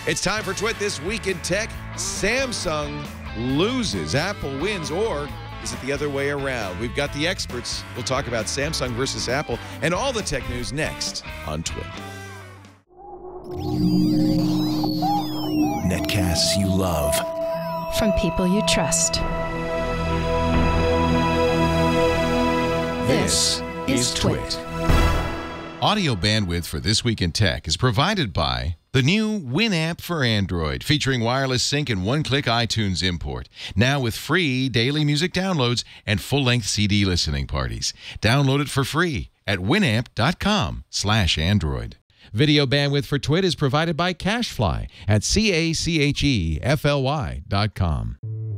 It's time for TWiT This Week in Tech. Samsung loses, Apple wins, or is it the other way around? We've got the experts. We'll talk about Samsung versus Apple and all the tech news next on TWiT. Netcasts you love. From people you trust. This is TWiT. Audio bandwidth for This Week in Tech is provided by the new Winamp for Android, featuring wireless sync and one-click iTunes import. Now with free daily music downloads and full-length CD listening parties. Download it for free at winamp.com/Android. Video bandwidth for TWiT is provided by CacheFly at CacheFly.com.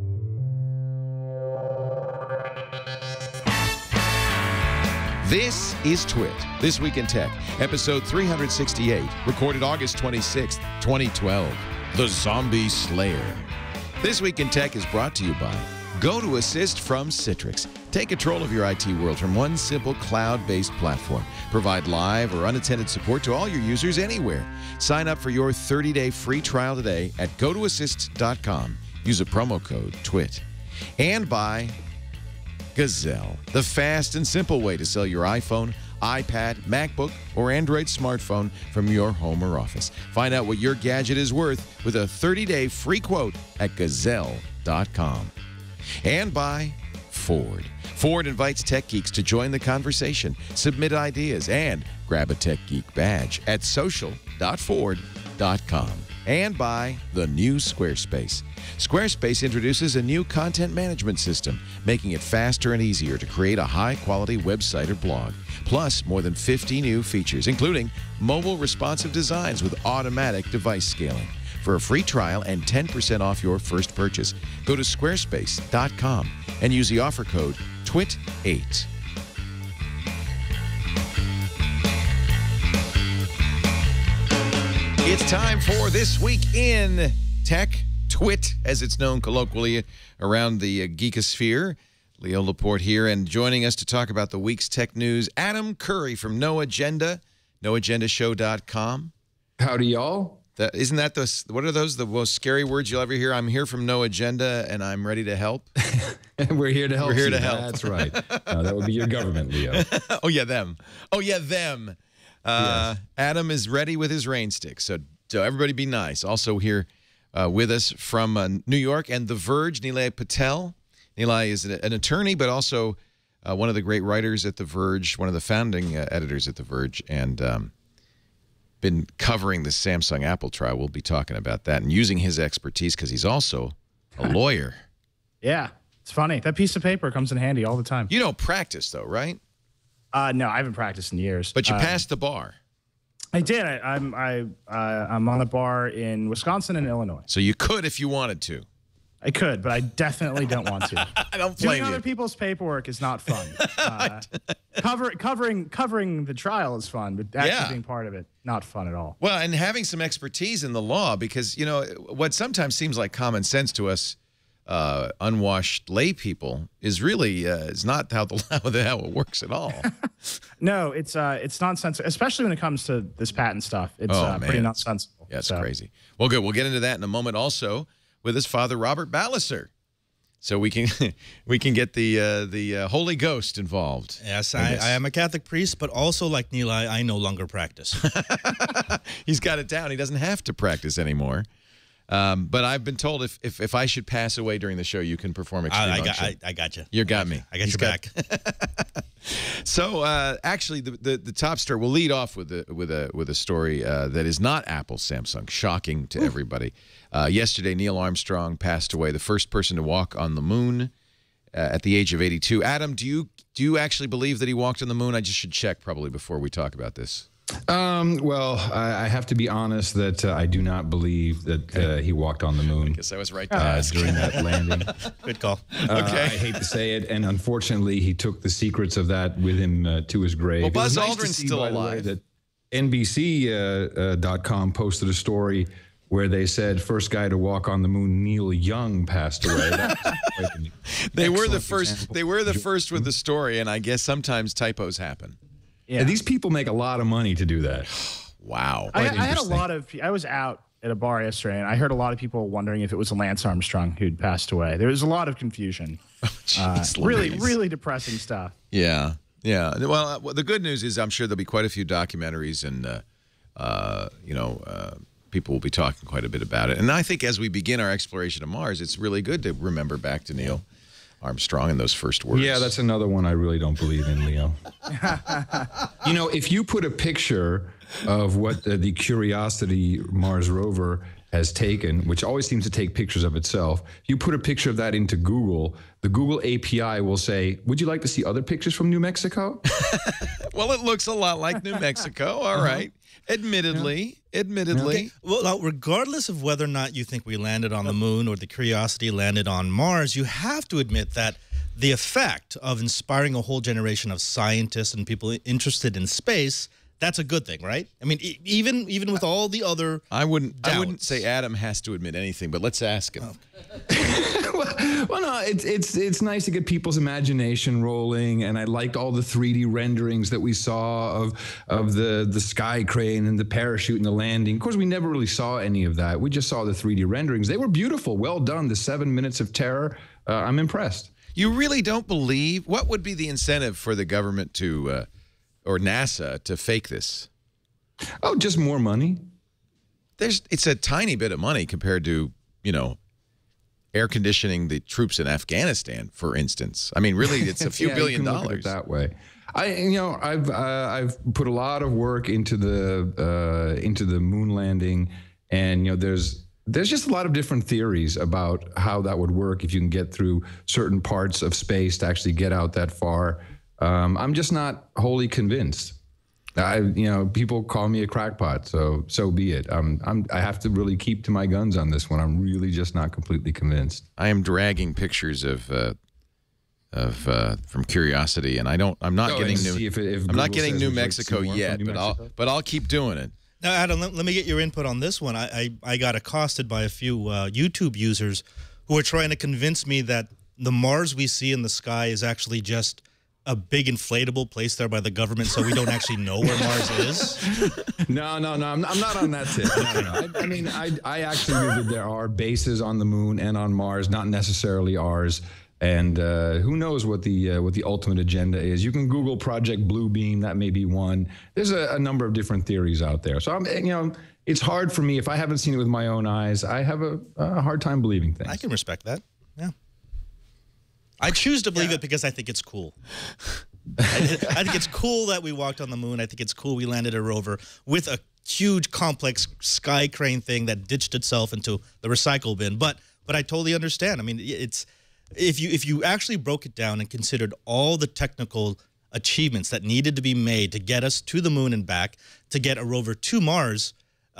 This is TWiT, This Week in Tech, episode 368, recorded August 26th, 2012. The Zombie Slayer. This Week in Tech is brought to you by GoToAssist from Citrix. Take control of your IT world from one simple cloud-based platform. Provide live or unattended support to all your users anywhere. Sign up for your 30-day free trial today at GoToAssist.com. Use a promo code TWiT. And by Gazelle, the fast and simple way to sell your iPhone, iPad, MacBook, or Android smartphone from your home or office. Find out what your gadget is worth with a 30-day free quote at Gazelle.com. And by Ford. Ford invites tech geeks to join the conversation, submit ideas, and grab a Tech Geek badge at social.ford.com. And by the new Squarespace. Squarespace introduces a new content management system, making it faster and easier to create a high-quality website or blog. Plus, more than 50 new features, including mobile responsive designs with automatic device scaling. For a free trial and 10% off your first purchase, go to squarespace.com and use the offer code TWiT8. It's time for This Week in Tech, TWiT, as it's known colloquially around the geekosphere. Leo Laporte here, and joining us to talk about the week's tech news, Adam Curry from No Agenda, noagendashow.com. Howdy, y'all. Isn't that what are those, the most scary words you'll ever hear? I'm here from No Agenda, and I'm ready to help. We're here to help. We're here to help. That's right. That would be your government, Leo. Oh, yeah, them. Oh, yeah, them. Yes. Adam is ready with his rain stick, so everybody be nice. Also here with us from New York and The Verge, Nilay Patel. Nilay is an attorney, but also one of the great writers at The Verge, one of the founding editors at The Verge, and been covering the Samsung-Apple trial. We'll be talking about that and using his expertise because he's also a lawyer. Yeah, it's funny. That piece of paper comes in handy all the time. You don't practice, though, right? No, I haven't practiced in years. But you passed the bar. I did. I'm on the bar in Wisconsin and Illinois. So you could if you wanted to. I could, but I definitely don't want to. I don't blame you. Doing other people's paperwork is not fun. Covering the trial is fun, but actually being part of it, not fun at all. Well, and having some expertise in the law, because, you know, what sometimes seems like common sense to us unwashed lay people is really is not how it works at all. No, it's nonsensical, especially when it comes to this patent stuff. It's pretty nonsensical. Yeah, it's crazy. Well, good. We'll get into that in a moment. Also, with us, Father Robert Ballecer, so we can get the Holy Ghost involed. Yes, I am a Catholic priest, but also like Nilay, I no longer practice. He's got it down. He doesn't have to practice anymore. But I've been told if I should pass away during the show, you can perform Extreme Unction. I got you. You got me. I got your back. So actually, the top story, we'll lead off with a story that is not Apple, Samsung. Shocking to everybody. Yesterday, Neil Armstrong passed away, the first person to walk on the moon at the age of 82. Adam, do you actually believe that he walked on the moon? I just should check probably before we talk about this. Well, I have to be honest that I do not believe that he walked on the moon. I guess I was right to ask. During that landing. Good call. Okay. I hate to say it, and unfortunately, he took the secrets of that with him to his grave. Well, Buzz Aldrin's still alive. That NBC.com posted a story where they said first guy to walk on the moon, Neil Young, passed away. They were the first. Example. They were the first with the story, and I guess sometimes typos happen. Yeah. These people make a lot of money to do that. Wow. I had a lot of. I was out at a bar yesterday, and I heard a lot of people wondering if it was Lance Armstrong who'd passed away. There was a lot of confusion. Really depressing stuff. Yeah. Yeah. Well, the good news is I'm sure there'll be quite a few documentaries and, people will be talking quite a bit about it. And I think as we begin our exploration of Mars, it's really good to remember back to Neil Armstrong and those first words. Yeah, that's another one I really don't believe in, Leo. If you put a picture of what the Curiosity Mars rover has taken, which always seems to take pictures of itself, if you put a picture of that into Google, the Google API will say, would you like to see other pictures from New Mexico? Well, it looks a lot like New Mexico. All right. Admittedly. Okay. Well, now, regardless of whether or not you think we landed on the moon or the Curiosity landed on Mars, you have to admit that the effect of inspiring a whole generation of scientists and people interested in space, that's a good thing, right? I mean, even with all the other I wouldn't say Adam has to admit anything, but let's ask him. Well, no, it's nice to get people's imagination rolling, and I liked all the 3D renderings that we saw of the sky crane and the parachute and the landing. Of course, we never really saw any of that. We just saw the 3D renderings. They were beautiful, well done. The 7 minutes of terror. I'm impressed. You really don't believe? What would be the incentive for the government to, or NASA, to fake this? Oh, just more money. It's a tiny bit of money compared to, air conditioning the troops in Afghanistan, for instance. I mean, really, it's a few $billion. Look at it that way. I've put a lot of work into the moon landing, and there's just a lot of different theories about how that would work if you can get through certain parts of space to actually get out that far. I'm just not wholly convinced. People call me a crackpot, so be it. I have to really keep to my guns on this one. I'm really just not completely convinced. I am dragging pictures of from Curiosity, and I'm not getting New Mexico yet, but I'll keep doing it. Now, Adam, let me get your input on this one. I got accosted by a few YouTube users who are trying to convince me that the Mars we see in the sky is actually just a big inflatable placed there by the government, so we don't actually know where Mars is? No, I'm not on that tip. No. I mean, I actually believe that there are bases on the moon and on Mars, not necessarily ours. And who knows what the ultimate agenda is? You can Google Project Bluebeam. That may be one. There's a number of different theories out there. So it's hard for me if I haven't seen it with my own eyes. I have a hard time believing things. I can respect that. Yeah. I choose to believe it because I think it's cool. I think it's cool that we walked on the moon. I think it's cool we landed a rover with a huge, complex sky crane thing that ditched itself into the recycle bin. But I totally understand. I mean, it's if you actually broke it down and considered all the technical achievements that needed to be made to get us to the moon and back, to get a rover to Mars,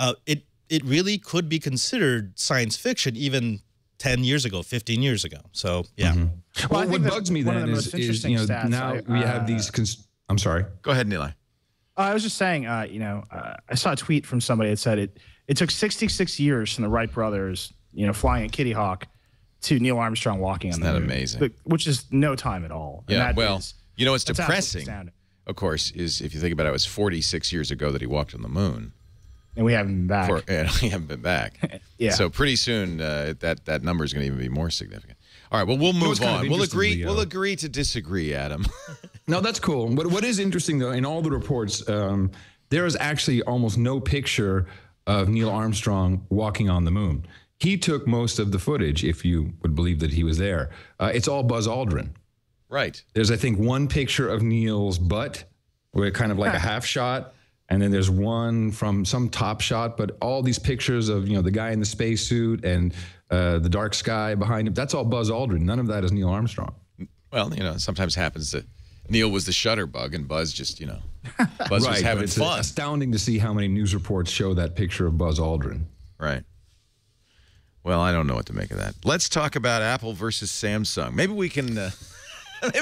it really could be considered science fiction even 10 years ago, 15 years ago. So, yeah. Mm-hmm. Well, what bugs me then is now we have these... I'm sorry. Go ahead, Nilay. I was just saying, I saw a tweet from somebody that said it took 66 years from the Wright brothers, flying a Kitty Hawk to Neil Armstrong walking on the moon. Isn't that amazing? Which is no time at all. Yeah, what's depressing, of course, is if you think about it, it was 46 years ago that he walked on the moon. And we haven't been back. We haven't been back. Yeah. So pretty soon that number is going to even be more significant. All right. Well, we'll move on. We'll agree to disagree, Adam. No, that's cool. What is interesting though, in all the reports, there is actually almost no picture of Neil Armstrong walking on the moon. He took most of the footage, if you would believe that he was there. It's all Buzz Aldrin. Right. There's, I think, one picture of Neil's butt, where kind of like a half shot. And then there's one from some top shot, but all these pictures of, the guy in the spacesuit and the dark sky behind him, that's all Buzz Aldrin. None of that is Neil Armstrong. Well, sometimes happens that Neil was the shutterbug and Buzz just, Buzz was having fun. It's astounding to see how many news reports show that picture of Buzz Aldrin. Right. Well, I don't know what to make of that. Let's talk about Apple versus Samsung. Maybe we can... do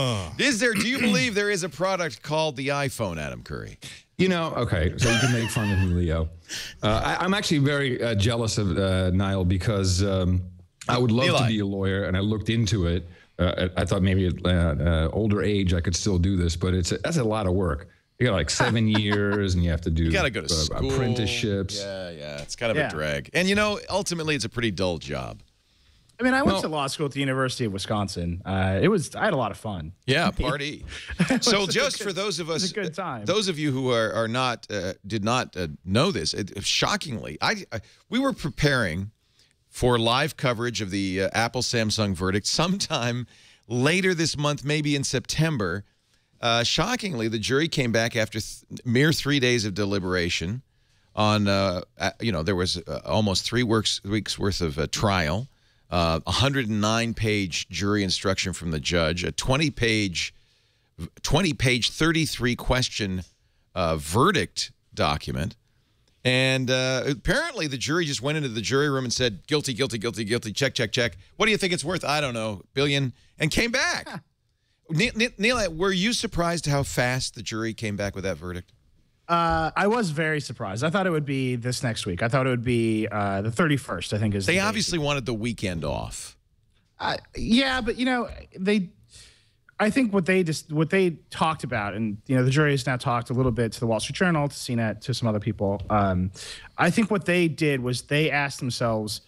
you believe there is a product called the iPhone, Adam Curry? Okay, so you can make fun of me, Leo. I'm actually very jealous of Niall because I would love to be a lawyer, and I looked into it. I thought maybe at older age I could still do this, but that's a lot of work. You got like 7 years, and you have to do. You got to go to school. Apprenticeships. Yeah. It's kind of a drag. And, you know, ultimately, it's a pretty dull job. I mean, I went to law school at the University of Wisconsin. I had a lot of fun. Yeah, party. So just for those of us, a good time. Those of you who are not did not know this, shockingly, we were preparing for live coverage of the Apple-Samsung verdict sometime later this month, maybe in September. Shockingly, the jury came back after mere 3 days of deliberation. On there was almost 3 weeks worth of trial. 109-page jury instruction from the judge, a 20-page, 33-question verdict document. And apparently the jury just went into the jury room and said, guilty, guilty, guilty, guilty, check, check, check. What do you think it's worth? I don't know, billion, and came back. Nilay, were you surprised how fast the jury came back with that verdict? I was very surprised. I thought it would be this next week. I thought it would be the 31st, I think is. They obviously wanted the weekend off. Yeah, but you know, I think what they talked about, and you know, the jury has now talked a little bit to the Wall Street Journal, to CNET, to some other people. I think what they did was they asked themselves,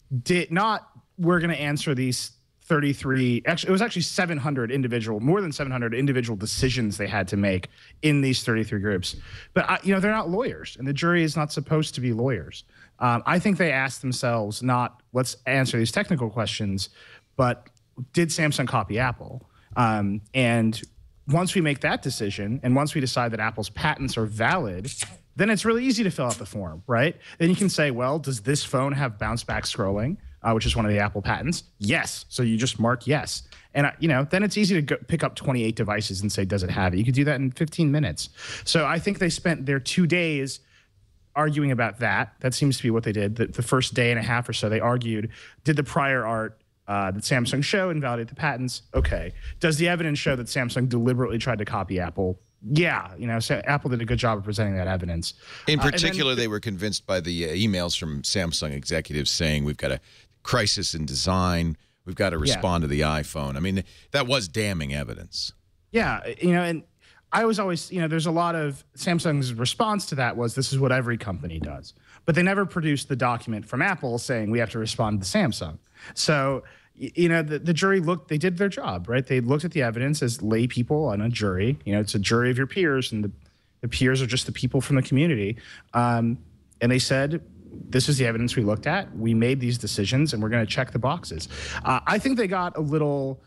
we're going to answer these 33, actually, it was actually 700 more than 700 individual decisions they had to make in these 33 groups. But, you know, they're not lawyers, and the jury is not supposed to be lawyers. I think they asked themselves not, let's answer these technical questions, but did Samsung copy Apple? And once we make that decision, and once we decide that Apple's patents are valid, then it's really easy to fill out the form, right? Then you can say, well, does this phone have bounce back scrolling? Which is one of the Apple patents. Yes. So you just mark yes. And, you know, then it's easy to pick up 28 devices and say, does it have it? You could do that in 15 minutes. So I think they spent their 2 days arguing about that. That seems to be what they did. The first day and a half or so, they argued, did the prior art that Samsung show invalidate the patents? Okay. Does the evidence show that Samsung deliberately tried to copy Apple? Yeah, you know, so Apple did a good job of presenting that evidence. In particular, they were convinced by the emails from Samsung executives saying we've got a crisis in design. We've got to respond to the iPhone. I mean, that was damning evidence. Yeah, you know, and I was always, you know, there's a lot of Samsung's response to that was this is what every company does. But they never produced the document from Apple saying we have to respond to Samsung. So, you know, the jury they did their job, right? They looked at the evidence as lay people on a jury. You know, it's a jury of your peers, and the peers are just the people from the community. And they said, this is the evidence we looked at. We made these decisions, and we're going to check the boxes. I think they got a little.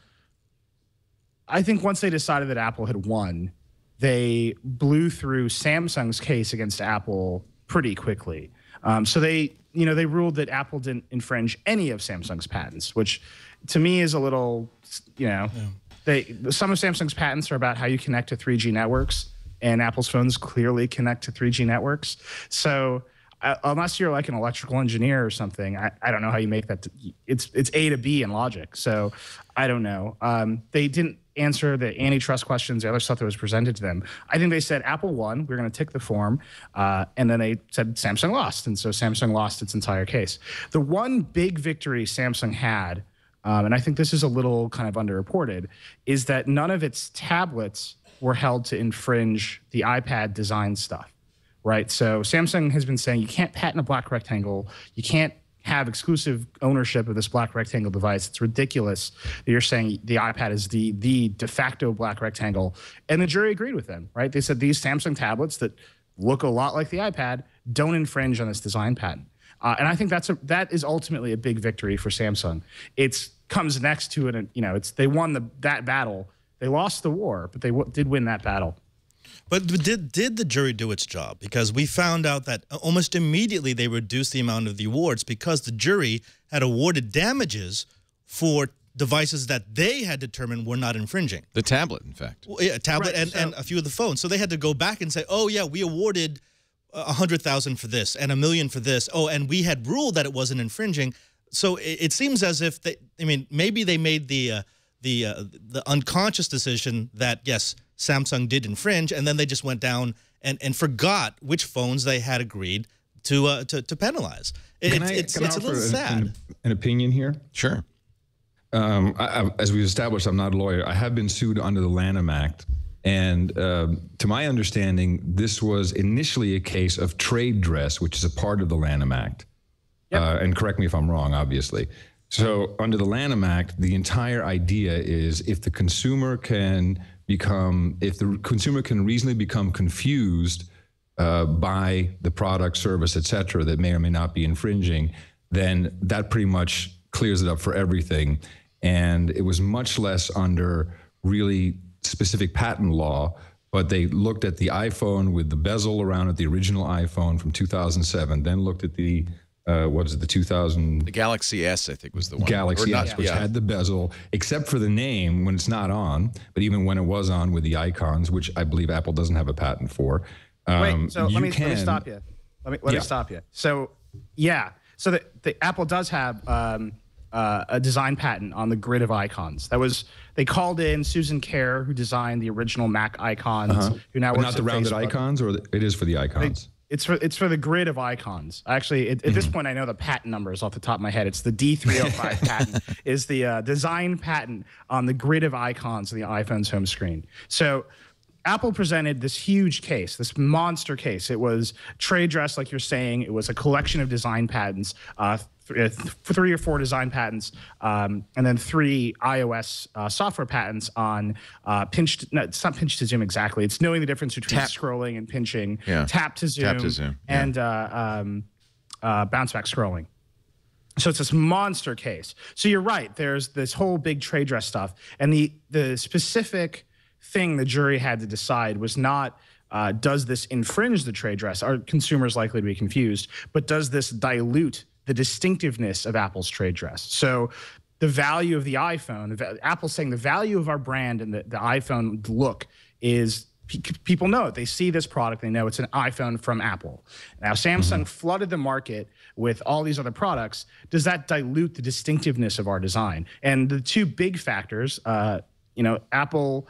I think once they decided that Apple had won, they blew through Samsung's case against Apple pretty quickly. So they ruled that Apple didn't infringe any of Samsung's patents, which to me is a little, you know, some of Samsung's patents are about how you connect to 3G networks, and Apple's phones clearly connect to 3G networks. So unless you're like an electrical engineer or something, I don't know how you make that. It's A to B in logic. So I don't know. They didn't answer the antitrust questions, the other stuff that was presented to them. I think they said Apple won. We're going to tick the form. And then they said Samsung lost. And so Samsung lost its entire case. The one big victory Samsung had, and I think this is a little kind of underreported, is that none of its tablets were held to infringe the iPad design stuff. Right. So Samsung has been saying you can't patent a black rectangle. You can't have exclusive ownership of this black rectangle device. It's ridiculous that you're saying the iPad is the de facto black rectangle. And the jury agreed with them. Right. They said these Samsung tablets that look a lot like the iPad don't infringe on this design patent. And I think that is ultimately a big victory for Samsung. It comes next to it. And, you know, they won that battle. They lost the war, but they did win that battle. But did the jury do its job? Because we found out that almost immediately they reduced the amount of the awards because the jury had awarded damages for devices that they had determined were not infringing. The tablet, in fact. Well, yeah, a tablet and a few of the phones. So they had to go back and say, oh, yeah, we awarded $100,000 for this and $1 million for this. Oh, and we had ruled that it wasn't infringing. So it seems as if maybe they made the unconscious decision that, yes, Samsung did infringe, and then they just went down and forgot which phones they had agreed to penalize. It's a little sad. An opinion here? Sure. As we've established, I'm not a lawyer. I have been sued under the Lanham Act And to my understanding, this was initially a case of trade dress, which is a part of the Lanham Act. And correct me if I'm wrong, obviously. So under the Lanham Act, the entire idea is if the consumer can reasonably become confused by the product, service, et cetera, that may or may not be infringing, then that pretty much clears it up for everything. And it was much less under really specific patent law, but they looked at the iPhone with the bezel around it, the original iPhone from 2007, then looked at the, the Galaxy S, I think, was the one. Galaxy S, which had the bezel, except for the name when it's not on, but even when it was on with the icons, which I believe Apple doesn't have a patent for. Wait, so let me stop you. Let me stop you. So, so the Apple does have a design patent on the grid of icons. They called in Susan Kerr, who designed the original Mac icons, who now works not the at rounded Facebook. icons, or it is for the icons? It's for the grid of icons. Actually, at this point, I know the patent numbers off the top of my head. It's the D305 patent. Is the design patent on the grid of icons of the iPhone's home screen. So Apple presented this huge case, this monster case. It was trade dress, like you're saying. It was a collection of design patents, 3 or 4 design patents, and then 3 iOS software patents on it's not pinch to zoom exactly. It's knowing the difference between scrolling and pinching, tap to zoom, and bounce back scrolling. So it's this monster case. So you're right. There's this whole big trade dress stuff, and the specific thing the jury had to decide was not does this infringe the trade dress? Are consumers likely to be confused? But does this dilute the distinctiveness of Apple's trade dress? So the value of the iPhone, Apple's saying the value of our brand and the iPhone look is people know it. They see this product. They know it's an iPhone from Apple. Now, Samsung flooded the market with all these other products. Does that dilute the distinctiveness of our design? And the two big factors, Apple...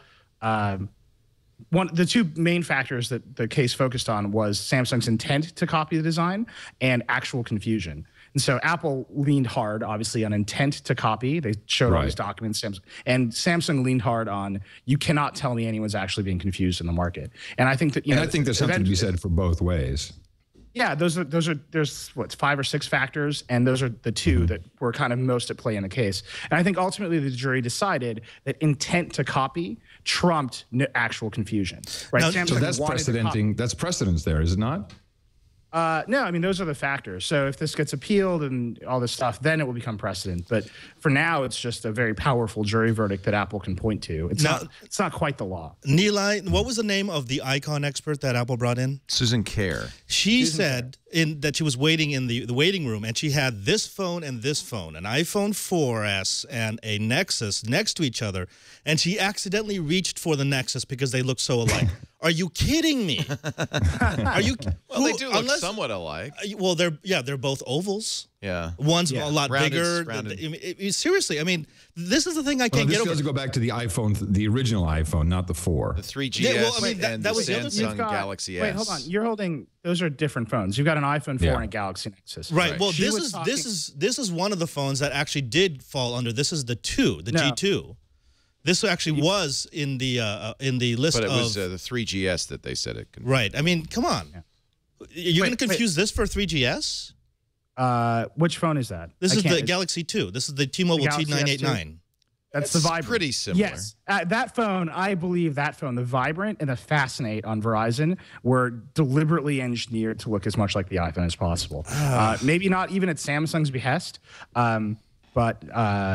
the 2 main factors that the case focused on was Samsung's intent to copy the design and actual confusion. And so Apple leaned hard, obviously, on intent to copy. They showed all these documents. And Samsung leaned hard on, you cannot tell me anyone's actually being confused in the market. And I think that, I think there's something to be said for both ways. Yeah, there's 5 or 6 factors, and those are the 2 that were kind of most at play in the case. And I think ultimately the jury decided that intent to copy trumped actual confusion. Right? Now, so that's precedenting. That's precedence there, is it not? No, I mean, those are the factors. So if this gets appealed and all this stuff, then it will become precedent. But for now, it's just a very powerful jury verdict that Apple can point to. It's not quite the law. Nilay, what was the name of the icon expert that Apple brought in? Susan Kerr. She said that she was waiting in the waiting room, and she had this phone and this phone, an iPhone 4S and a Nexus next to each other, and she accidentally reached for the Nexus because they look so alike. Are you kidding me? Are you? Well, they do look somewhat alike. Well, they're both ovals. Yeah. One's a lot bigger. Seriously, I mean, this is the thing I can't get over. This does go back to the iPhone, the original iPhone, not the 4. The 3GS and that was the Samsung Galaxy S. Wait, hold on. You're holding. Those are different phones. You've got an iPhone 4 and a Galaxy Nexus. Right. Well, this is one of the phones that actually did fall under. This is the G2. This actually was in the list of... But it was the 3GS that they said it could... Right. I mean, come on. Yeah. You're going to confuse this for 3GS? Which phone is that? This is the Galaxy 2. This is the T-Mobile T989. That's the Vibrant. Pretty similar. Yes. That phone, I believe that phone, the Vibrant and the Fascinate on Verizon, were deliberately engineered to look as much like the iPhone as possible. Maybe not even at Samsung's behest, but...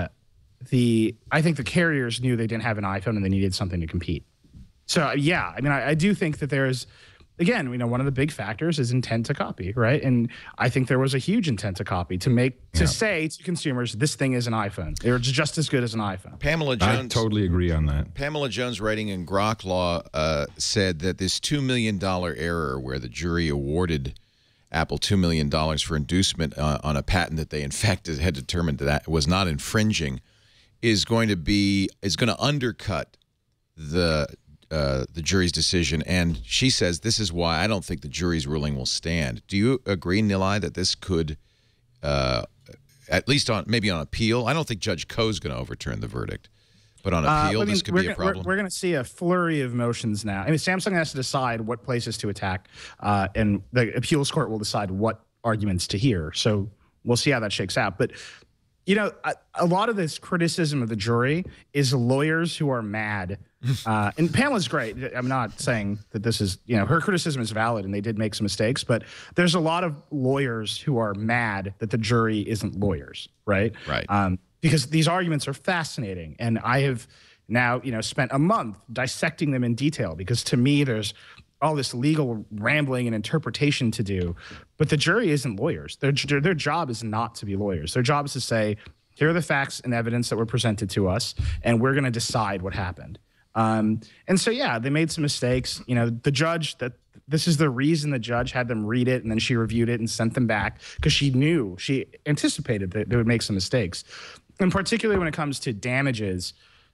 I think the carriers knew they didn't have an iPhone and they needed something to compete. So yeah, I mean, I do think that there's, again, one of the big factors is intent to copy, right? And I think there was a huge intent to copy to say to consumers, this thing is an iPhone. It's just as good as an iPhone. Pamela Jones. I totally agree on that. Pamela Jones, writing in Grok Law, said that this $2 million error where the jury awarded Apple $2 million for inducement on a patent that they in fact had determined that was not infringing is going to undercut the jury's decision, and she says this is why I don't think the jury's ruling will stand. Do you agree, Nilay, that this could, at least maybe on appeal? I don't think Judge Koh's going to overturn the verdict, But on appeal, this could be a problem. We're going to see a flurry of motions now. I mean, Samsung has to decide what places to attack, and the appeals court will decide what arguments to hear. So we'll see how that shakes out. But, you know, a lot of this criticism of the jury is lawyers who are mad. And Pamela's great. I'm not saying that this is, you know, her criticism is valid and they did make some mistakes, but there's a lot of lawyers who are mad that the jury isn't lawyers, right? Right. Because these arguments are fascinating. And I have now, you know, spent a month dissecting them in detail because to me, there's all this legal rambling and interpretation to do. But the jury isn't lawyers. Their job is not to be lawyers. Their job is to say, here are the facts and evidence that were presented to us, and we're going to decide what happened. And so, yeah, they made some mistakes. You know, the judge, this is the reason the judge had them read it, and then she reviewed it and sent them back because she anticipated that they would make some mistakes. And particularly when it comes to damages,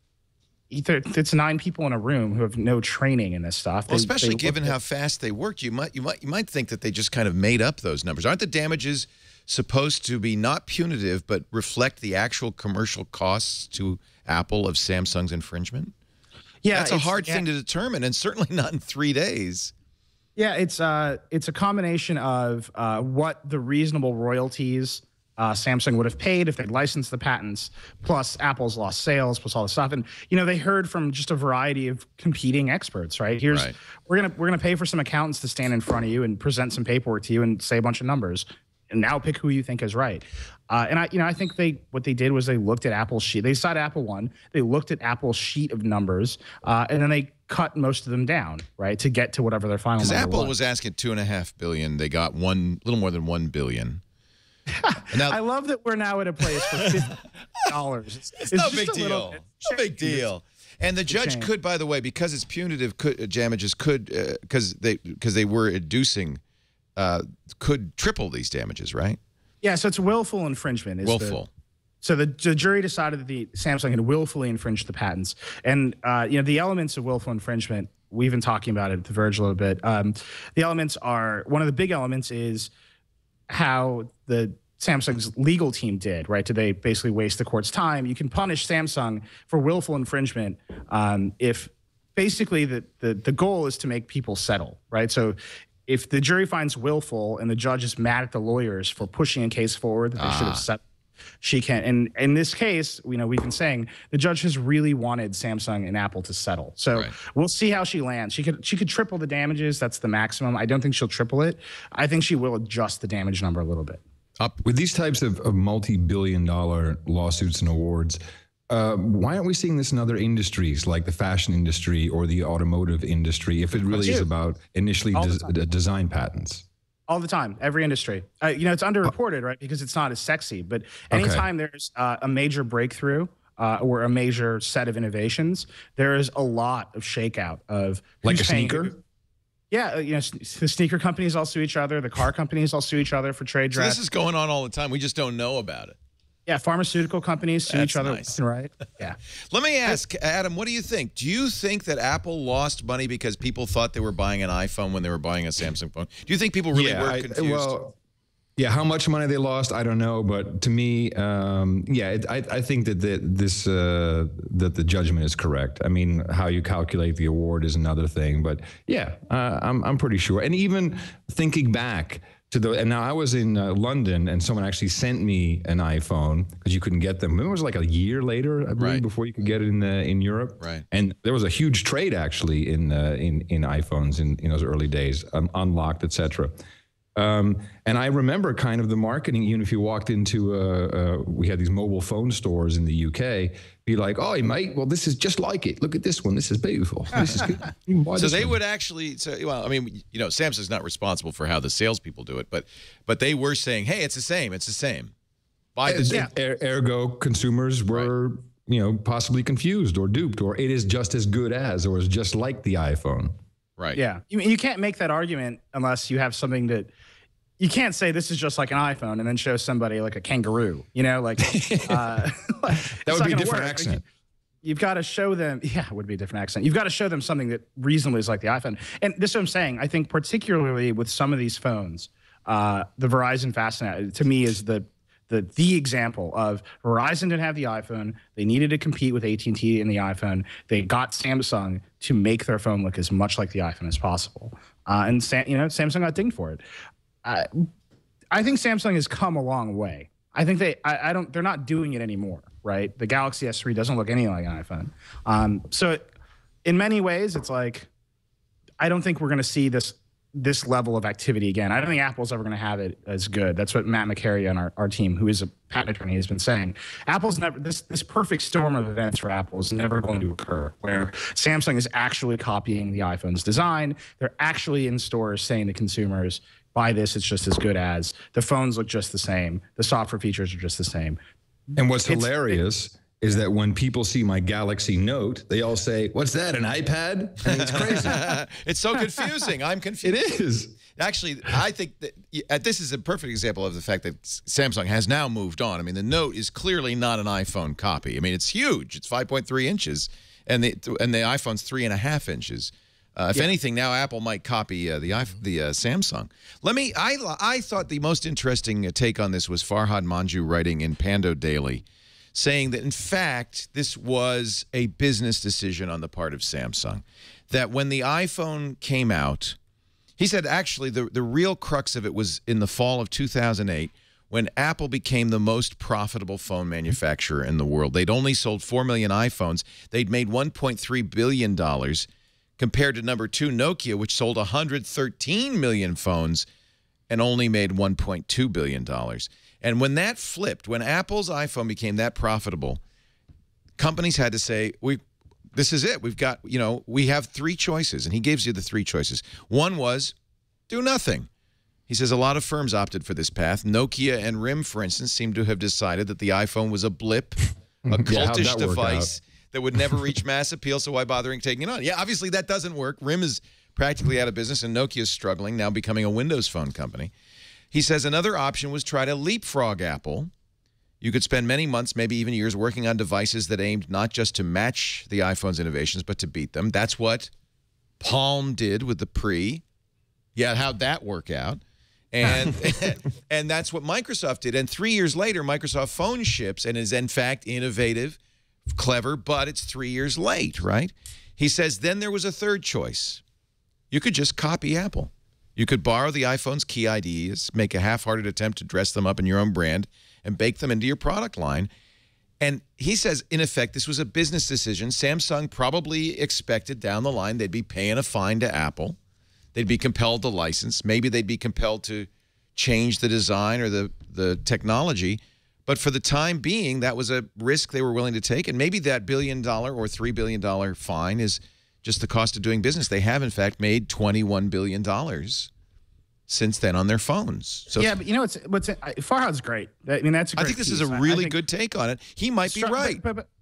it's 9 people in a room who have no training in this stuff. Well, especially given how fast they worked, you might think that they just kind of made up those numbers. Aren't the damages supposed to be not punitive but reflect the actual commercial costs to Apple of Samsung's infringement? Yeah, that's a hard thing to determine, and certainly not in 3 days. Yeah, it's a combination of what the reasonable royalties Samsung would have paid if they'd licensed the patents, plus Apple's lost sales, plus all this stuff. And you know, they heard from just a variety of competing experts, right? We're gonna pay for some accountants to stand in front of you and present some paperwork to you and say a bunch of numbers, and now pick who you think is right. And I think what they did was they looked at Apple's sheet. They decided Apple won. They looked at Apple's sheet of numbers, and then they cut most of them down, right, to get to whatever their final number was. Because Apple was asking $2.5 billion. They got little more than $1 billion. Now, I love that we're now at a place for $50. It's no big deal. No big deal. And the judge could, by the way, because it's punitive damages, could because they were inducing, could triple these damages, right? Yeah. So it's willful infringement. Willful. So the jury decided that the Samsung had willfully infringed the patents, and you know, the elements of willful infringement. We've been talking about it at The Verge a little bit. The elements are, one of the big elements is how the Samsung's legal team did, right? Did they basically waste the court's time? You can punish Samsung for willful infringement if basically the goal is to make people settle, right? So if the jury finds willful and the judge is mad at the lawyers for pushing a case forward that they should have settled, she can. And in this case, you know, we've been saying the judge has really wanted Samsung and Apple to settle. So we'll see how she lands. She could triple the damages. That's the maximum. I don't think she'll triple it. I think she will adjust the damage number a little bit. With these types of multi-billion-dollar lawsuits and awards, why aren't we seeing this in other industries like the fashion industry or the automotive industry if it really is about initially design patents? All the time, every industry. You know, it's underreported, right? Because it's not as sexy. But anytime there's a major breakthrough or a major set of innovations, there is a lot of shakeout of like a sneaker. Yeah, you know, the sneaker companies all sue each other. The car companies all sue each other for trade dress. So this is going on all the time. We just don't know about it. Yeah, pharmaceutical companies sue each other, right? Yeah. Let me ask, Adam, what do you think? Do you think that Apple lost money because people thought they were buying an iPhone when they were buying a Samsung phone? Do you think people really were confused? Well, yeah, how much money they lost, I don't know. But to me, I think that that the judgment is correct. I mean, how you calculate the award is another thing. But yeah, I'm pretty sure. And even thinking back and now I was in London, and someone actually sent me an iPhone because you couldn't get them. It was like a year later, I believe, before you could get it in Europe. Right. And there was a huge trade actually in iPhones in those early days, unlocked, etc. And I remember kind of the marketing. Even if you walked into we had these mobile phone stores in the UK, be like, "Oh, mate, well, this is just like it. Look at this one. This is beautiful. This is good." So they would actually. Well, I mean, you know, Samsung's not responsible for how the salespeople do it, but they were saying, "Hey, it's the same. It's the same." Buy this. Yeah. Ergo, consumers were you know, possibly confused or duped, or it is just as good as, or is just like the iPhone. Right. Yeah. You can't make that argument unless you have something that. You can't say this is just like an iPhone and then show somebody like a kangaroo, you know, like that would be a different accent. Like, you've got to show them. Yeah, it would be a different accent. You've got to show them something that reasonably is like the iPhone. And this is what I'm saying. I think particularly with some of these phones, the Verizon Fastnet to me is the the example of Verizon didn't have the iPhone. They needed to compete with AT&T in the iPhone. They got Samsung to make their phone look as much like the iPhone as possible. And Samsung got dinged for it. I think Samsung has come a long way. I think they're not doing it anymore, right? The Galaxy S3 doesn't look anything like an iPhone. So in many ways, it's like, I don't think we're going to see this level of activity again. I don't think Apple's ever going to have it as good. That's what Matt McCary on our team, who is a patent attorney, has been saying. Apple's never, this perfect storm of events for Apple is never going to occur, where Samsung is actually copying the iPhone's design. They're actually in stores saying to consumers, buy this, it's just as good as. The phones look just the same. The software features are just the same. And what's hilarious is that when people see my Galaxy Note, they all say, what's that, an iPad? I mean, it's crazy. It's so confusing. I'm confused. It is. Actually, I think that this is a perfect example of the fact that Samsung has now moved on. I mean, the Note is clearly not an iPhone copy. I mean, it's huge. It's 5.3 inches, and the iPhone's 3.5 inches. If anything, now Apple might copy the Samsung. I thought the most interesting take on this was Farhad Manjoo writing in Pando Daily, saying that, in fact, this was a business decision on the part of Samsung. That when the iPhone came out, he said, actually, the real crux of it was in the fall of 2008, when Apple became the most profitable phone manufacturer in the world. They'd only sold 4 million iPhones. They'd made $1.3 billion, compared to number 2, Nokia, which sold 113 million phones and only made $1.2 billion. And when that flipped, when Apple's iPhone became that profitable, companies had to say, this is it. We've got, we have 3 choices. And he gives you the 3 choices. One was do nothing. He says a lot of firms opted for this path. Nokia and RIM, for instance, seem to have decided that the iPhone was a blip, a cultish device that would never reach mass appeal, so why bothering taking it on? Yeah, obviously that doesn't work. RIM is practically out of business, and Nokia is struggling, now becoming a Windows Phone company. He says another option was try to leapfrog Apple. You could spend many months, maybe even years, working on devices that aimed not just to match the iPhone's innovations, but to beat them. That's what Palm did with the Pre. Yeah, how'd that work out? And and that's what Microsoft did. And 3 years later, Microsoft Phone ships and is, in fact, innovative, clever, but it's 3 years late, right? He says then there was a third choice. You could just copy Apple. You could borrow the iPhone's key ideas, make a half-hearted attempt to dress them up in your own brand, and bake them into your product line. And he says, in effect, this was a business decision. Samsung probably expected down the line they'd be paying a fine to Apple. They'd be compelled to license. Maybe they'd be compelled to change the design or the technology. But for the time being, that was a risk they were willing to take. And maybe that $1 billion or $3 billion fine is just the cost of doing business. They have, in fact, made $21 billion since then on their phones. So yeah, but Farhad's great. I mean, that's a great I think this piece. is a really good take on it. He might be right.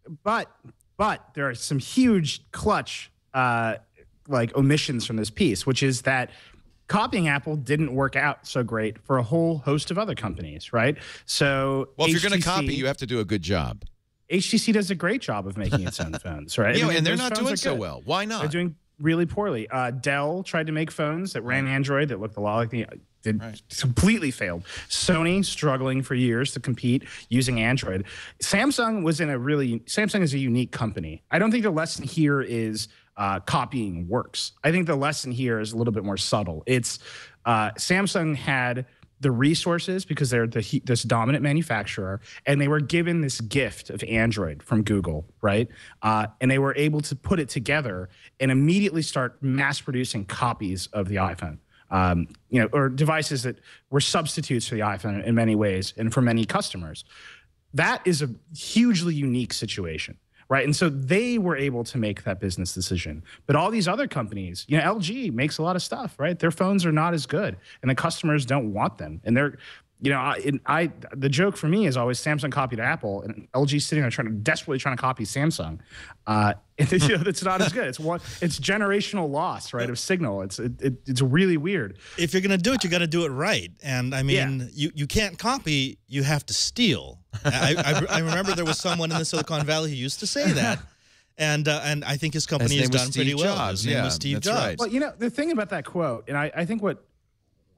But there are some huge clutch omissions from this piece, which is that copying Apple didn't work out so great for a whole host of other companies, right? So, well, if you're going to copy, you have to do a good job. HTC does a great job of making its own phones, right? Yeah, and they're not doing so well. Why not? They're doing really poorly. Dell tried to make phones that ran Android that looked a lot like completely failed. Sony struggling for years to compete using Android. Samsung is a unique company. I don't think the lesson here is copying works. I think the lesson here is a little bit more subtle. It's Samsung had the resources because they're this dominant manufacturer, and they were given this gift of Android from Google, right? And they were able to put it together and immediately start mass producing copies of the iPhone, or devices that were substitutes for the iPhone in many ways and for many customers. That is a hugely unique situation. Right. And so they were able to make that business decision. But all these other companies, LG makes a lot of stuff, right? Their phones are not as good and the customers don't want them. And they're, the joke for me is always Samsung copied Apple and LG sitting there desperately trying to copy Samsung. It's not as good. It's generational loss, right, of signal. It's really weird. If you're going to do it, you got to do it right. And I mean, you can't copy, you have to steal. I remember there was someone in the Silicon Valley who used to say that. And I think his company has done pretty well. His name was Steve Jobs. Right. Well, the thing about that quote, and I think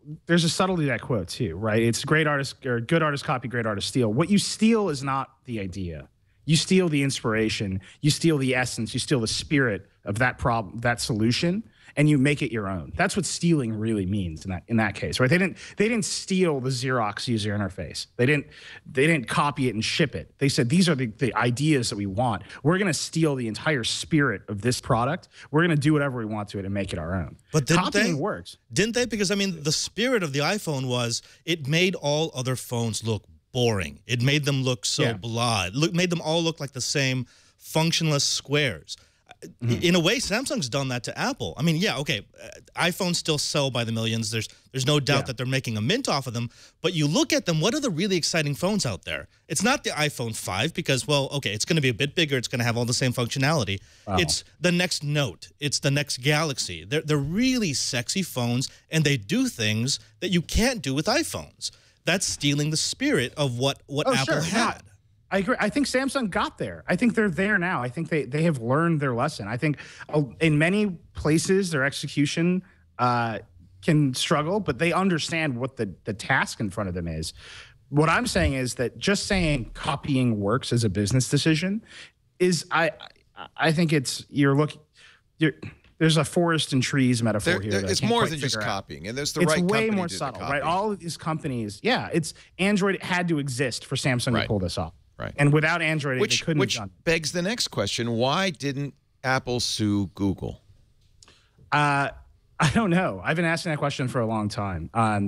there's a subtlety to that quote too, right? It's great artist or good artist copy, great artist steal. What you steal is not the idea. You steal the inspiration, you steal the essence, you steal the spirit of that problem, that solution, and you make it your own. That's what stealing really means in that case, right? They didn't steal the Xerox user interface. They didn't copy it and ship it. They said these are the ideas that we want. We're going to steal the entire spirit of this product. We're going to do whatever we want to it and make it our own. But copying works. Didn't they? Because I mean, the spirit of the iPhone was it made all other phones look boring. It made them look so blah. Made them all look like the same functionless squares. In a way, Samsung's done that to Apple. I mean, yeah, okay, iPhones still sell by the millions. There's no doubt that they're making a mint off of them. But you look at them, what are the really exciting phones out there? It's not the iPhone 5 because, well, okay, it's going to be a bit bigger. It's going to have all the same functionality. Wow. It's the next Note. It's the next Galaxy. They're really sexy phones, and they do things that you can't do with iPhones. That's stealing the spirit of what Apple had. I agree. I think Samsung got there. I think they're there now. I think they have learned their lesson. I think in many places their execution can struggle, but they understand what the task in front of them is. What I'm saying is that just saying copying works as a business decision is I think it's there's a forest and trees metaphor here. It's more than just copying, and there's the right company. It's way more subtle, right? All of these companies, it's Android had to exist for Samsung to pull this off. Right. And without Android, they couldn't have done it. Which begs the next question. Why didn't Apple sue Google? I don't know. I've been asking that question for a long time. And,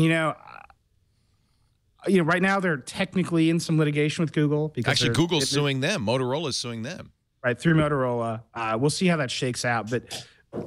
right now they're technically in some litigation with Google. Because actually, Google's suing them. Motorola's suing them. Right, through Motorola. We'll see how that shakes out. But,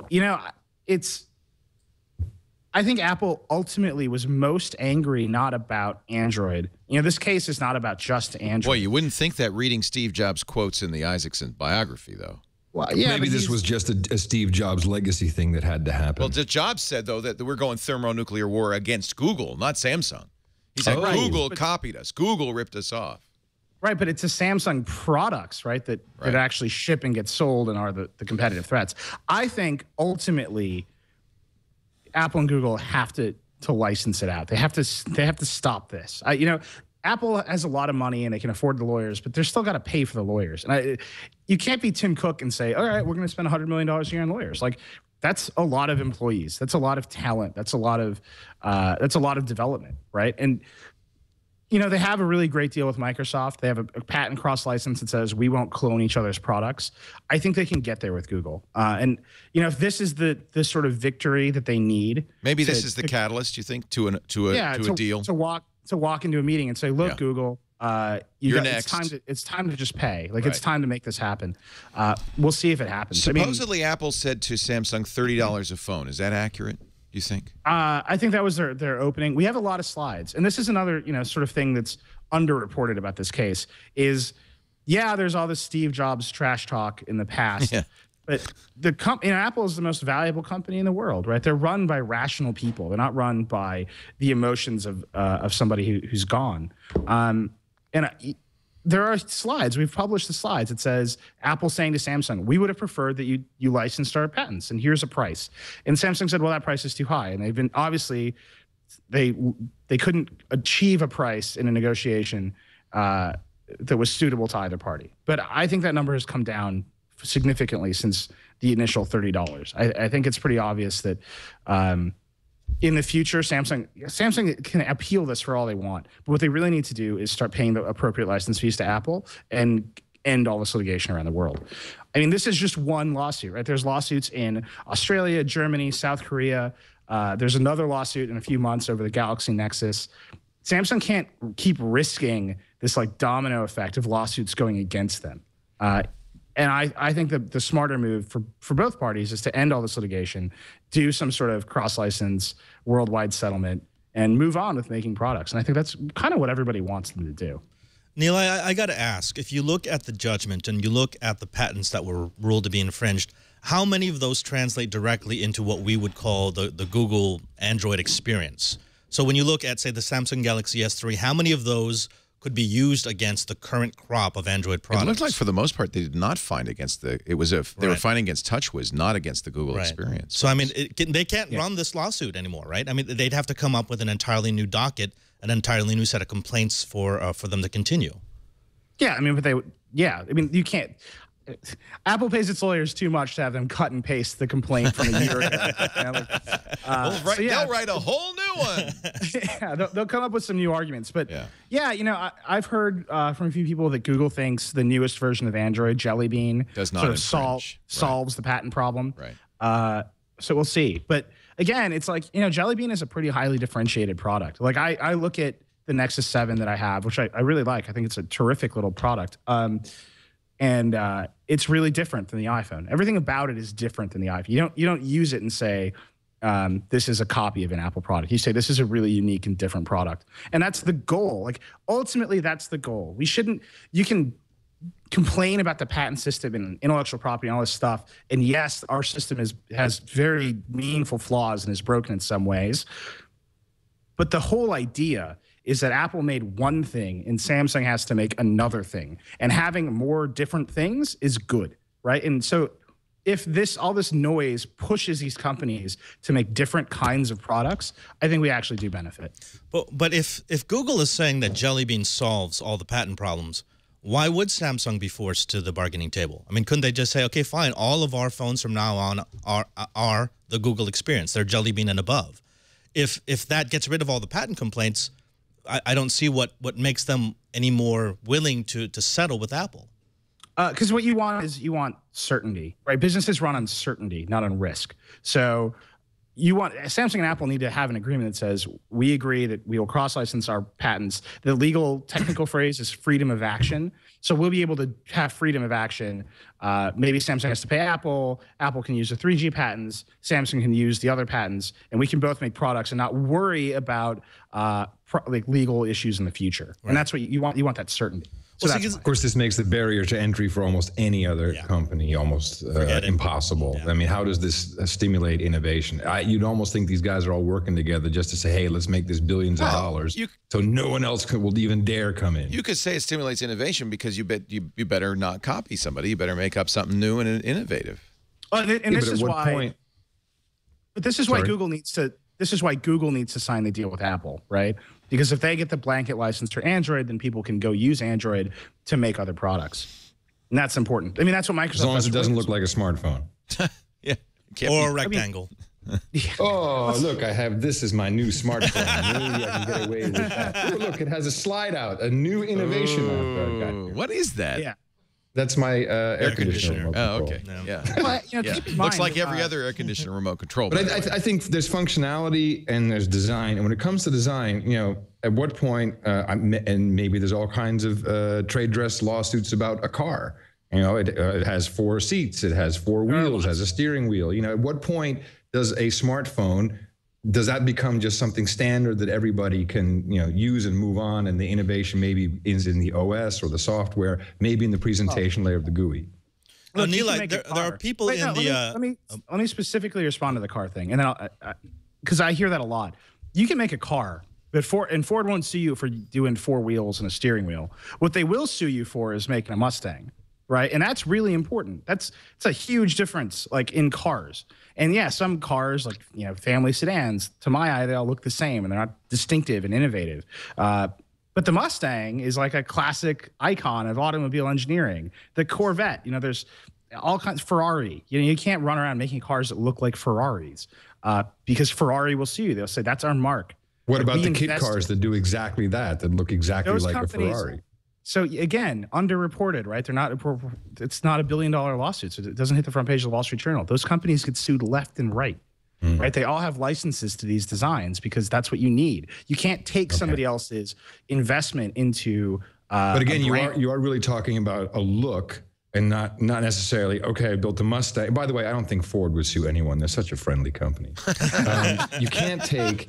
I think Apple ultimately was most angry not about Android. This case is not about just Android. Boy, you wouldn't think that reading Steve Jobs' quotes in the Isaacson biography, though. Well, yeah, maybe this was just a Steve Jobs legacy thing that had to happen. Well, Jobs said, though, that we're going thermonuclear war against Google, not Samsung. He said Google copied us. Google ripped us off. Right, but it's the Samsung products, right, that actually ship and get sold and are the competitive threats. I think ultimately Apple and Google have to license it out. They have to stop this. Apple has a lot of money and they can afford the lawyers, but they're still got to pay for the lawyers. And you can't be Tim Cook and say, all right, we're going to spend $100 million a year on lawyers. Like, that's a lot of employees. That's a lot of talent. That's a lot of development, right? And they have a really great deal with Microsoft. They have a patent cross license that says we won't clone each other's products. I think they can get there with Google. And if this is the sort of victory that they need, maybe this is the catalyst. You think to a deal to walk into a meeting and say, look, Google, you're next. It's time to just pay. Like it's time to make this happen. We'll see if it happens. Supposedly, Apple said to Samsung $30 a phone. Is that accurate? You think? I think that was their opening. We have a lot of slides, and this is another sort of thing that's underreported about this case. Is there's all this Steve Jobs trash talk in the past, but the Apple is the most valuable company in the world, right? They're run by rational people. They're not run by the emotions of somebody who's gone. There are slides. We've published the slides. It says Apple saying to Samsung, we would have preferred that you licensed our patents, and here's a price. And Samsung said, well, that price is too high. And they've been obviously they couldn't achieve a price in a negotiation that was suitable to either party. But I think that number has come down significantly since the initial $30. I think it's pretty obvious that in the future, Samsung can appeal this for all they want. But what they really need to do is start paying the appropriate license fees to Apple and end all this litigation around the world. I mean, this is just one lawsuit, right? There's lawsuits in Australia, Germany, South Korea. There's another lawsuit in a few months over the Galaxy Nexus. Samsung can't keep risking this like domino effect of lawsuits going against them. And I think that the smarter move for both parties is to end all this litigation, do some sort of cross-license worldwide settlement, and move on with making products. And I think that's kind of what everybody wants them to do. Nilay, I got to ask, if you look at the judgment and you look at the patents that were ruled to be infringed, how many of those translate directly into what we would call the Google Android experience? So when you look at, say, the Samsung Galaxy S3, how many of those could be used against the current crop of Android products. It looked like for the most part they did not find against the. It was they were fighting against TouchWiz, not against the Google experience. So I mean, they can't run this lawsuit anymore, right? I mean, they'd have to come up with an entirely new docket, an entirely new set of complaints for them to continue. Yeah, I mean, but I mean, you can't. Apple pays its lawyers too much to have them cut and paste the complaint from a year ago. You know, they'll write a whole new one. Yeah, they'll come up with some new arguments. But yeah, you know, I've heard from a few people that Google thinks the newest version of Android, Jelly Bean, does not solves the patent problem. Right. So we'll see. But again, it's like, you know, Jelly Bean is a pretty highly differentiated product. Like I look at the Nexus 7 that I have, which I really like. I think it's a terrific little product. And it's really different than the iPhone. Everything about it is different than the iPhone. You don't use it and say, this is a copy of an Apple product. You say, this is a really unique and different product. And that's the goal. Like, ultimately, that's the goal. You can complain about the patent system and intellectual property and all this stuff. And yes, our system has very meaningful flaws and is broken in some ways. But the whole idea is that Apple made one thing and Samsung has to make another thing. And having more different things is good, right? And so if all this noise pushes these companies to make different kinds of products, I think we actually do benefit. But if Google is saying that Jelly Bean solves all the patent problems, why would Samsung be forced to the bargaining table? I mean, couldn't they just say, okay, fine, all of our phones from now on are the Google experience. They're Jelly Bean and above. If that gets rid of all the patent complaints, I don't see what makes them any more willing to settle with Apple. Because what you want is certainty, right? Businesses run on certainty, not on risk. So Samsung and Apple need to have an agreement that says we agree that we will cross-license our patents. The legal technical phrase is freedom of action. So we'll be able to have freedom of action. Maybe Samsung has to pay Apple. Apple can use the 3G patents. Samsung can use the other patents, and we can both make products and not worry about like legal issues in the future. Right. And that's what you want. You want that certainty. So of course, this makes the barrier to entry for almost any other company almost impossible. Yeah. I mean, how does this stimulate innovation? You'd almost think these guys are all working together just to say, hey, let's make this billions of dollars so no one else will even dare come in. You could say it stimulates innovation because you better not copy somebody. You better make up something new and innovative. And this is why. But this is why Google needs to. This is why Google needs to sign the deal with Apple, right? Because if they get the blanket license for Android, then people can go use Android to make other products. And that's important. I mean, that's what Microsoft does. As long as it doesn't look like a smartphone. Yeah. Or a rectangle. Oh, look, this is my new smartphone. Maybe I can get away with that. Oh, look, it has a slide out, a new innovation. I've got here. What is that? Yeah. That's my air conditioner. Oh, okay. Yeah. Well, keep in mind, looks like every other air conditioner remote control. But I think there's functionality and there's design. And when it comes to design, at what point, and maybe there's all kinds of trade dress lawsuits about a car. It has 4 seats, it has 4 wheels, has a steering wheel. At what point does a smartphone, does that become just something standard that everybody can use and move on, and the innovation maybe is in the OS or the software, maybe in the presentation layer of the GUI? Well, Nilay, there are people let me specifically respond to the car thing, and then because I hear that a lot. You can make a car, but Ford won't sue you for doing 4 wheels and a steering wheel. What they will sue you for is making a Mustang, right? And that's really important. It's a huge difference, like in cars. And yeah, some cars, like family sedans, to my eye, they all look the same and they're not distinctive and innovative. But the Mustang is like a classic icon of automobile engineering. The Corvette, there's all kinds. Ferrari, you can't run around making cars that look like Ferraris because Ferrari will sue you. They'll say that's our mark. What about the kit cars that do exactly that look exactly like a Ferrari? So again, underreported, right? It's not $1 billion lawsuit. So it doesn't hit the front page of the Wall Street Journal. Those companies get sued left and right, right? They all have licenses to these designs because that's what you need. You can't take somebody else's investment into. But again, you are really talking about a look and not necessarily, okay, I built a Mustang. By the way, I don't think Ford would sue anyone. They're such a friendly company. You can't take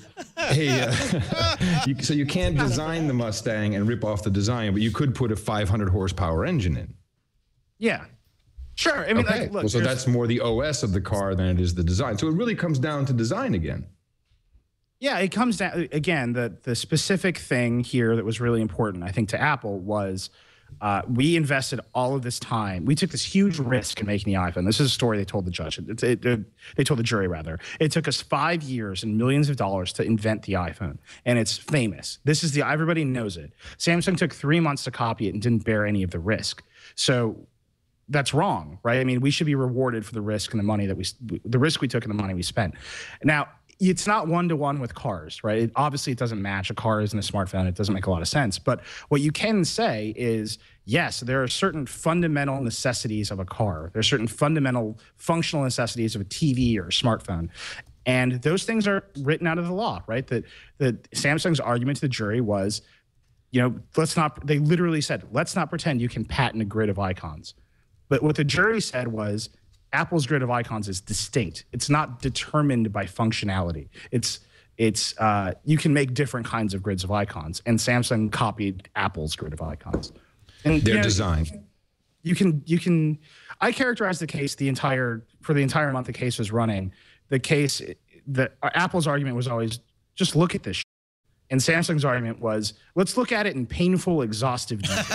so you can't design the Mustang and rip off the design, but you could put a 500 horsepower engine in. Yeah, sure. I mean, look, so that's more the OS of the car than it is the design. So it really comes down to design again. Yeah, it comes down again. The specific thing here that was really important, I think, to Apple was we invested all of this time. We took this huge risk in making the iPhone. This is a story they told the judge. They told the jury rather. It took us 5 years and millions of dollars to invent the iPhone, and it's famous. This is everybody knows it. Samsung took 3 months to copy it and didn't bear any of the risk. So that's wrong, right? I mean, we should be rewarded for the risk and the money that the risk we took and the money we spent. Now, it's not one-to-one with cars, right? Obviously, it doesn't match. A car isn't a smartphone. It doesn't make a lot of sense. But what you can say is, yes, there are certain fundamental necessities of a car. There are certain fundamental functional necessities of a TV or a smartphone. And those things are written out of the law, right? That Samsung's argument to the jury was, they literally said, let's not pretend you can patent a grid of icons. But what the jury said was, Apple's grid of icons is distinct. It's not determined by functionality. It's you can make different kinds of grids of icons, and Samsung copied Apple's grid of icons. And their design. You can. I characterized the case for the entire month the case was running. Apple's argument was always just look at this. And Samsung's argument was, let's look at it in painful, exhaustive detail.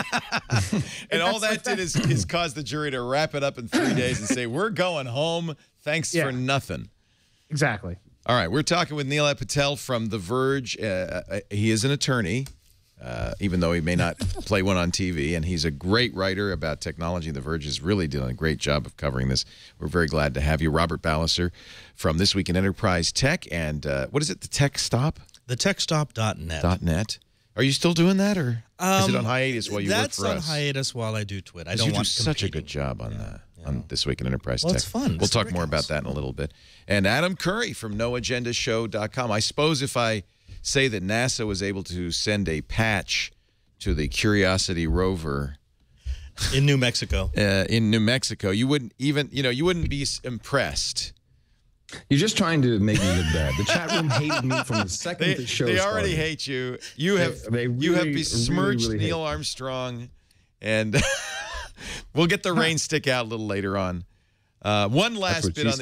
And all that did is cause the jury to wrap it up in 3 days and say, we're going home. Thanks for nothing. Exactly. All right. We're talking with Nilay Patel from The Verge. He is an attorney, even though he may not play one on TV. And he's a great writer about technology. The Verge is really doing a great job of covering this. We're very glad to have you. Robert Ballecer from This Week in Enterprise Tech. And what is it, the Tech Stop? TheTechStop.net. .net. Are you still doing that, or is it on hiatus while you work for us? That's on hiatus while I do TWiT. I don't you want do such a good job on that, on This Week in Enterprise Tech. It's fun. We'll talk more about that in a little bit. And Adam Curry from NoAgendaShow.com. I suppose if I say that NASA was able to send a patch to the Curiosity rover in New Mexico, you wouldn't even, you wouldn't be impressed. You're just trying to make me look bad. The chat room hated me from the second the show started. They already hate you. You have besmirched really Neil Armstrong, and we'll get the rain stick out a little later on. One last bit on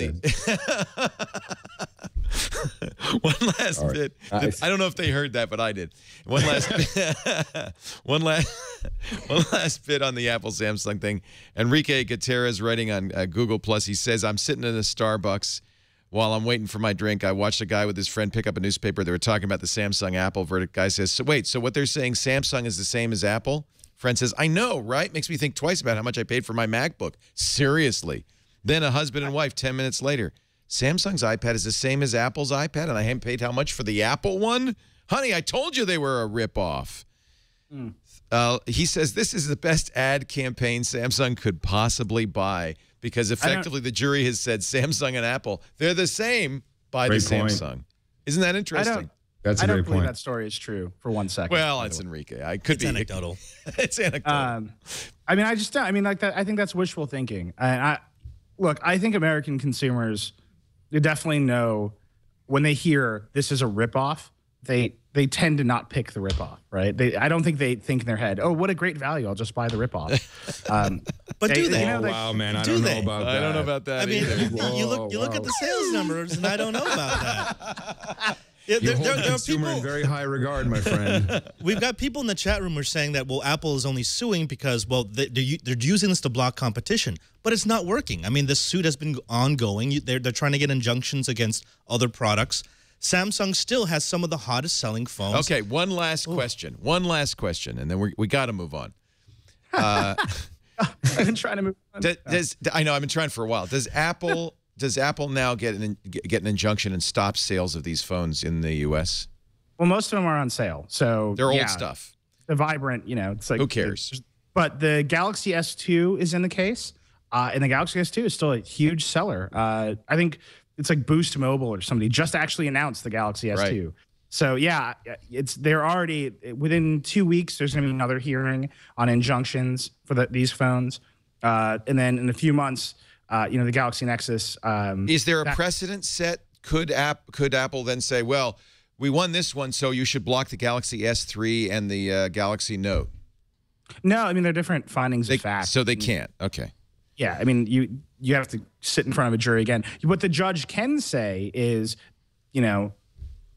one last bit. I don't know if they heard that, but I did. One last one last bit on the Apple Samsung thing. Enrique Gutierrez writing on Google Plus. He says, I'm sitting in a Starbucks. While I'm waiting for my drink, I watched a guy with his friend pick up a newspaper. They were talking about the Samsung Apple verdict. Guy says, so wait, so what they're saying, Samsung is the same as Apple? Friend says, I know, right? Makes me think twice about how much I paid for my MacBook. Seriously. Then a husband and wife, 10 minutes later, Samsung's iPad is the same as Apple's iPad, and I haven't paid how much for the Apple one? Honey, I told you they were a ripoff. He says this is the best ad campaign Samsung could possibly buy, because effectively the jury has said Samsung and Apple, they're the same by the Samsung. Isn't that interesting? That's a great point. I don't believe that story is true for 1 second. Well, it's Enrique. It's anecdotal. It's anecdotal. I mean, like that. I think that's wishful thinking. Look, I think American consumers, they definitely know when they hear this is a ripoff, they tend to not pick the ripoff, right? I don't think they think in their head, oh, what a great value, I'll just buy the ripoff. But do they? Wow, man, I don't know about that. I don't know about that. I mean, either. you look at the sales numbers, and I don't know about that. You hold the There are consumer people in very high regard, my friend. We've got people in the chat room who are saying that, well, Apple is only suing because, well, they're using this to block competition. But it's not working. I mean, this suit has been ongoing. They're trying to get injunctions against other products. Samsung still has some of the hottest selling phones. Okay, one last question. One last question, and then we got to move on. I've been trying to move on. I know, I've been trying for a while. Does Apple now get an injunction and stop sales of these phones in the U.S.? Well, most of them are on sale, so they're old stuff. The Vibrant, it's like, who cares? But the Galaxy S2 is in the case, and the Galaxy S2 is still a huge seller. I think it's like Boost Mobile or somebody just actually announced the Galaxy S2. Right. So yeah, they're already within 2 weeks. There's going to be another hearing on injunctions for these phones, and then in a few months, the Galaxy Nexus. Is there a precedent set? Could Apple then say, well, we won this one, so you should block the Galaxy S3 and the Galaxy Note? No, I mean they're different findings of fact. So they can't. Okay. Yeah, I mean you have to sit in front of a jury again. What the judge can say is,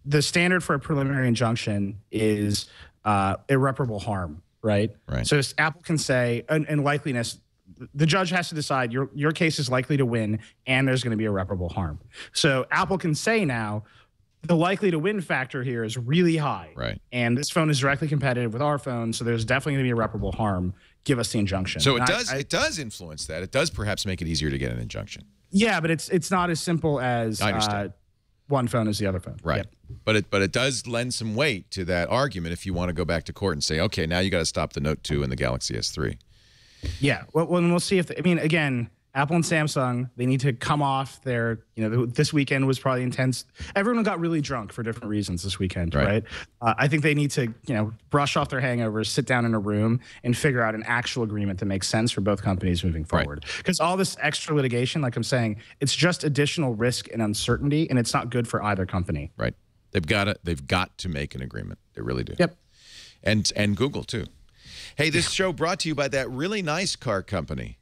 the standard for a preliminary injunction is irreparable harm, right? Right. So Apple can say, and likeliness, the judge has to decide your case is likely to win and there's going to be irreparable harm. So Apple can say now, the likely to win factor here is really high. Right. And this phone is directly competitive with our phone, so there's definitely going to be irreparable harm. Give us the injunction. So it does influence that. It does perhaps make it easier to get an injunction. Yeah, but it's not as simple as I understand. One phone is the other phone. Right. Yep. But it does lend some weight to that argument if you want to go back to court and say, okay, now you got to stop the Note 2 and the Galaxy S3. Yeah. Well, we'll see if I mean, again, Apple and Samsung, they need to come off their, this weekend was probably intense. Everyone got really drunk for different reasons this weekend, right? I think they need to, brush off their hangovers, sit down in a room and figure out an actual agreement that makes sense for both companies moving forward. Because all this extra litigation, like I'm saying, it's just additional risk and uncertainty, and it's not good for either company. Right. They've got to make an agreement. They really do. Yep. And Google, too. Hey, this show brought to you by that really nice car company.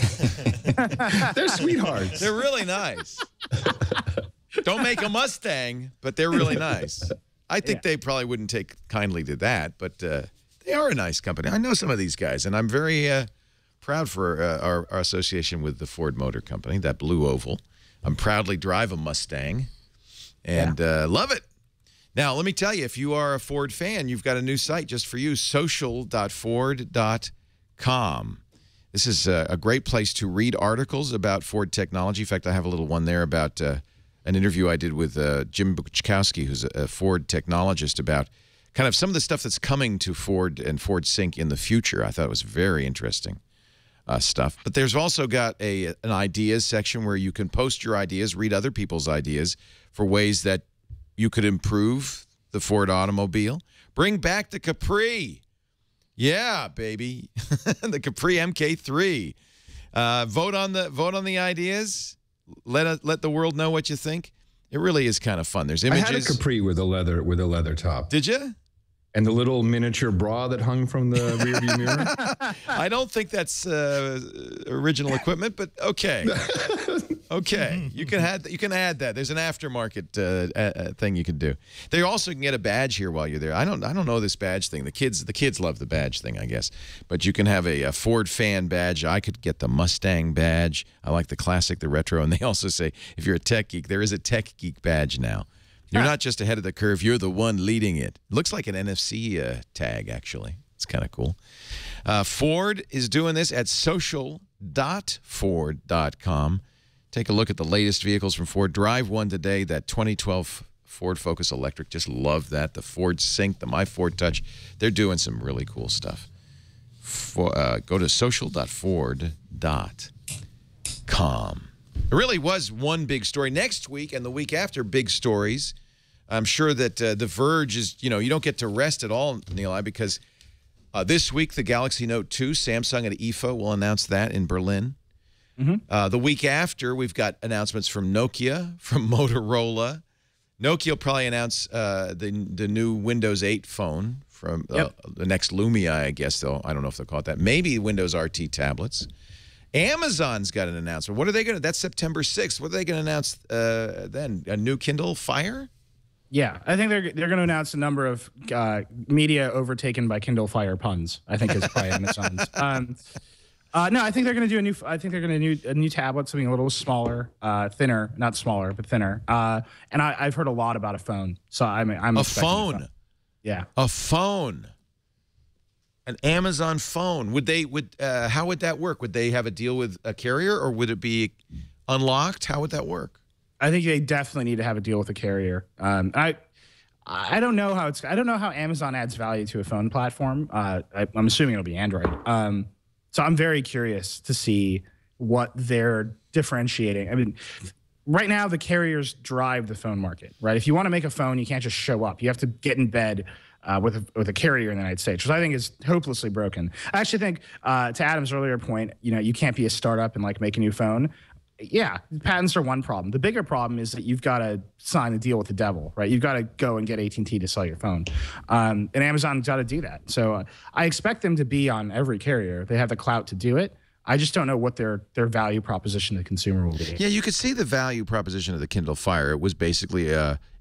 They're sweethearts. They're really nice. Don't make a Mustang, but they're really nice. I think they probably wouldn't take kindly to that, but they are a nice company. I know some of these guys, and I'm very proud for our association with the Ford Motor Company, that blue oval. I'm proudly drive a Mustang and love it. Now, let me tell you, if you are a Ford fan, you've got a new site just for you, social.ford.com. This is a great place to read articles about Ford technology. In fact, I have a little one there about an interview I did with Jim Buchkowski, who's a Ford technologist, about kind of some of the stuff that's coming to Ford and Ford Sync in the future. I thought it was very interesting stuff. But there's also got an ideas section where you can post your ideas, read other people's ideas for ways that you could improve the Ford automobile. Bring back the Capri. Yeah, baby. The Capri MK3. Vote on the ideas. Let the world know what you think. It really is kind of fun. There's images. I had a Capri with a leather top. Did you? And the little miniature bra that hung from the rearview mirror. I don't think that's original equipment, but okay. Okay, you can add that. There's an aftermarket thing you can do. They also can get a badge here while you're there. I don't know this badge thing. The kids love the badge thing, I guess. But you can have a Ford fan badge. I could get the Mustang badge. I like the classic, the retro. And they also say if you're a tech geek, there is a tech geek badge now. You're not just ahead of the curve. You're the one leading it. Looks like an NFC tag, actually. It's kind of cool. Ford is doing this at social.ford.com. Take a look at the latest vehicles from Ford. Drive one today, that 2012 Ford Focus Electric. Just love that. The Ford Sync, the My Ford Touch. They're doing some really cool stuff. Go to social.ford.com. There really was one big story. Next week and the week after, big stories. I'm sure that The Verge is, you don't get to rest at all, Nilay, because this week the Galaxy Note 2, Samsung at IFA will announce that in Berlin. The week after, we've got announcements from Nokia, from Motorola. Nokia will probably announce the new Windows 8 phone from the next Lumia, I guess. I don't know if they'll call it that. Maybe Windows RT tablets. Amazon's got an announcement. What are they going to? That's September 6th. What are they going to announce then? A new Kindle Fire? Yeah, I think they're going to announce a number of media overtaken by Kindle Fire puns. I think is probably Amazon's. No, I think they're going to do a new. I think they're going to do a new tablet, something a little smaller, thinner, not smaller, but thinner. And I've heard a lot about a phone, so I'm a phone. Yeah, a phone. An Amazon phone. How would that work? Would they have a deal with a carrier, or would it be unlocked? How would that work? I think they definitely need to have a deal with a carrier. I don't know how I don't know how Amazon adds value to a phone platform. I'm assuming it'll be Android. So I'm very curious to see what they're differentiating. I mean, right now the carriers drive the phone market, right? If you want to make a phone, you can't just show up. You have to get in bed with a carrier in the United States, which I think is hopelessly broken. I actually think, to Adam's earlier point, you can't be a startup and make a new phone. Yeah, patents are one problem. The bigger problem is that you've got to sign a deal with the devil, right? You've got to go and get AT&T to sell your phone. And Amazon's got to do that. So I expect them to be on every carrier. They have the clout to do it. I just don't know what their value proposition to the consumer will be. Yeah, you could see the value proposition of the Kindle Fire. It was basically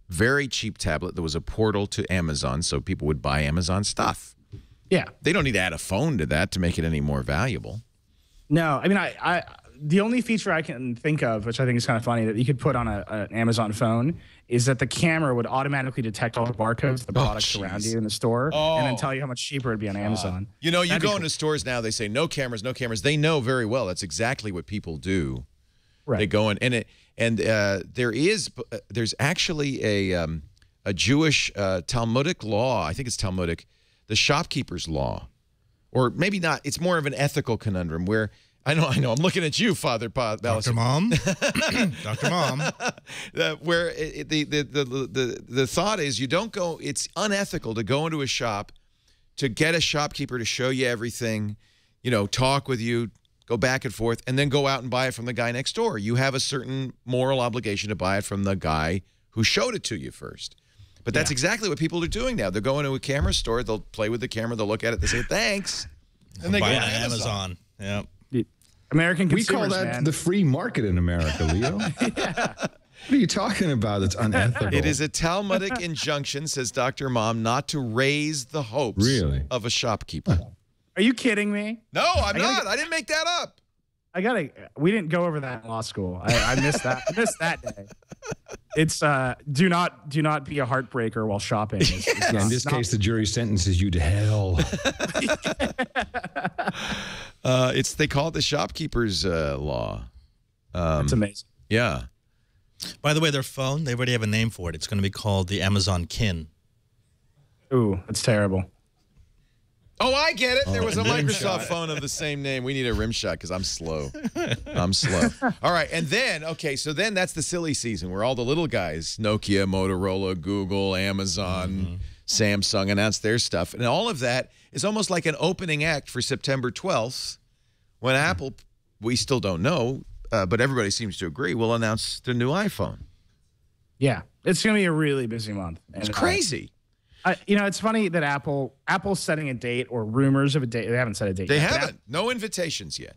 very cheap tablet that was a portal to Amazon, so people would buy Amazon stuff. Yeah. They don't need to add a phone to that to make it any more valuable. No, I mean, the only feature I can think of, which I think is kind of funny, that you could put on an Amazon phone is that the camera would automatically detect all the barcodes, the products around you in the store, and then tell you how much cheaper it'd be on Amazon. You know, you go into stores now, they say no cameras, no cameras. They know very well that's exactly what people do. Right. They go in, and there's actually a Jewish Talmudic law. I think it's Talmudic, the shopkeeper's law, or maybe not. It's more of an ethical conundrum where I know. I'm looking at you, Father Ballecer. Dr. Mom, Dr. Mom. Where the thought is, you don't go. It's unethical to go into a shop to get a shopkeeper to show you everything, you know, talk with you, go back and forth, and then go out and buy it from the guy next door. You have a certain moral obligation to buy it from the guy who showed it to you first. But that's exactly what people are doing now. They're going to a camera store, they'll play with the camera, they'll look at it, they say, thanks. And they buy go it to on Amazon. Yeah. American We consumers, call that man. the free market in America, Leo. What are you talking about? It's unethical. It is a Talmudic injunction, says Dr. Mom, not to raise the hopes of a shopkeeper. Are you kidding me? No, I'm not. I didn't make that up. We didn't go over that in law school. I missed that. I missed that day. It's do not be a heartbreaker while shopping. In this case, the jury sentences you to hell. They call it the shopkeeper's law. It's amazing. Yeah. By the way, their phone, they already have a name for it. It's going to be called the Amazon Kin. Ooh, that's terrible. Oh, I get it. There was a rim Microsoft shot. phone of the same name. We need a rim shot because I'm slow. I'm slow. All right. And then, okay, so then that's the silly season where all the little guys, Nokia, Motorola, Google, Amazon, Samsung, announce their stuff. And all of that is almost like an opening act for September 12th when Apple, we still don't know, but everybody seems to agree, will announce the new iPhone. Yeah, it's going to be a really busy month. It's crazy. You know, it's funny that Apple's setting a date or rumors of a date. They haven't set a date. They yet, haven't. No invitations yet.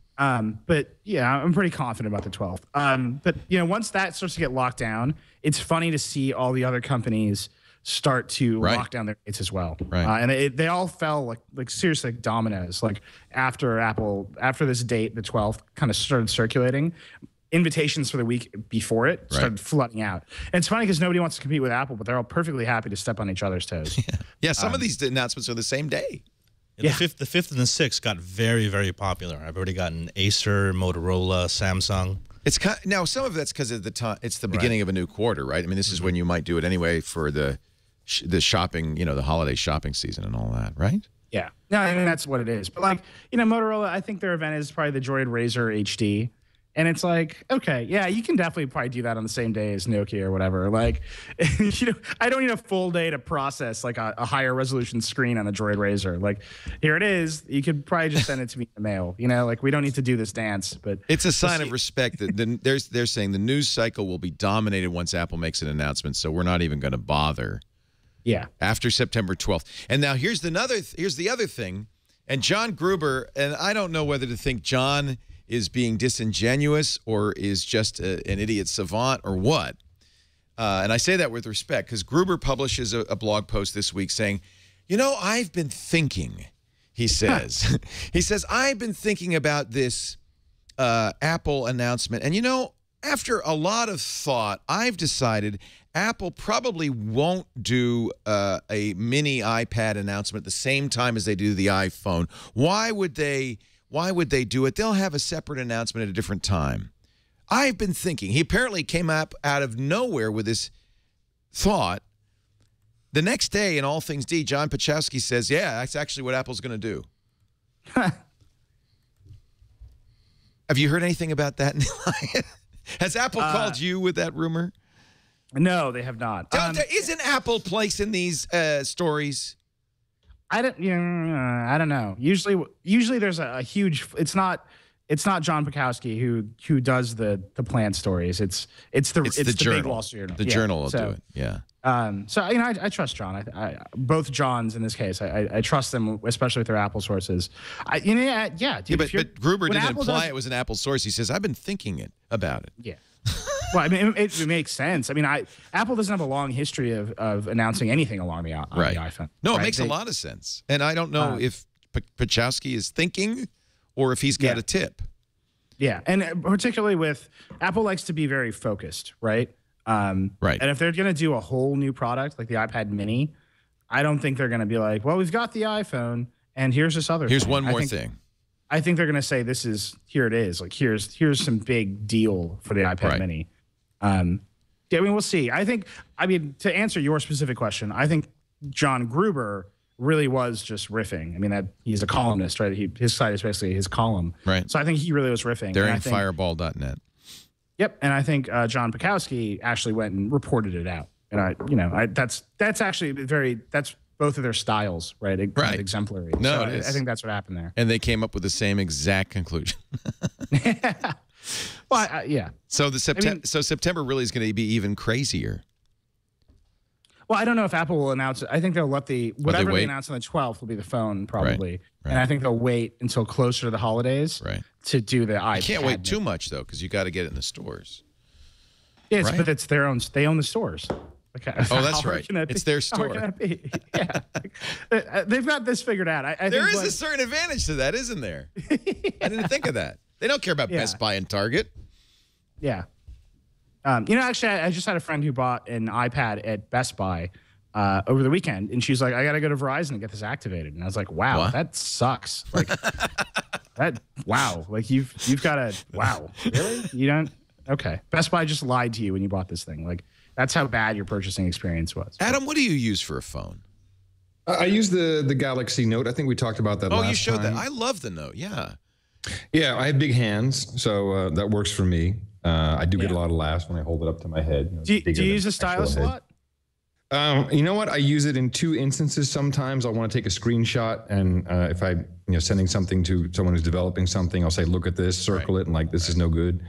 But yeah, I'm pretty confident about the 12th. But you know, once that starts to get locked down, it's funny to see all the other companies start to lock down their dates as well. Right. And they all fell like seriously like dominoes. Like after this date, the 12th, kind of started circulating. Invitations for the week before it started flooding out. And it's funny because nobody wants to compete with Apple, but they're all perfectly happy to step on each other's toes. Yeah, some of these announcements are the same day. Yeah, the fifth and the sixth got very, very popular. I've already gotten Acer, Motorola, Samsung. It's now some of that's because of the time. It's the beginning of a new quarter, right? I mean, this is when you might do it anyway for the shopping, you know, the holiday shopping season and all that, right? Yeah. No, I mean, that's what it is. But like, you know, Motorola, I think their event is probably the Droid Razr HD. And it's like, okay, yeah, you can definitely probably do that on the same day as Nokia or whatever. Like, you know, I don't need a full day to process like a higher resolution screen on a Droid Razr. Like, here it is. You could probably just send it to me in the mail. You know, like we don't need to do this dance. But it's a sign of respect that they're saying the news cycle will be dominated once Apple makes an announcement. So we're not even going to bother. Yeah. After September 12th. And now here's the other thing. And John Gruber, and I don't know whether to think John is being disingenuous or is just an idiot savant or what. And I say that with respect because Gruber publishes a blog post this week saying, you know, I've been thinking, he says. He says, I've been thinking about this Apple announcement. And, you know, after a lot of thought, I've decided Apple probably won't do a mini iPad announcement at the same time as they do the iPhone. Why would they do it? They'll have a separate announcement at a different time. I've been thinking. He apparently came up out of nowhere with this thought. The next day in All Things D, John Pachowski says, yeah, that's actually what Apple's going to do. Have you heard anything about that, Nilay? Has Apple called you with that rumor? No, they have not. Isn't Apple placing these stories? I don't know. Usually there's a huge. It's not John Pachowski who does the plant stories. It's the Journal. big Wall Street Journal. The Journal will do it. Yeah. So you know, I trust John. Both Johns in this case. I trust them, especially with their Apple sources. Dude, but Gruber didn't imply it was an Apple source. He says I've been thinking about it. Yeah. Well, I mean, it makes sense. I mean, Apple doesn't have a long history of announcing anything along the iPhone. No, right? it makes a lot of sense. And I don't know if Pachowski is thinking or if he's got a tip. Yeah, and particularly with Apple likes to be very focused, right? Right. And if they're going to do a whole new product like the iPad Mini, I don't think they're going to be like, well, we've got the iPhone, and here's this other Here's thing. one more thing. I think they're going to say here it is. Like, here's some big deal for the iPad Mini. Yeah, I mean, we'll see. I mean, to answer your specific question, I think John Gruber really was just riffing. I mean, he's a columnist, right? His site is basically his column. Right. So I think he really was riffing. They're in fireball.net. Yep. And I think John Pachowski actually went and reported it out. And that's actually that's both of their styles, right? Kind of exemplary. No, so it is. I think that's what happened there. And they came up with the same exact conclusion. Well, yeah. So September really is going to be even crazier. Well, I don't know if Apple will announce it. I think they'll let whatever they announce on the 12th will be the phone probably. Right. And I think they'll wait until closer to the holidays to do the iPad. You can't wait too much though, because you got to get it in the stores. Yes, but it's their own. They own the stores. Okay. Oh, that's right. It's their store. How can it be? Yeah. They've got this figured out. I there think is a certain advantage to that, isn't there? I didn't think of that. They don't care about Best Buy and Target. Yeah. Actually, I just had a friend who bought an iPad at Best Buy over the weekend, and she's like, "I got to go to Verizon and get this activated." And I was like, "Wow, that sucks." Like wow. Like you've got to. Wow, really? You don't? Okay. Best Buy just lied to you when you bought this thing. Like that's how bad your purchasing experience was. Adam, what do you use for a phone? I use the Galaxy Note. I think we talked about that last time. Oh, you showed that. I love the Note. Yeah. Yeah, I have big hands, so that works for me. I do get a lot of laughs when I hold it up to my head. Do you use a stylus a lot? You know what? I use it in 2 instances. Sometimes I want to take a screenshot, and if I sending something to someone who's developing something, I'll say, "Look at this," circle it, and like this is no good.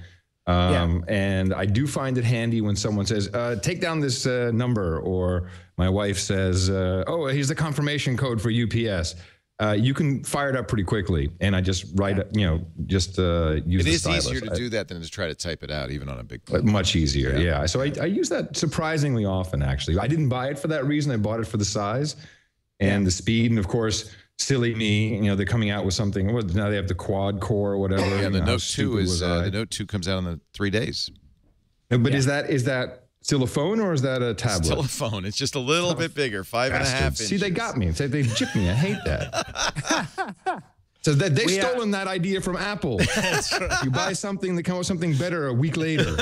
And I do find it handy when someone says, "Take down this number," or my wife says, "Oh, here's the confirmation code for UPS." You can fire it up pretty quickly, and I just write, use the stylus. It is easier to do that than to try to type it out, even on a big phone. Much easier, yeah. So I use that surprisingly often, actually. I didn't buy it for that reason. I bought it for the size and the speed, and of course, silly me. They're coming out with something. Now they have the quad core or whatever. Yeah, the Note 2 the Note 2 comes out in 3 days. But is that still a phone or is that a tablet? Still a phone. It's just a little bit bigger, 5.5 inches. See, they got me. They gypped me. I hate that. So they stolen that idea from Apple. You buy something, they come up with something better a week later.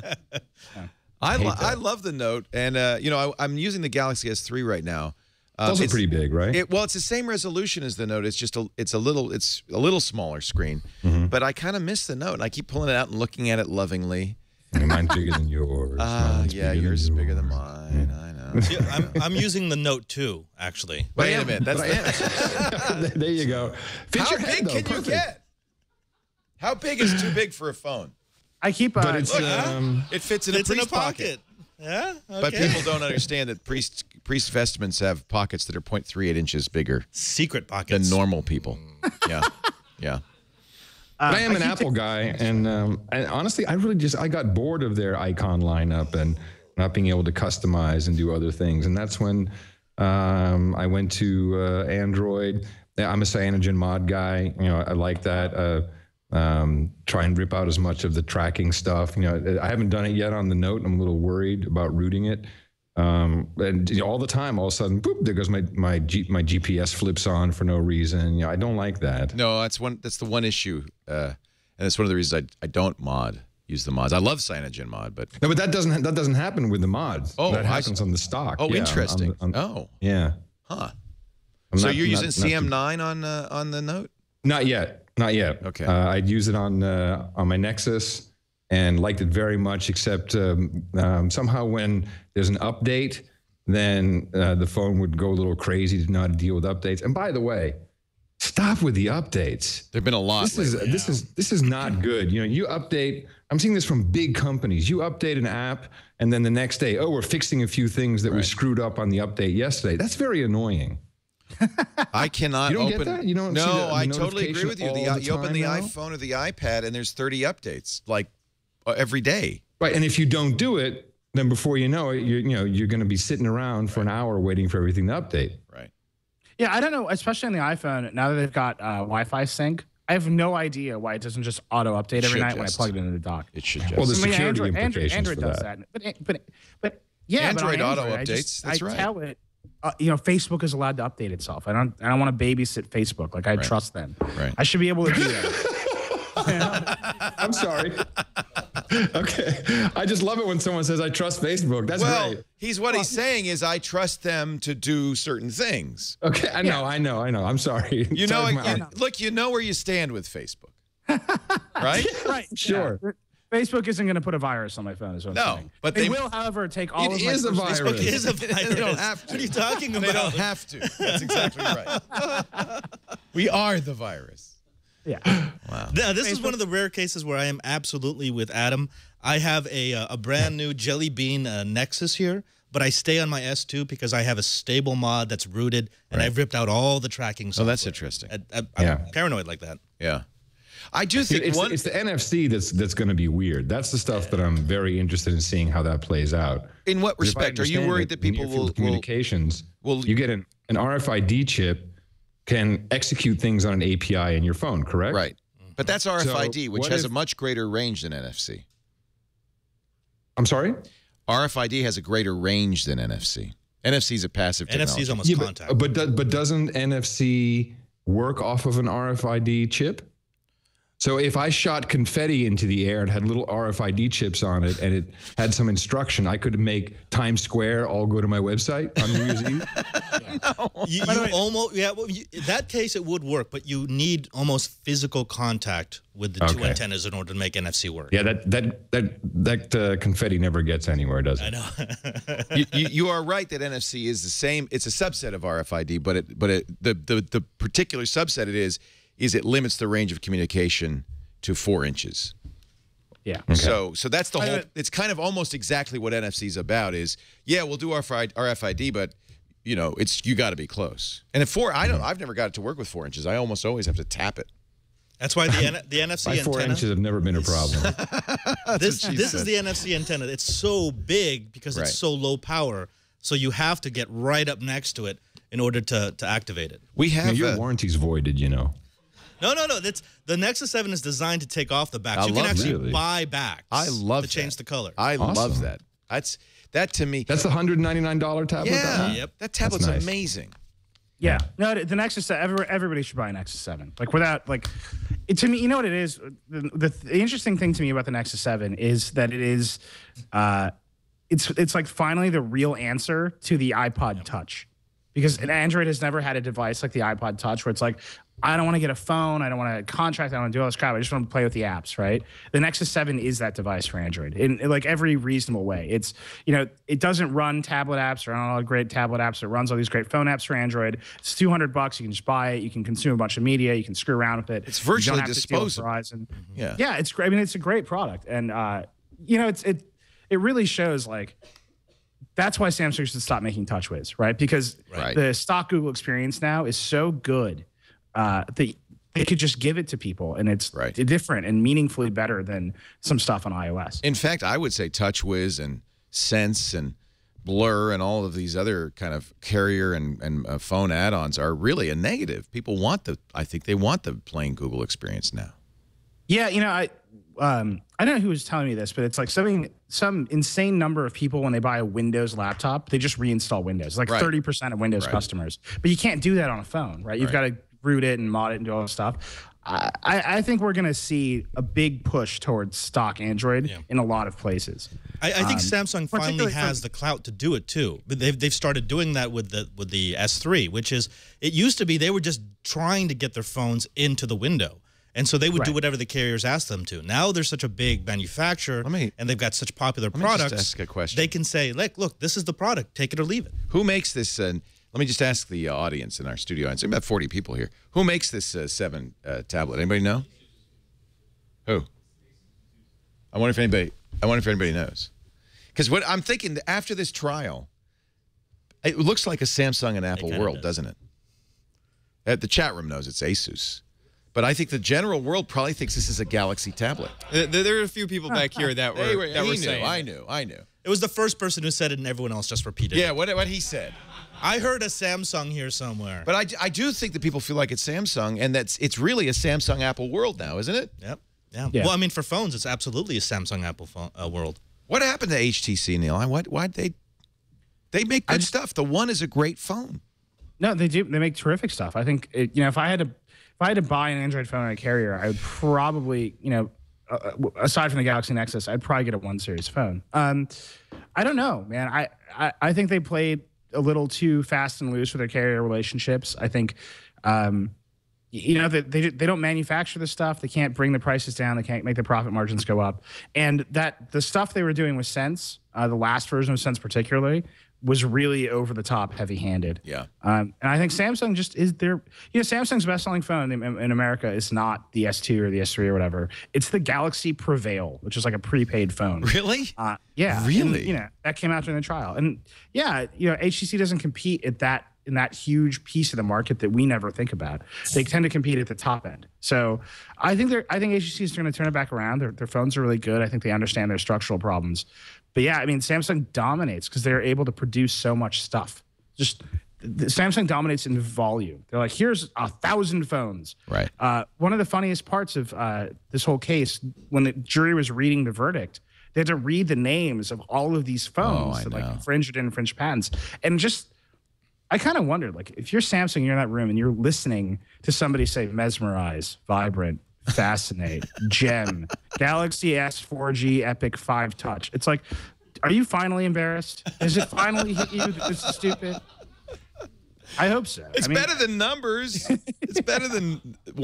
I love the Note, and I'm using the Galaxy S3 right now. It's also pretty big, right? Well, it's the same resolution as the Note. It's just it's a little smaller screen. But I kind of miss the Note, and I keep pulling it out and looking at it lovingly. Mine's bigger than yours. Yeah, yours is bigger than mine. I know. See, I'm using the Note 2, actually. Wait a minute. There you go. How big can you get? How big is too big for a phone? I keep. But it fits in a priest pocket. Yeah. Okay. But people don't understand that priest vestments have pockets that are 0.38 inches bigger. Secret pockets. Than normal people. Yeah. But I am an Apple guy, and honestly, I got bored of their icon lineup and not being able to customize and do other things. And that's when I went to Android. I'm a Cyanogen mod guy. I like that. Try and rip out as much of the tracking stuff. I haven't done it yet on the Note. I'm a little worried about rooting it. And all the time, all of a sudden, boop, there goes my GPS flips on for no reason. I don't like that. No, that's the one issue, and that's one of the reasons I don't use the mods. I love Cyanogen mod, but that doesn't happen with the mods. Oh, that happens on the stock. Oh, interesting. Yeah. Huh. So you're using CM9 on the Note? Not yet. Okay. I'd use it on my Nexus and liked it very much, except somehow when there's an update, then the phone would go a little crazy, didn't know how to deal with updates. And by the way, stop with the updates. There've been a lot. This is not good. You update. I'm seeing this from big companies. You update an app, and then the next day, we're fixing a few things that we screwed up on the update yesterday. That's very annoying. I cannot open. You don't get that? You don't no, see the I totally agree with you. You open the now? iPhone or the iPad, and there's 30 updates, like every day. Right, and if you don't do it, then before you know it, you're going to be sitting around for an hour waiting for everything to update. Right. Yeah, I don't know, especially on the iPhone, now that they've got Wi-Fi sync, I have no idea why it doesn't just auto-update every night when I plug it into the dock. It should just. Well, the I mean, security implications Android for does that. But yeah, Android but on auto Android, updates, that's right. I tell it, Facebook is allowed to update itself. I don't want to babysit Facebook. Like, I trust them. Right. I should be able to do that. I'm sorry. Okay. I just love it when someone says, I trust Facebook. That's great. He's saying is I trust them to do certain things. Okay. I know. I'm sorry. You know where you stand with Facebook. Right? Right. Sure. Yeah. Facebook isn't going to put a virus on my phone, is what I'm saying. But they will, however, take all of my... It is a virus. Facebook is a virus. They don't have to. What are you talking about? They don't have to. That's exactly right. We are the virus. Yeah. Wow. Now, this is one of the rare cases where I am absolutely with Adam. I have a brand new Jelly Bean Nexus here, but I stay on my S2 because I have a stable mod that's rooted, and I've ripped out all the tracking software. Oh, that's interesting. I'm paranoid like that. Yeah. I do think it's the NFC that's going to be weird. That's the stuff that I'm very interested in seeing how that plays out. In what respect? Are you worried that people will communications? You get an RFID chip can execute things on an API in your phone, correct? Right. But that's RFID, So which has a much greater range than NFC. I'm sorry? RFID has a greater range than NFC. NFC is a passive technology. NFC is almost contact. But doesn't NFC work off of an RFID chip? So if I shot confetti into the air and had little RFID chips on it and it had some instruction, I could make Times Square all go to my website on New Year's Eve? In that case, it would work, but you need almost physical contact with the two antennas in order to make NFC work. Yeah, that confetti never gets anywhere, does it? I know. you are right that NFC is the same. It's a subset of RFID, but the particular subset it is it limits the range of communication to 4 inches. Yeah. Okay. So that's the whole. It's kind of almost exactly what NFC is about. Is we'll do RFID, but you got to be close. And at 4, I've never got it to work with 4 inches. I almost always have to tap it. That's why the NFC My 4 antenna. inches have never been a problem. This is the NFC antenna. It's so big because it's so low power. So you have to get right up next to it in order to activate it. We have your warranty's voided, No. The Nexus 7 is designed to take off the backs. You can actually buy backs. I love to change the color. I love that. That to me. That's the $199 tablet. Yeah. Yep. That tablet's amazing. Yeah. No, the Nexus 7. Everybody should buy a Nexus 7. Like without to me, you know what it is. The interesting thing to me about the Nexus 7 is that it is, it's like finally the real answer to the iPod Touch, because Android has never had a device like the iPod Touch where it's like, I don't want to get a phone. I don't want to contract. I don't want to do all this crap. I just want to play with the apps, right? The Nexus 7 is that device for Android in like every reasonable way. It's, it doesn't run tablet apps or all the great tablet apps. It runs all these great phone apps for Android. It's $200. You can just buy it. You can consume a bunch of media. You can screw around with it. It's virtually disposable. Yeah, it's great. I mean, it's a great product. And, it really shows like, that's why Samsung should stop making TouchWiz, right? Because the stock Google experience now is so good. They could just give it to people, and it's different and meaningfully better than some stuff on iOS. In fact, I would say TouchWiz and Sense and Blur and all of these other kind of carrier and phone add-ons are really a negative. People I think they want the plain Google experience now. Yeah, I don't know who was telling me this, but it's like some insane number of people when they buy a Windows laptop, they just reinstall Windows. Like 30% of Windows customers. But you can't do that on a phone, right? You've got to root it and mod it and do all this stuff. I think we're going to see a big push towards stock Android in a lot of places. I think Samsung finally has the clout to do it too. But they've started doing that with the S3, which is, it used to be they were just trying to get their phones into the window. And so they would do whatever the carriers asked them to. Now they're such a big manufacturer, and they've got such popular products. Let me just ask a question. They can say, look, this is the product. Take it or leave it. Who makes this? Let me just ask the audience in our studio. It's about 40 people here. Who makes this 7 tablet? Anybody know? Who? I wonder if anybody knows. Because what I'm thinking, after this trial, it looks like a Samsung and Apple world, doesn't it? The chat room knows it's Asus. But I think the general world probably thinks this is a Galaxy tablet. There are a few people back here that were saying I knew. It was the first person who said it, and everyone else just repeated it. Yeah, what he said. I heard a Samsung here somewhere. But I do think that people feel like it's Samsung, and it's really a Samsung Apple world now, isn't it? Yep. Yeah. Well, I mean, for phones, it's absolutely a Samsung Apple phone, world. What happened to HTC, Nilay? Why'd they make good stuff? The One is a great phone. No, they do. They make terrific stuff. I think if I had to buy an Android phone on a carrier, I would probably aside from the Galaxy Nexus, I'd probably get a 1 Series phone. I don't know, man. I think they played a little too fast and loose with their carrier relationships. I think, they don't manufacture the stuff. They can't bring the prices down. They can't make the profit margins go up. And that the stuff they were doing with Sense, the last version of Sense particularly, was really over the top, heavy-handed. Yeah. And I think Samsung just is there. Samsung's best-selling phone in America is not the S2 or the S3 or whatever. It's the Galaxy Prevail, which is like a prepaid phone. Really? Yeah. Really? And, that came out during the trial. And yeah, HTC doesn't compete in that huge piece of the market that we never think about. They tend to compete at the top end. So I think HTC is going to turn it back around. Their phones are really good. I think they understand their structural problems. But yeah, I mean, Samsung dominates because they're able to produce so much stuff. Samsung dominates in volume. They're like, here's 1,000 phones. Right. One of the funniest parts of this whole case, when the jury was reading the verdict, they had to read the names of all of these phones that like infringed or didn't infringe patents. And I kind of wondered, like, if you're Samsung, you're in that room and you're listening to somebody say mesmerize, vibrant, fascinate, gem, Galaxy S 4G Epic 5 Touch. It's like, are you finally embarrassed? Has it finally hit you that this is stupid? I hope so. It's better than numbers. It's better than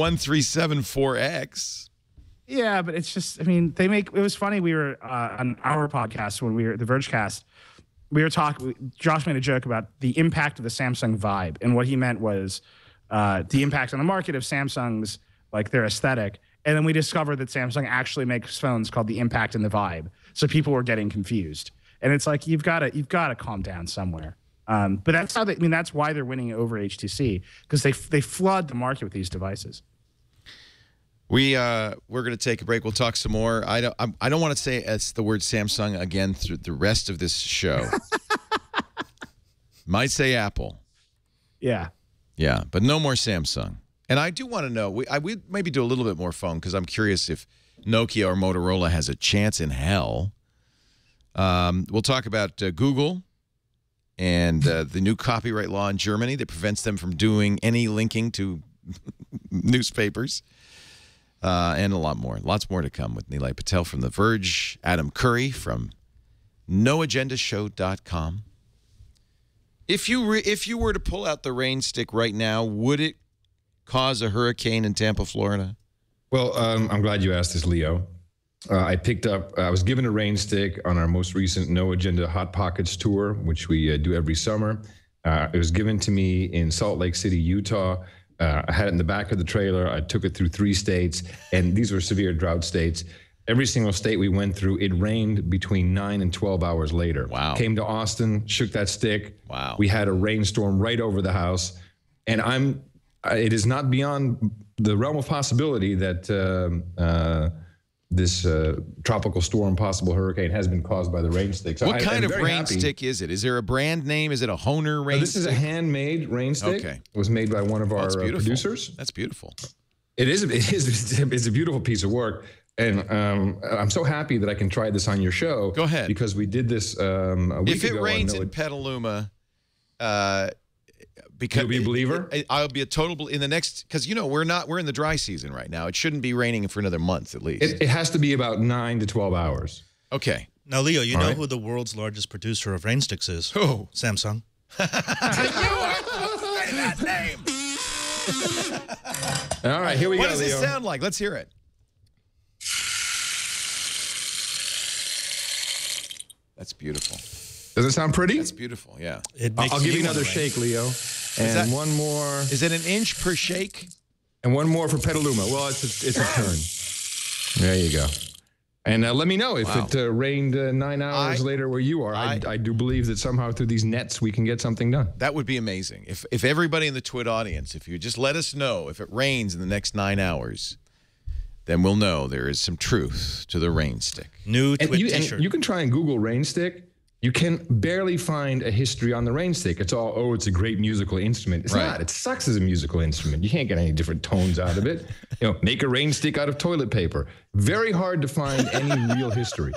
1374X. Yeah, but it's just, it was funny. We were on our podcast when we were the Vergecast. We were talking, Josh made a joke about the impact of the Samsung Vibe. And what he meant was the impact on the market of Samsung's, like, their aesthetic. And then we discovered that Samsung actually makes phones called the Impact and the Vibe. So people were getting confused. And it's like, you've got to calm down somewhere. But that's how that's why they're winning over HTC, because they flood the market with these devices. We're going to take a break. We'll talk some more. I don't want to say the word Samsung again through the rest of this show. Might say Apple. Yeah. Yeah, but no more Samsung. And I do want to know, we maybe do a little bit more phone, because I'm curious if Nokia or Motorola has a chance in hell. We'll talk about Google and the new copyright law in Germany that prevents them from doing any linking to newspapers. And a lot more. Lots more to come with Nilay Patel from The Verge, Adam Curry from NoAgendaShow.com. If you were to pull out the rain stick right now, would it cause a hurricane in Tampa, Florida? Well, I'm glad you asked this, Leo. I was given a rain stick on our most recent No Agenda Hot Pockets tour, which we do every summer. It was given to me in Salt Lake City, Utah. I had it in the back of the trailer. I took it through 3 states, and these were severe drought states. Every single state we went through, it rained between 9 and 12 hours later. Wow. Came to Austin, shook that stick. Wow. We had a rainstorm right over the house. And it is not beyond the realm of possibility that this tropical storm, possible hurricane, has been caused by the rain stick. So what kind of rain stick is it? Is there a brand name? Is it a Hohner rain stick? This is a handmade rain stick. Okay. It was made by one of our producers. That's beautiful. It's a beautiful piece of work. And I'm so happy that I can try this on your show. Go ahead. Because we did this a week ago. If it rains in Petaluma, because you'll be a believer? I'll be a total in the next, because we're in the dry season right now. It shouldn't be raining for another month at least. It has to be about 9 to 12 hours. Okay. Now, Leo, you know who the world's largest producer of rain sticks is? Who? Samsung. You aren't supposed to say that name. All right, here we go, What does Leo. it sound like? Let's hear it. That's beautiful. Does it sound pretty? That's beautiful, yeah. I'll give you another shake, Leo. And one more. Is it an inch per shake? And one more for Petaluma. Well, it's a turn. There you go. And let me know if it rained 9 hours later where you are. I do believe that somehow through these nets we can get something done. That would be amazing. If everybody in the TWiT audience, if you just let us know if it rains in the next 9 hours, then we'll know there is some truth to the rain stick. New TWiT t-shirt. You can try and Google rain stick. You can barely find a history on the rain stick. It's all, oh, it's a great musical instrument. It's not. It sucks as a musical instrument. You can't get any different tones out of it. You know, make a rain stick out of toilet paper. Very hard to find any real history.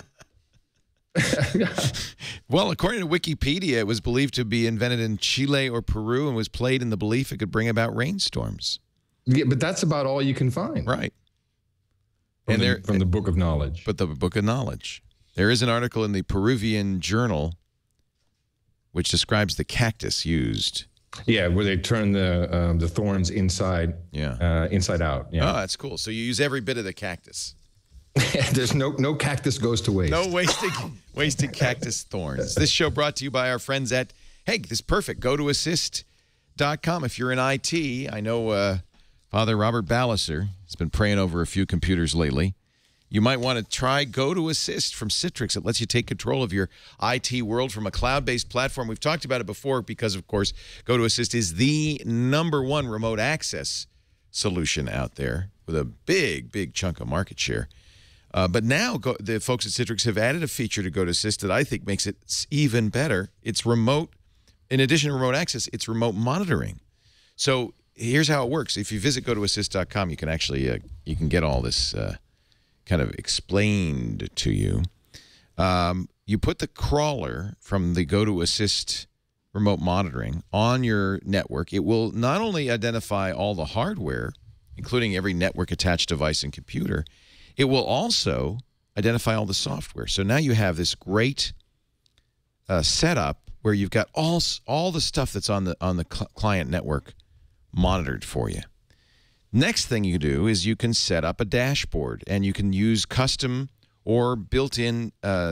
Well, according to Wikipedia, it was believed to be invented in Chile or Peru and was played in the belief it could bring about rainstorms. Yeah, but that's about all you can find. Right. From the Book of Knowledge. But the Book of Knowledge. There is an article in the Peruvian Journal which describes the cactus used. Yeah, where they turn the thorns inside out. Yeah. Oh, that's cool. So you use every bit of the cactus. There's no cactus goes to waste. No wasted cactus thorns. This show brought to you by our friends at, hey, this is perfect. Go to assist.com. If you're in IT, I know Father Robert Ballecer has been praying over a few computers lately. You might want to try Go to Assist from Citrix. It lets you take control of your IT world from a cloud-based platform. We've talked about it before because, of course, Go to Assist is the #1 remote access solution out there with a big chunk of market share. But now the folks at Citrix have added a feature to Go to Assist that I think makes it even better. It's remote. In addition to remote access, it's remote monitoring. So here's how it works. If you visit gotoassist.com, you can actually you can get all this kind of explained to you. You put the crawler from the Go to Assist remote monitoring on your network. It will not only identify all the hardware, including every network attached device and computer, it will also identify all the software. So now you have this great setup where you've got all the stuff that's on the client network monitored for you. Next thing you do is you can set up a dashboard, and you can use custom or built-in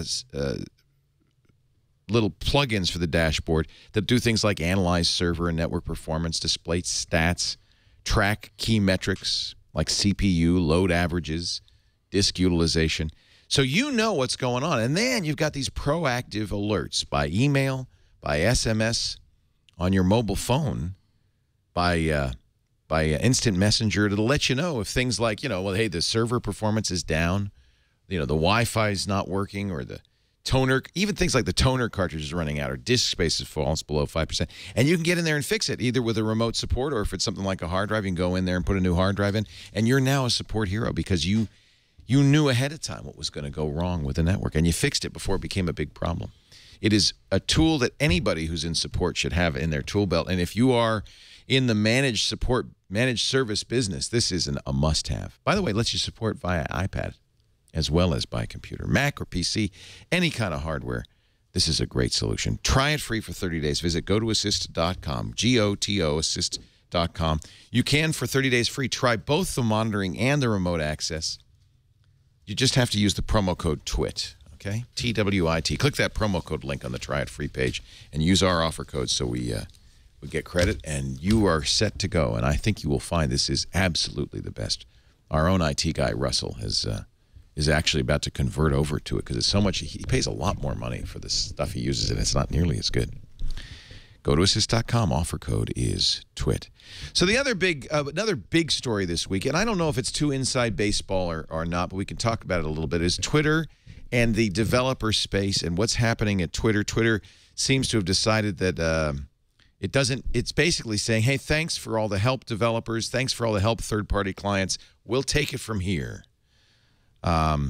little plugins for the dashboard that do things like analyze server and network performance, display stats, track key metrics like CPU, load averages, disk utilization. So you know what's going on. And then you've got these proactive alerts by email, by SMS, on your mobile phone, by instant messenger to let you know if things like, well, hey, the server performance is down, the Wi-Fi is not working, or the toner, even things like the toner cartridge is running out, or disk space is falls below 5%. And you can get in there and fix it, either with a remote support, or if it's something like a hard drive, you can go in there and put a new hard drive in. And you're now a support hero because you knew ahead of time what was going to go wrong with the network, and you fixed it before it became a big problem. It is a tool that anybody who's in support should have in their tool belt. And if you are in the managed service business, this is a must-have. By the way, it lets you support via iPad as well as by computer, Mac or PC, any kind of hardware. This is a great solution. Try it free for 30 days. Visit gotoassist.com, G-O-T-O, assist.com. You can, for 30 days free, try both the monitoring and the remote access. You just have to use the promo code TWiT, okay? T-W-I-T. Click that promo code link on the Try It Free page and use our offer code so we get credit, and you are set to go. And I think you will find this is absolutely the best. Our own IT guy, Russell, is actually about to convert over to it because it's so much. He pays a lot more money for the stuff he uses, and it's not nearly as good. GoToAssist.com. Offer code is TWiT. So the other another big story this week, and I don't know if it's too inside baseball or not, but we can talk about it a little bit, is Twitter and the developer space and what's happening at Twitter. Twitter seems to have decided that it's basically saying, hey, thanks for all the help, developers. Thanks for all the help, third-party clients. We'll take it from here. Well,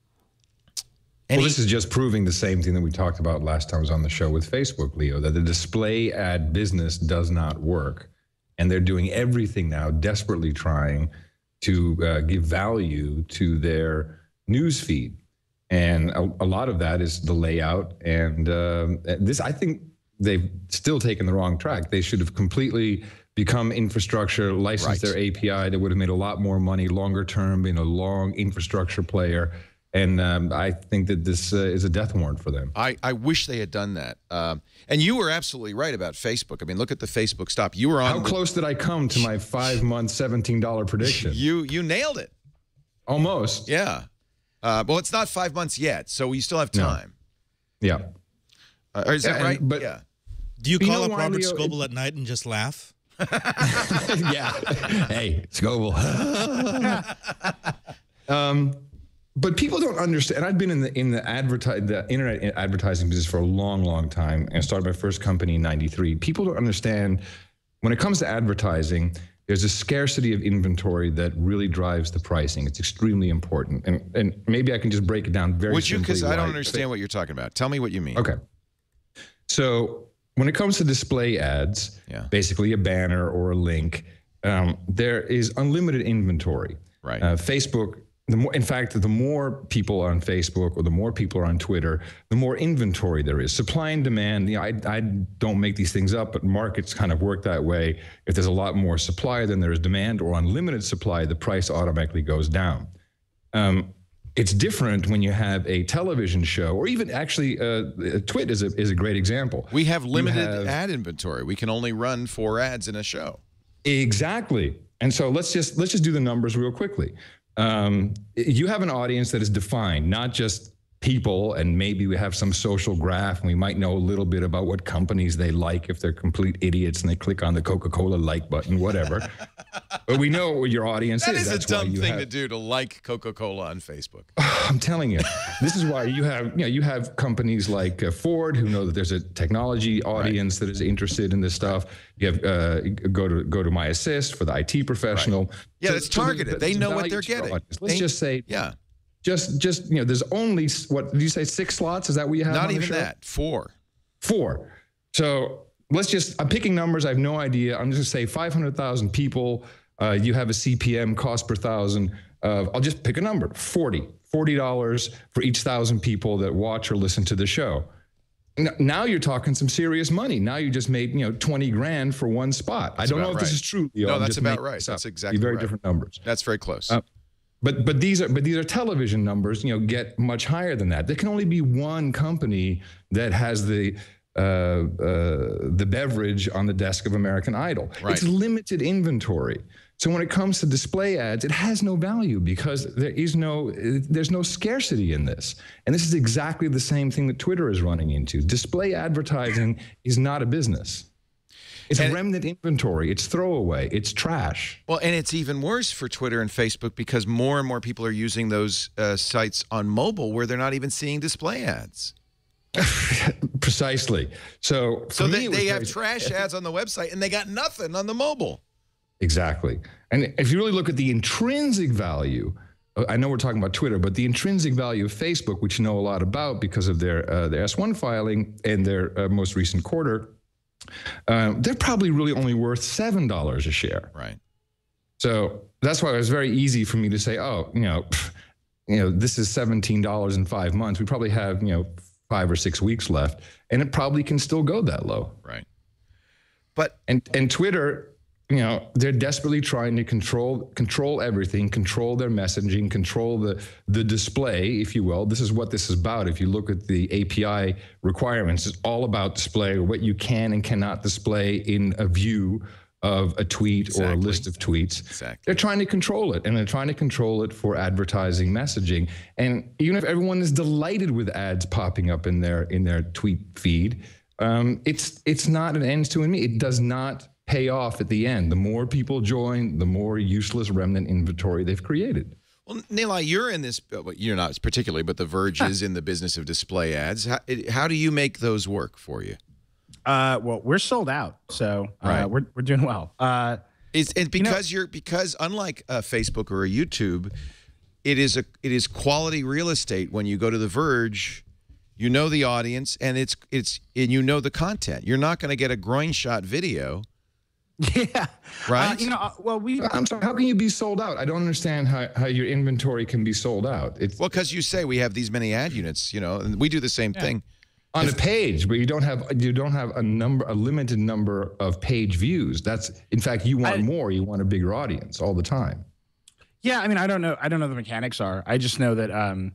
this is just proving the same thing that we talked about last time I was on the show with Facebook, Leo, that the display ad business does not work. And they're doing everything now, desperately trying to give value to their news feed. And a lot of that is the layout. And I think they've still taken the wrong track. They should have completely become infrastructure, licensed their API. They would have made a lot more money longer term, being a long infrastructure player. And I think that this is a death warrant for them. I wish they had done that. And you were absolutely right about Facebook. I mean, look at the Facebook stop. You were on. How close did I come to my 5-month, $17 prediction? You nailed it. Almost. Yeah. Well, it's not 5 months yet, so we still have time. Yeah. Is that right? But yeah. Do you call up Robert Scoble at night and just laugh? Yeah. Hey, Scoble. But people don't understand. I've been in the internet advertising business for a long, long time, and started my first company in '93. People don't understand when it comes to advertising. There's a scarcity of inventory that really drives the pricing. It's extremely important, and maybe I can just break it down very. Would you? Because I don't understand what you're talking about. Tell me what you mean. Okay. So when it comes to display ads, basically a banner or a link, there is unlimited inventory. Right. Facebook. In fact, the more people are on Facebook or the more people are on Twitter, the more inventory there is. Supply and demand, I don't make these things up, but markets kind of work that way. If there's a lot more supply than there is demand or unlimited supply, the price automatically goes down. It's different when you have a television show, or even actually TWiT is a great example. We have limited ad inventory. We can only run 4 ads in a show. Exactly. And so let's just do the numbers real quickly. You have an audience that is defined, not just people, and maybe we have some social graph, and we might know a little bit about what companies they like if they're complete idiots and they click on the Coca-Cola like button, whatever. But we know what your audience is. That's a dumb thing to do, to like Coca-Cola on Facebook. I'm telling you, this is why you have companies like Ford, who know that there's a technology audience that is interested in this stuff. You have go to My Assist for the IT professional. Right. Yeah, it's targeted. They know what they're getting. Let's just say, just there's only, what did you say, 6 slots? Is that what you have? Not even that. 4. So I'm picking numbers. I have no idea. I'm just gonna say 500,000 people. You have a CPM, cost per thousand. I'll just pick a number, $40 for each 1,000 people that watch or listen to the show. Now you're talking some serious money. Now you just made 20 grand for one spot. I don't know if this is true. No, that's about right. That's exactly very different numbers. That's very close. But these are television numbers. Get much higher than that. There can only be one company that has the beverage on the desk of American Idol. Right. It's limited inventory. So when it comes to display ads, it has no value because there's no scarcity in this. And this is exactly the same thing that Twitter is running into. Display advertising is not a business. It's remnant inventory. It's throwaway. It's trash. Well, and it's even worse for Twitter and Facebook because more and more people are using those sites on mobile where they're not even seeing display ads. Precisely. So they have trash ads on the website and they got nothing on the mobile. Exactly. And if you really look at the intrinsic value, I know we're talking about Twitter, but the intrinsic value of Facebook, which you know a lot about because of their S1 filing and their most recent quarter, they're probably really only worth $7 a share. Right. So that's why it was very easy for me to say, this is $17 in 5 months. We probably have, 5 or 6 weeks left, and it probably can still go that low. Right. But and Twitter, they're desperately trying to control everything, control their messaging, control the display, if you will. This is what this is about. If you look at the API requirements, it's all about display, what you can and cannot display in a view of a tweet or a list of tweets. Exactly. They're trying to control it, and they're trying to control it for advertising messaging. And even if everyone is delighted with ads popping up in their tweet feed, it's not an ends to an means. It does not pay off at the end. The more people join, the more useless remnant inventory they've created. Well, Nilay, you're in this, you're not particularly, but The Verge is in the business of display ads. How do you make those work for you? Well, we're sold out, so we're doing well. Because unlike Facebook or a YouTube, it is quality real estate. When you go to The Verge, you know the audience and and you know the content. You're not going to get a groin shot video. Yeah. Right. I'm sorry. How can you be sold out? I don't understand how your inventory can be sold out. Because you say we have these many ad units, and we do the same thing on a page, but you don't have a limited number of page views. In fact, you want more. You want a bigger audience all the time. Yeah. I mean, I don't know the mechanics are. I just know that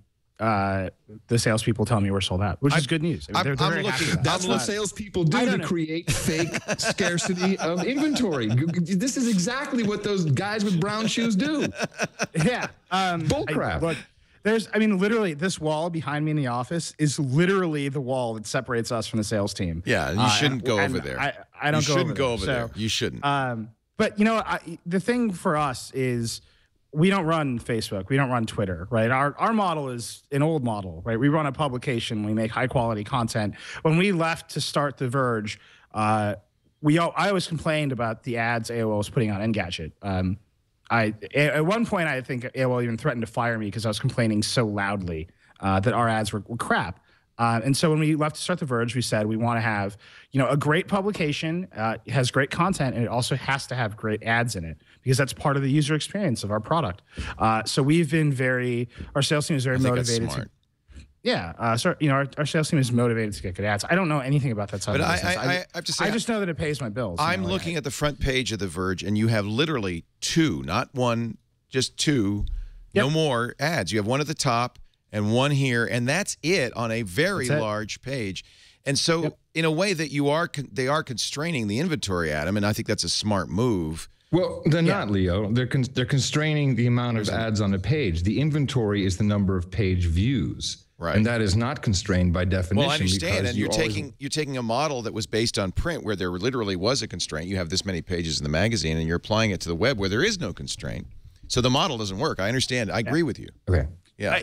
the salespeople tell me we're sold out, which is good news. I mean, they're very happy with that. That's what salespeople do to create fake scarcity of inventory. This is exactly what those guys with brown shoes do. Yeah. Bullcrap. Look, I mean, literally, this wall behind me in the office is literally the wall that separates us from the sales team. Yeah, you shouldn't go over there. I don't you go shouldn't over go there. over there. You shouldn't. But, you know, the thing for us is we don't run Facebook. We don't run Twitter, right? Our model is an old model, right? We run a publication. We make high-quality content. When we left to start The Verge, I always complained about the ads AOL was putting on Engadget. At one point, I think AOL even threatened to fire me because I was complaining so loudly that our ads were crap. And so when we left to start The Verge, we said we want to have, you know, a great publication, has great content, and it also has to have great ads in it because that's part of the user experience of our product. So we've been our sales team is very motivated. That's smart. So you know, our sales team is motivated to get good ads. I don't know anything about that side of the business. I have to say, I just know that it pays my bills. I'm looking at the front page of The Verge, and you have literally 2, not 1, just 2, no more ads. You have 1 at the top and 1 here, and that's it on a very large page. And so, in a way that they are constraining the inventory, Adam, and I think that's a smart move. Well, they're not, Leo. They're constraining the amount of ads on a page. The inventory is the number of page views. Right. And that is not constrained by definition. Well, I understand. And you're taking a model that was based on print where there literally was a constraint. You have this many pages in the magazine, and you're applying it to the web where there is no constraint. So the model doesn't work. I understand. I agree with you. Okay. Yeah.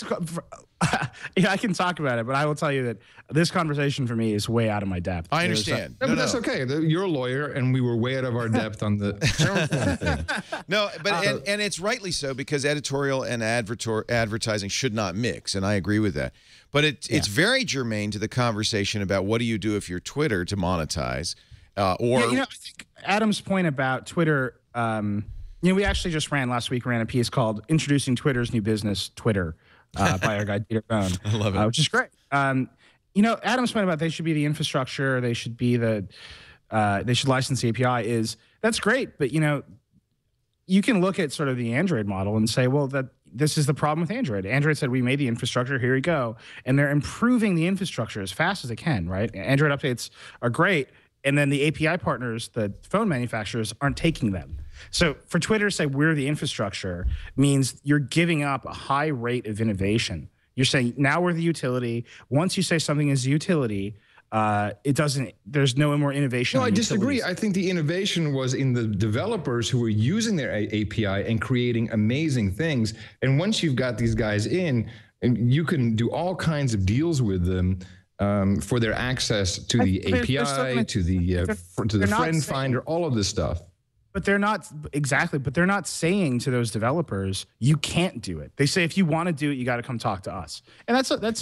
I can talk about it, but I will tell you that this conversation for me is way out of my depth. I understand. But that's okay. You're a lawyer, and we were way out of our depth on the thing. No, but and it's rightly so because editorial and advertising should not mix, and I agree with that. But it's very germane to the conversation about what do you do if you're Twitter to monetize, or you know, I think Adam's point about Twitter. You know, we actually just ran a piece called "Introducing Twitter's New Business, Twitter," by our guy Peter Bone. I love it, which is great. You know, Adam's point about they should be the infrastructure, they should license the API that's great. But you know, you can look at sort of the Android model and say, well, this is the problem with Android. Android said we made the infrastructure, here we go, and they're improving the infrastructure as fast as they can. Right? Android updates are great, and then the API partners, the phone manufacturers, aren't taking them. So for Twitter to say we're the infrastructure means you're giving up a high rate of innovation. You're saying now we're the utility. Once you say something is a utility, there's no more innovation. No, I disagree. I think the innovation was in the developers who were using their API and creating amazing things. And once you've got these guys in, and you can do all kinds of deals with them for their access to the API, to the friend finder, all of this stuff. But they're not saying to those developers, you can't do it. They say, if you want to do it, you got to come talk to us. And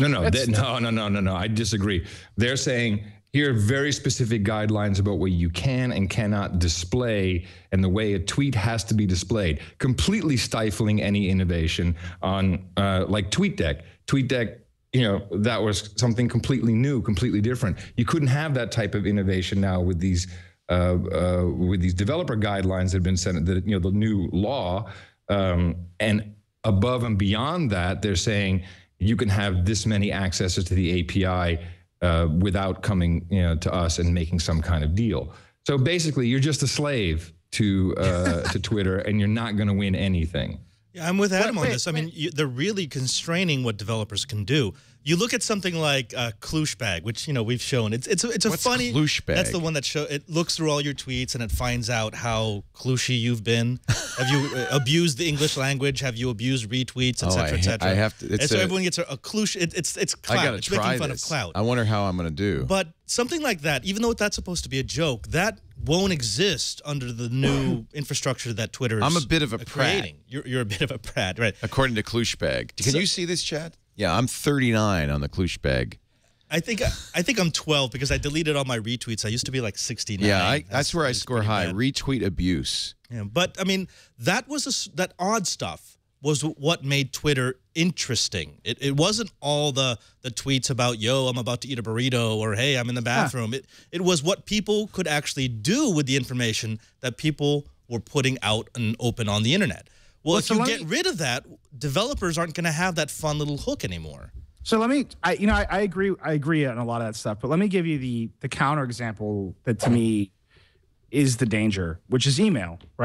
No. I disagree. They're saying, here are very specific guidelines about what you can and cannot display and the way a tweet has to be displayed, completely stifling any innovation on like TweetDeck. TweetDeck, you know, that was something completely new, completely different. You couldn't have that type of innovation now with these developer guidelines that have been sent, the new law, and above and beyond that, they're saying you can have this many accesses to the API without coming, to us and making some kind of deal. So basically, you're just a slave to Twitter, and you're not going to win anything. Yeah, I'm with Adam on this. I mean, they're really constraining what developers can do. You look at something like Clushbag, which we've shown. It's a funny. Clushbag? That's the one that it looks through all your tweets and it finds out how clushy you've been. Have you abused the English language? Have you abused retweets, etc., etc.? I have to. And so everyone gets a clush. It's clout. I got to it's try making fun this. of clout. I wonder how I'm going to do. But something like that, even though that's supposed to be a joke, that won't exist under the new infrastructure that Twitter is I'm a bit of a creating. prat. You're a bit of a prat, right? According to Clushbag. Can you see this, chat? Yeah, I'm 39 on the Clushbag. I think I'm 12 because I deleted all my retweets. I used to be like 69. Yeah, that's where I score high. Bad. Retweet abuse. Yeah, but I mean, that odd stuff was what made Twitter interesting. It wasn't all the tweets about, yo, I'm about to eat a burrito, or hey, I'm in the bathroom. It was what people could actually do with the information that people were putting out and open on the internet. Well, if you get rid of that, developers aren't going to have that fun little hook anymore. So I agree on a lot of that stuff, but let me give you the counter example that to me is the danger, which is email, right?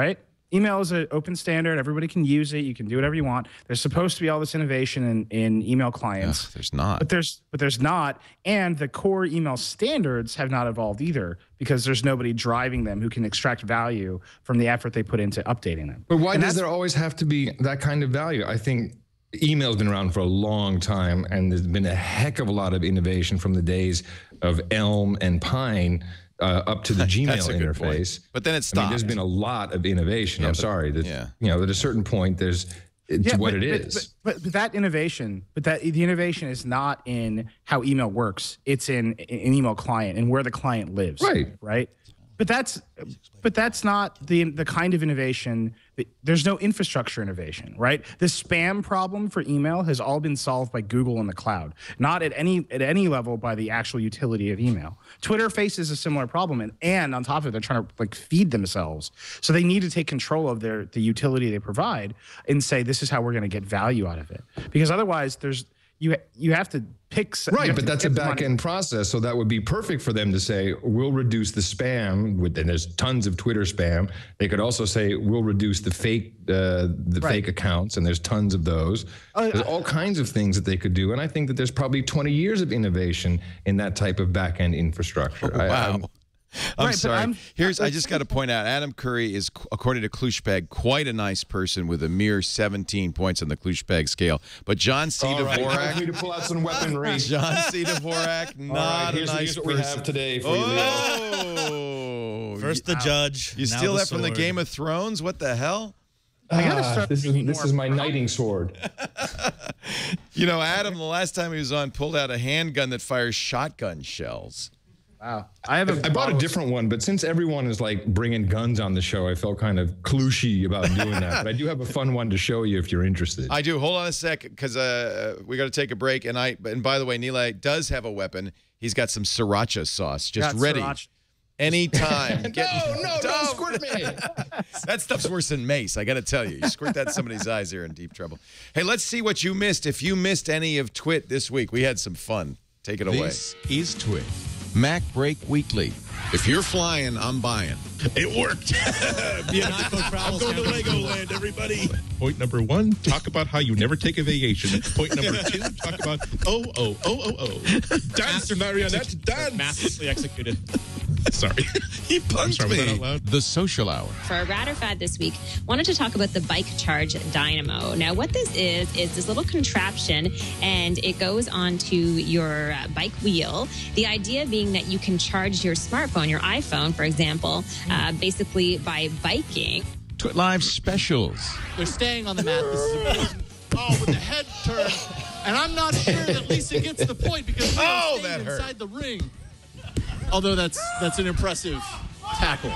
email is an open standard. Everybody can use it. You can do whatever you want. There's supposed to be all this innovation in email clients. Ugh, there's not. But there's not. And the core email standards have not evolved either because there's nobody driving them who can extract value from the effort they put into updating them. But why does there always have to be that kind of value? I think email's been around for a long time, and there's been a heck of a lot of innovation from the days of Elm and Pine up to the Gmail interface. But then it stopped. I mean, there's been a lot of innovation. I'm sorry. That, you know, at a certain point, it's what it is. But that innovation, the innovation is not in how email works. It's in an email client and where the client lives. Right. But that's not the kind of innovation. There's no infrastructure innovation, right? The spam problem for email has all been solved by Google in the cloud, not at any level by the actual utility of email. Twitter faces a similar problem, and on top of it, they're trying to like feed themselves. So they need to take control of the utility they provide and say this is how we're going to get value out of it, because otherwise you have to pick. Right, but that's a back-end process, so that would be perfect for them to say, we'll reduce the spam, and there's tons of Twitter spam. They could also say, we'll reduce the fake fake accounts, and there's tons of those. There's all kinds of things that they could do, and I think that there's probably 20 years of innovation in that type of back-end infrastructure. Wow. I'm sorry. I just got to point out, Adam Curry is, according to Klushbag, quite a nice person with a mere 17 points on the Klushbag scale. But John C. Dvorak, need to pull out some weaponry. John C. Dvorak, not a nice person. What we have today for you. First the judge. You steal that from the Game of Thrones? What the hell? I gotta start. This is my knighting sword. You know, Adam, the last time he was on, pulled out a handgun that fires shotgun shells. Wow. I bought a different one, but since everyone is like bringing guns on the show, I felt kind of cloushy about doing that. But I do have a fun one to show you if you're interested. I do. Hold on a sec, because we got to take a break. And by the way, Nilay does have a weapon. He's got some sriracha sauce just ready. Anytime. No, don't squirt me. That stuff's worse than mace, I got to tell you. You squirt that in somebody's eyes, you're in deep trouble. Hey, let's see what you missed. If you missed any of TWiT this week, we had some fun. Take it away. This is TWiT. Mac Break Weekly. If you're flying, I'm buying. It worked. I'm going to Legoland, everybody. Point number 1, talk about how you never take a vacation. Point number 2, talk about dance, marionette, dance. Masterfully executed. Sorry. He punched me. The Social Hour. For a Rat or Fad this week, wanted to talk about the Bike Charge Dynamo. Now, what this is this little contraption, and it goes onto your bike wheel. The idea being that you can charge your smartphone, your iPhone, for example, basically by biking. TWiT Live specials. They're staying on the mat. This is amazing. Oh, with the head turn. And I'm not sure that Lisa gets the point because Leo stayed inside the ring. Although that's an impressive tackle.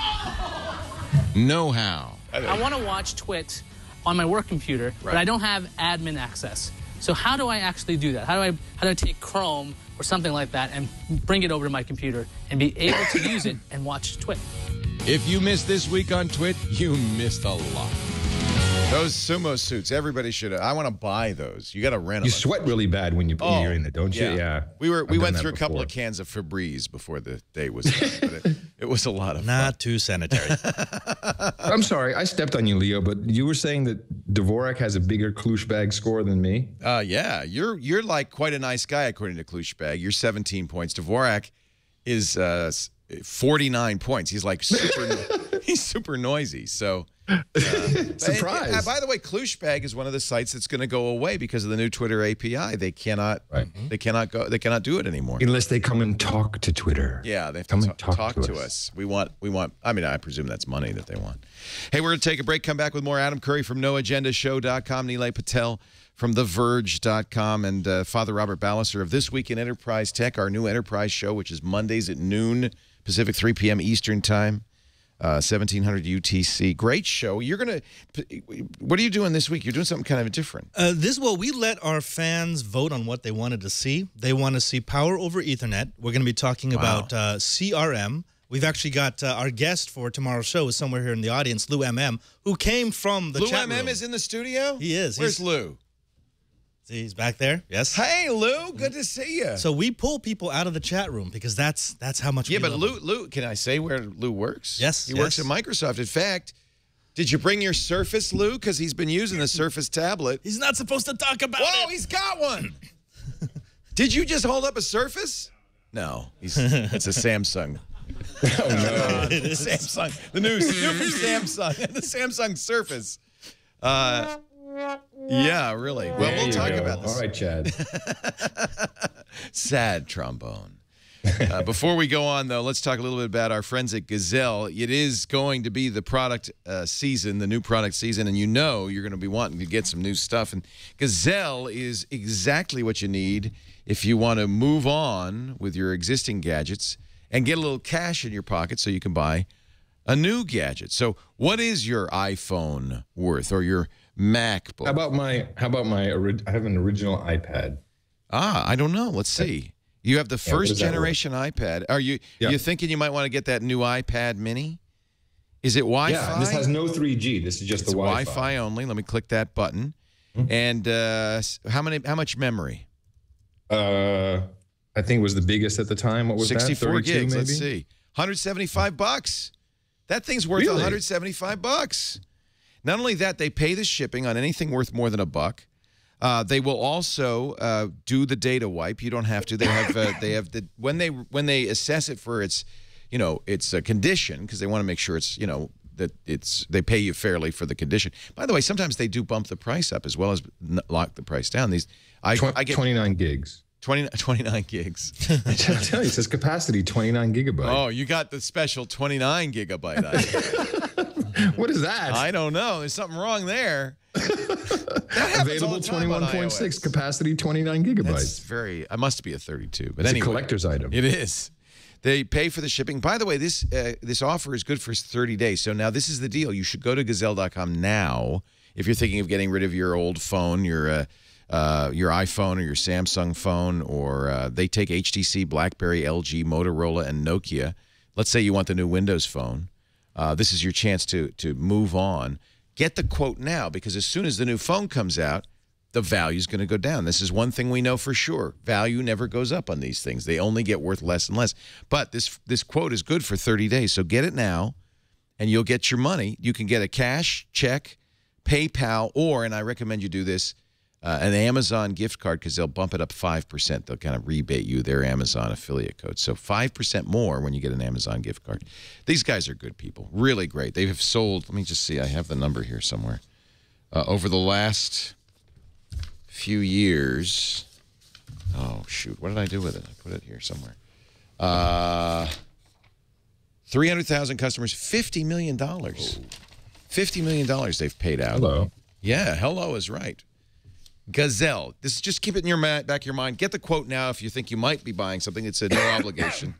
Know-how. I want to watch TWiT on my work computer, but I don't have admin access. So how do I actually do that? How do I take Chrome or something like that and bring it over to my computer and be able to use it and watch TWiT? If you missed this week on TWiT, you missed a lot. Those sumo suits, everybody should. I want to buy those. You got to rent them. You sweat really bad when you're in it, don't you? Yeah. We went through a couple of cans of Febreze before the day was done, but it was a lot of fun. Not too sanitary. I'm sorry, I stepped on you, Leo, but you were saying that Dvorak has a bigger Klushbag score than me? Yeah, you're like quite a nice guy according to Klushbag. You're 17 points. Dvorak is 49 points. He's like he's super noisy. So surprise. By the way, Klushbag is one of the sites that's going to go away because of the new Twitter API. They cannot do it anymore unless they come and talk to Twitter. Yeah, they have to talk to us. We want. I mean, I presume that's money that they want. Hey, we're going to take a break. Come back with more Adam Curry from NoAgendaShow.com, Nilay Patel from TheVerge.com, and Father Robert Ballecer of This Week in Enterprise Tech, our new enterprise show, which is Mondays at noon Pacific, 3 p.m. Eastern Time. 1700 UTC. Great show. What are you doing this week? You're doing something kind of different. We let our fans vote on what they wanted to see. They want to see power over Ethernet. We're going to be talking about CRM. We've actually got our guest for tomorrow's show is somewhere here in the audience, Lou MM, who came from the chat room. Lou MM is in the studio? He is. Where's Lou? See, he's back there. Yes. Hey, Lou. Good to see you. So we pull people out of the chat room because that's how much. Yeah, but Lou, can I say where Lou works? Yes. He works at Microsoft. In fact, Did you bring your Surface, Lou? Because he's been using the Surface tablet. He's not supposed to talk about Whoa, he's got one. Did you just hold up a Surface? No, it's a Samsung. Oh, no. Samsung. The new Samsung. The Samsung Surface. Yeah, really. Well, we'll talk about this. All right, Chad. Sad trombone. Before we go on, though, let's talk a little bit about our friends at Gazelle. It is going to be the product season, the new product season, and you know you're going to be wanting to get some new stuff. And Gazelle is exactly what you need if you want to move on with your existing gadgets and get a little cash in your pocket so you can buy a new gadget. So what is your iPhone worth or your MacBook? How about my I have an original iPad. I don't know. Let's see. You have the first generation iPad. Are you thinking you might want to get that new iPad mini? Is it Wi-Fi? Yeah, this has no 3G. This is just the Wi-Fi. Wi-Fi only. Let me click that button. And how much memory? I think it was the biggest at the time. What was 64 that? 32 gigs. maybe? Let's see. $175. That thing's worth Really? $175. Not only that, they pay the shipping on anything worth more than $1. They will also do the data wipe. You don't have to. They have the when they assess it for its, its condition, because they want to make sure it's that they pay you fairly for the condition. By the way, sometimes they do bump the price up as well as lock the price down. I get 29 gigs. 29 gigs. I tell you, it says capacity 29 gigabytes. Oh, you got the special 29 gigabyte iPad. What is that? I don't know. There's something wrong there. Available 21.6, capacity 29 gigabytes. It must be a 32. But it's anyway, a collector's item. It is. They pay for the shipping. By the way, this offer is good for 30 days. So now this is the deal. You should go to Gazelle.com now if you're thinking of getting rid of your old phone, your iPhone or your Samsung phone, or they take HTC, BlackBerry, LG, Motorola, and Nokia. Let's say you want the new Windows phone. This is your chance to move on. Get the quote now, because as soon as the new phone comes out, the value is going to go down. This is one thing we know for sure. Value never goes up on these things. They only get worth less and less. But this quote is good for 30 days. So get it now, and you'll get your money. You can get a cash, check, PayPal, or, and I recommend you do this, an Amazon gift card, because they'll bump it up 5%. They'll kind of rebate you their Amazon affiliate code. So 5% more when you get an Amazon gift card. These guys are good people. Really great. They have sold, let me just see, I have the number here somewhere. Over the last few years, oh, shoot, what did I do with it? I put it here somewhere. 300,000 customers, $50 million. $50 million they've paid out. Hello. Yeah, hello is right. Gazelle. This is just keep it in your back of your mind. Get the quote now if you think you might be buying something. It's a no obligation.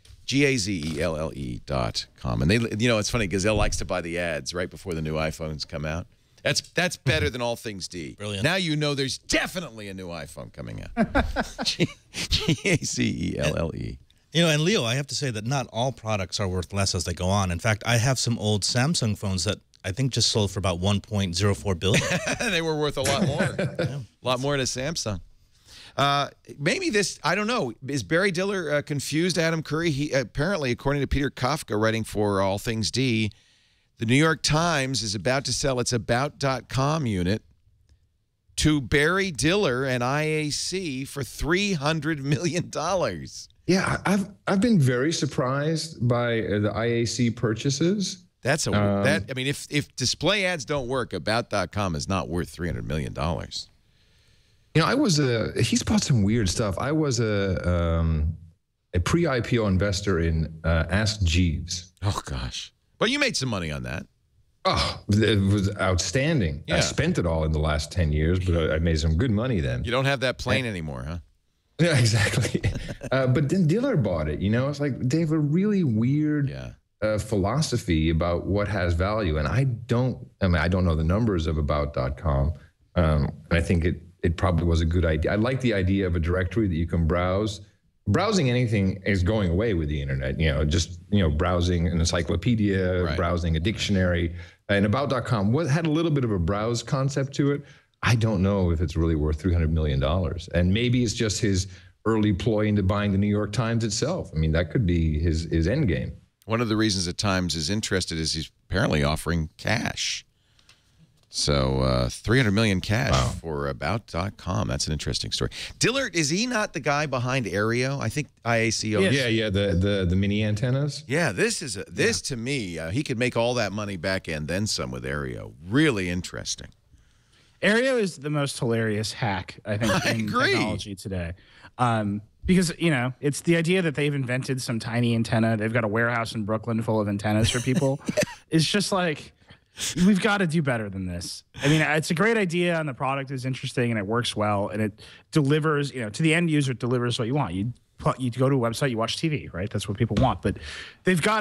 GAZELLE.com. And they, it's funny. Gazelle likes to buy the ads right before the new iPhones come out. That's better than all things D. Brilliant. Now you know there's definitely a new iPhone coming out. GAZELLE. And Leo, I have to say that not all products are worth less as they go on. In fact, I have some old Samsung phones that I think just sold for about $1.04 billion. They were worth a lot more. A lot more to Samsung. Maybe this, I don't know. Is Barry Diller confused Adam Curry? He apparently, according to Peter Kafka, writing for All Things D, the New York Times is about to sell its About.com unit to Barry Diller and IAC for $300 million. Yeah, I've been very surprised by the IAC purchases. That's I mean, if display ads don't work, About.com is not worth $300 million. He's bought some weird stuff. I was a pre-IPO investor in Ask Jeeves. Oh, gosh. But you made some money on that. Oh, it was outstanding. Yeah. I spent it all in the last 10 years, but I made some good money then. You don't have that plane anymore, huh? Yeah, exactly. But then Diller bought it. It's like they have a really weird philosophy about what has value. And I don't know the numbers of About.com. I think it probably was a good idea. I like the idea of a directory that you can browse. Browsing anything is going away with the internet. Browsing an encyclopedia, right. Browsing a dictionary. And About.com had a little bit of a browse concept to it. I don't know if it's really worth $300 million. And maybe it's just his early ploy into buying the New York Times itself. I mean, that could be his end game. One of the reasons that Times is interested is apparently offering cash. So 300 million cash for About.com. That's an interesting story. Dillard, is he not the guy behind Aereo? I think IAC owns. Yeah, the mini antennas. Yeah, this to me, he could make all that money back and then some with Aereo. Really interesting. Aereo is the most hilarious hack, I think, in technology today. Because, it's the idea that they've invented some tiny antenna. They've got a warehouse in Brooklyn full of antennas for people. It's just like, we've got to do better than this. I mean, it's a great idea, and the product is interesting, and it works well, and it delivers, to the end user, it delivers what you want. You go to a website, you watch TV, right? That's what people want. But we've got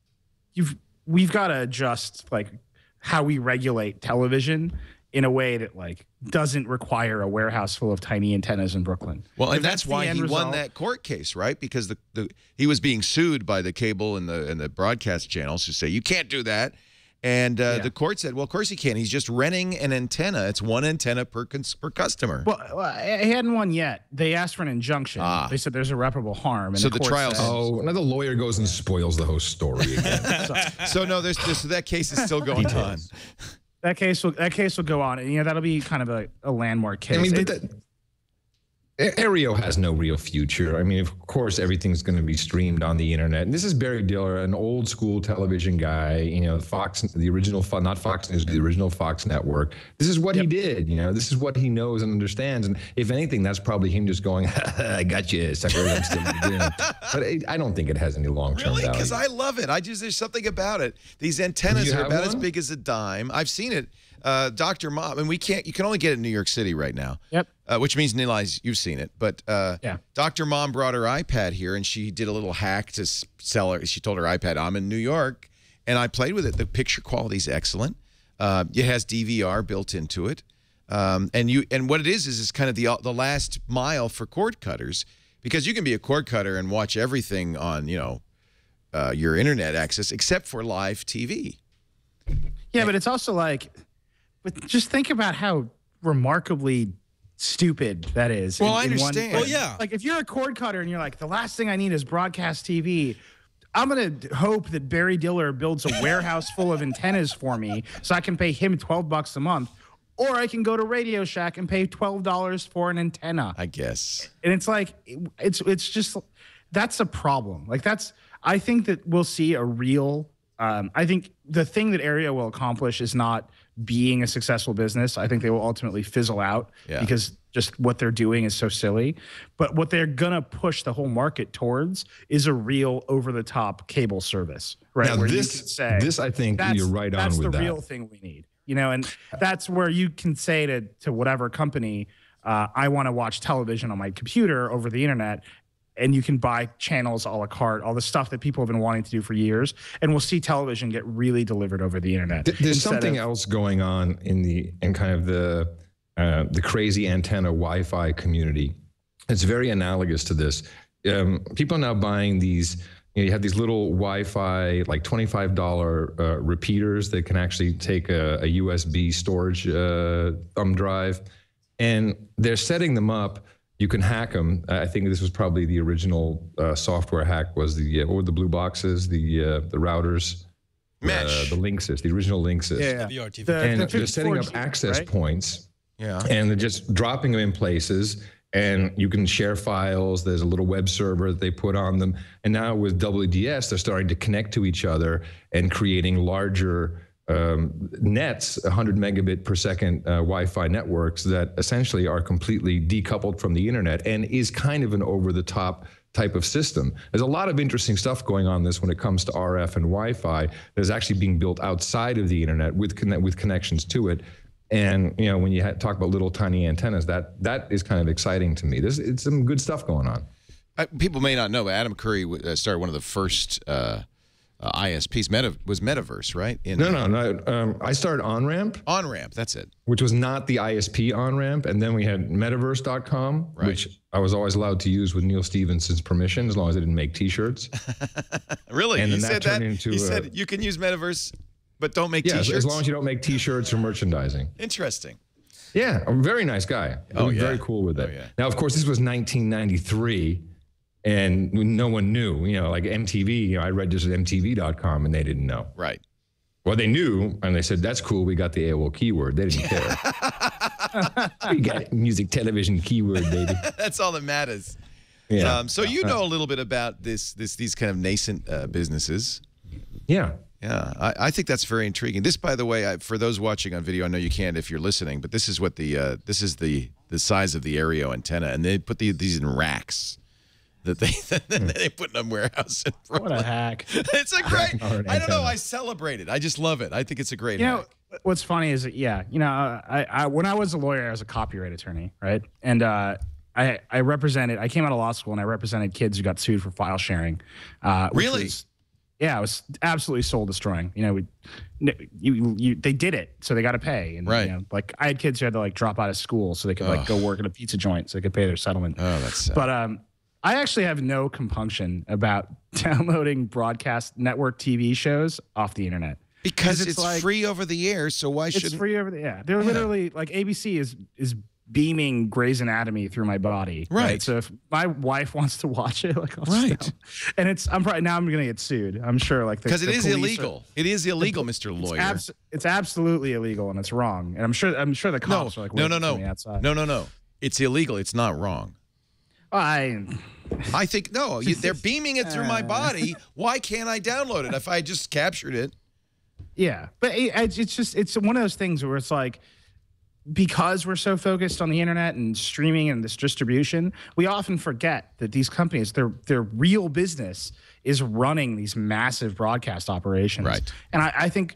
to adjust, like, how we regulate television in a way that, like, doesn't require a warehouse full of tiny antennas in Brooklyn. Well, and that's why he won that court case, right? Because he was being sued by the cable and the broadcast channels who say, you can't do that. And the court said, well, of course he can. He's just renting an antenna. It's one antenna per customer. Well, he hadn't won yet. They asked for an injunction. They said there's irreparable harm. And so the trial. Another lawyer goes and spoils the whole story again. So no, so that case is still going on. That case will go on. And, that'll be kind of a landmark case. I mean, Aereo has no real future. I mean, of course, everything's going to be streamed on the internet. And this is Barry Diller, an old school television guy, Fox, the original, not Fox News, the original Fox network. This is what he did, this is what he knows and understands. And if anything, that's probably him just going, I got you, sucker. I'm still doing it. But I don't think it has any long-term value. Because I love it. There's something about it. These antennas are about as big as a dime. I've seen it. Dr. Mom, and you can only get it in New York City right now. Yep. Which means, Nilay, you've seen it. But Dr. Mom brought her iPad here, and she did a little hack to sell her. She told her iPad, I'm in New York, and I played with it. The picture quality is excellent. It has DVR built into it. And what it is it's kind of the last mile for cord cutters, because you can be a cord cutter and watch everything on, your internet access, except for live TV. Yeah, but it's also like... But just think about how remarkably stupid that is. Well, I understand. Well, yeah. Like, if you're a cord cutter and you're like, the last thing I need is broadcast TV, I'm going to hope that Barry Diller builds a warehouse full of antennas for me so I can pay him $12 a month. Or I can go to Radio Shack and pay $12 for an antenna. I guess. And it's like, it's just, that's a problem. Like, I think that we'll see a real, I think the thing that Aereo will accomplish is not being a successful business. I think they will ultimately fizzle out because just what they're doing is so silly. But what they're going to push the whole market towards is a real over-the-top cable service, right? Now, where this I think you're right on with that. That's the real thing we need, and that's where you can say to whatever company, I want to watch television on my computer over the internet, and you can buy channels a la carte, all the stuff that people have been wanting to do for years, and we'll see television get really delivered over the internet. There's something else going on in kind of the crazy antenna Wi-Fi community. It's very analogous to this. People are now buying these. You have these little Wi-Fi, like $25 repeaters that can actually take a USB storage thumb drive, and they're setting them up. You can hack them. I think this was probably the original software hack. Was what were the blue boxes, the routers, Mesh, the Linksys, the original Linksys. And they're setting up access points. Yeah, and they're just dropping them in places, and you can share files. There's a little web server that they put on them, and now with WDS, they're starting to connect to each other and creating larger nets, 100 megabit per second Wi-Fi networks that essentially are completely decoupled from the internet and is kind of an over-the-top type of system. There's a lot of interesting stuff going on this when it comes to RF and Wi-Fi that's actually being built outside of the internet with connections to it. And when you talk about little tiny antennas, that is kind of exciting to me. It's some good stuff going on. People may not know, but Adam Curry started one of the first ISPs. Was Metaverse, right? No. I started OnRamp. OnRamp, that's it. Which was not the ISP OnRamp. And then we had Metaverse.com, which I was always allowed to use with Neil Stephenson's permission, as long as I didn't make T-shirts. Really? And you then said turned that? into, you said you can use Metaverse, but don't make T-shirts? As long as you don't make T-shirts or merchandising. Interesting. Yeah, a very nice guy. Very cool with it. Oh, yeah. Now, of course, this was 1993. And no one knew, like MTV, I registered MTV.com and they didn't know. Right. Well, they knew, and they said, that's cool. We got the AOL keyword. They didn't care. We got music, television keyword, baby. That's all that matters. Yeah. So you know a little bit about these kind of nascent businesses. Yeah. Yeah, I think that's very intriguing. This, by the way, for those watching on video, I know you can't if you're listening, but this is what the size of the Aereo antenna, and they put these in racks that they put in a warehouse. In what a hack! It's a great. I don't know. I celebrate it. I just love it. I think it's a great hack. What's funny is that, I when I was a lawyer, I was a copyright attorney, right? And I came out of law school and I represented kids who got sued for file sharing. Really? Yeah, it was absolutely soul destroying. They did it, so they got to pay. And, right. Like I had kids who had to drop out of school so they could go work at a pizza joint so they could pay their settlement. Oh, that's sad. But I actually have no compunction about downloading broadcast network TV shows off the internet because it's free over the air. So why shouldn't? It's free over the air. They're literally like ABC is beaming Grey's Anatomy through my body. Right. So if my wife wants to watch it, I'll right. And I'm gonna get sued. I'm sure, because it is illegal. It is illegal, Mr. Lawyer. It's absolutely illegal and it's wrong. And I'm sure the cops are like, no. It's illegal. It's not wrong. I think no. They're beaming it through my body. Why can't I download it if I just captured it? Yeah, but it's one of those things where it's like, because we're so focused on the internet and streaming and this distribution, we often forget that these companies, their real business is running these massive broadcast operations. Right. And I think,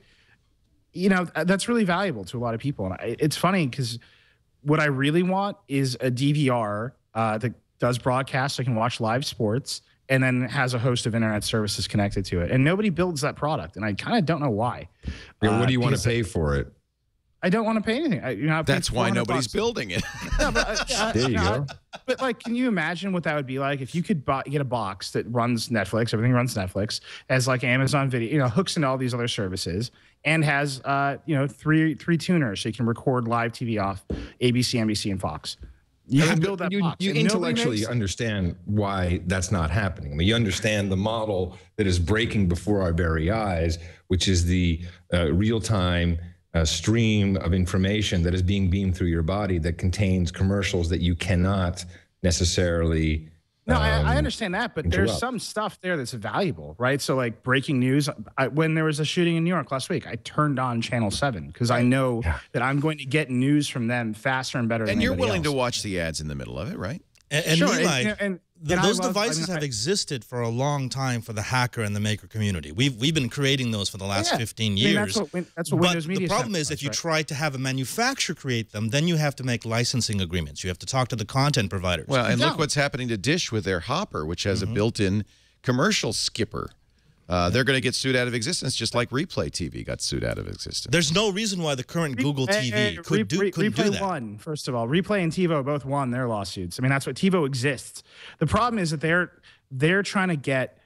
that's really valuable to a lot of people. And it's funny because what I really want is a DVR that does broadcast so I can watch live sports and then has a host of internet services connected to it. And nobody builds that product. And I kind of don't know why. Yeah, what do you want to pay for it? I don't want to pay anything. That's why nobody's building it. No, but, there you go. But can you imagine what that would be like if you could get a box that runs Netflix, everything runs Netflix, as like Amazon Video, hooks into all these other services, and has three tuners so you can record live TV off ABC, NBC, and Fox. You can build that box. You intellectually understand why that's not happening. I mean, you understand the model that is breaking before our very eyes, which is the real-time stream of information that is being beamed through your body that contains commercials that you cannot necessarily No, I understand that, but interrupt. There's some stuff there that's valuable, right? So like breaking news, when there was a shooting in New York last week, I turned on Channel 7 because I know that I'm going to get news from them faster and better than anybody else. And you're willing to watch the ads in the middle of it, right? And sure, Nilay, those devices have existed for a long time for the hacker and the maker community. We've been creating those for the last 15 years. That's what Windows Media. The problem is, if you try to have a manufacturer create them, then you have to make licensing agreements. You have to talk to the content providers. Well, and look what's happening to Dish with their Hopper, which has a built-in commercial skipper. They're going to get sued out of existence, just like Replay TV got sued out of existence. There's no reason why the current Google TV couldn't do that. Replay won, first of all. Replay and TiVo both won their lawsuits. I mean, that's what TiVo exists. The problem is that they're trying to get.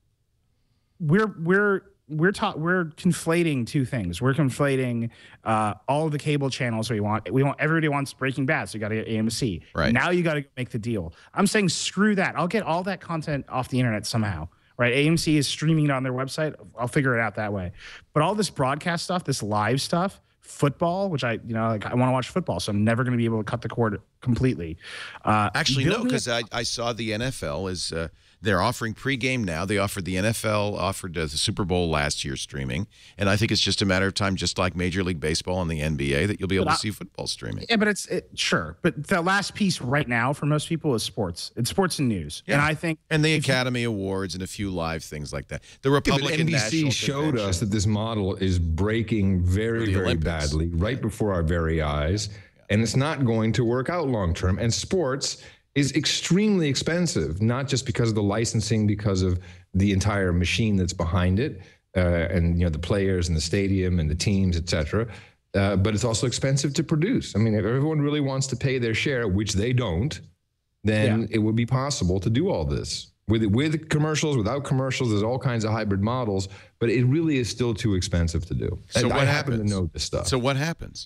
We're conflating two things. We're conflating all of the cable channels we want. Everybody wants Breaking Bad, so you got to get AMC. Right. Now you got to make the deal. I'm saying screw that. I'll get all that content off the internet somehow. Right, AMC is streaming it on their website. I'll figure it out that way. But all this broadcast stuff, this live stuff, football, which I want to watch football, so I'm never going to be able to cut the cord completely. Actually, no, because I saw the NFL is they're offering pregame now. They offered the NFL offered the Super Bowl last year streaming, and I think it's just a matter of time, just like Major League Baseball and the NBA, that you'll be able to see football streaming. Yeah, but sure. But the last piece right now for most people is sports. It's sports and news, and I think the Academy Awards and a few live things like that. The Republican NBC showed us that this model is breaking very, very badly right before our very eyes, and it's not going to work out long term. And sports is extremely expensive, not just because of the licensing, because of the entire machine that's behind it, and the players and the stadium and the teams, etc. But it's also expensive to produce. I mean, if everyone really wants to pay their share, which they don't, then it would be possible to do all this with commercials, without commercials. There's all kinds of hybrid models, but it really is still too expensive to do. So and what happens? I happen to know this stuff. So what happens?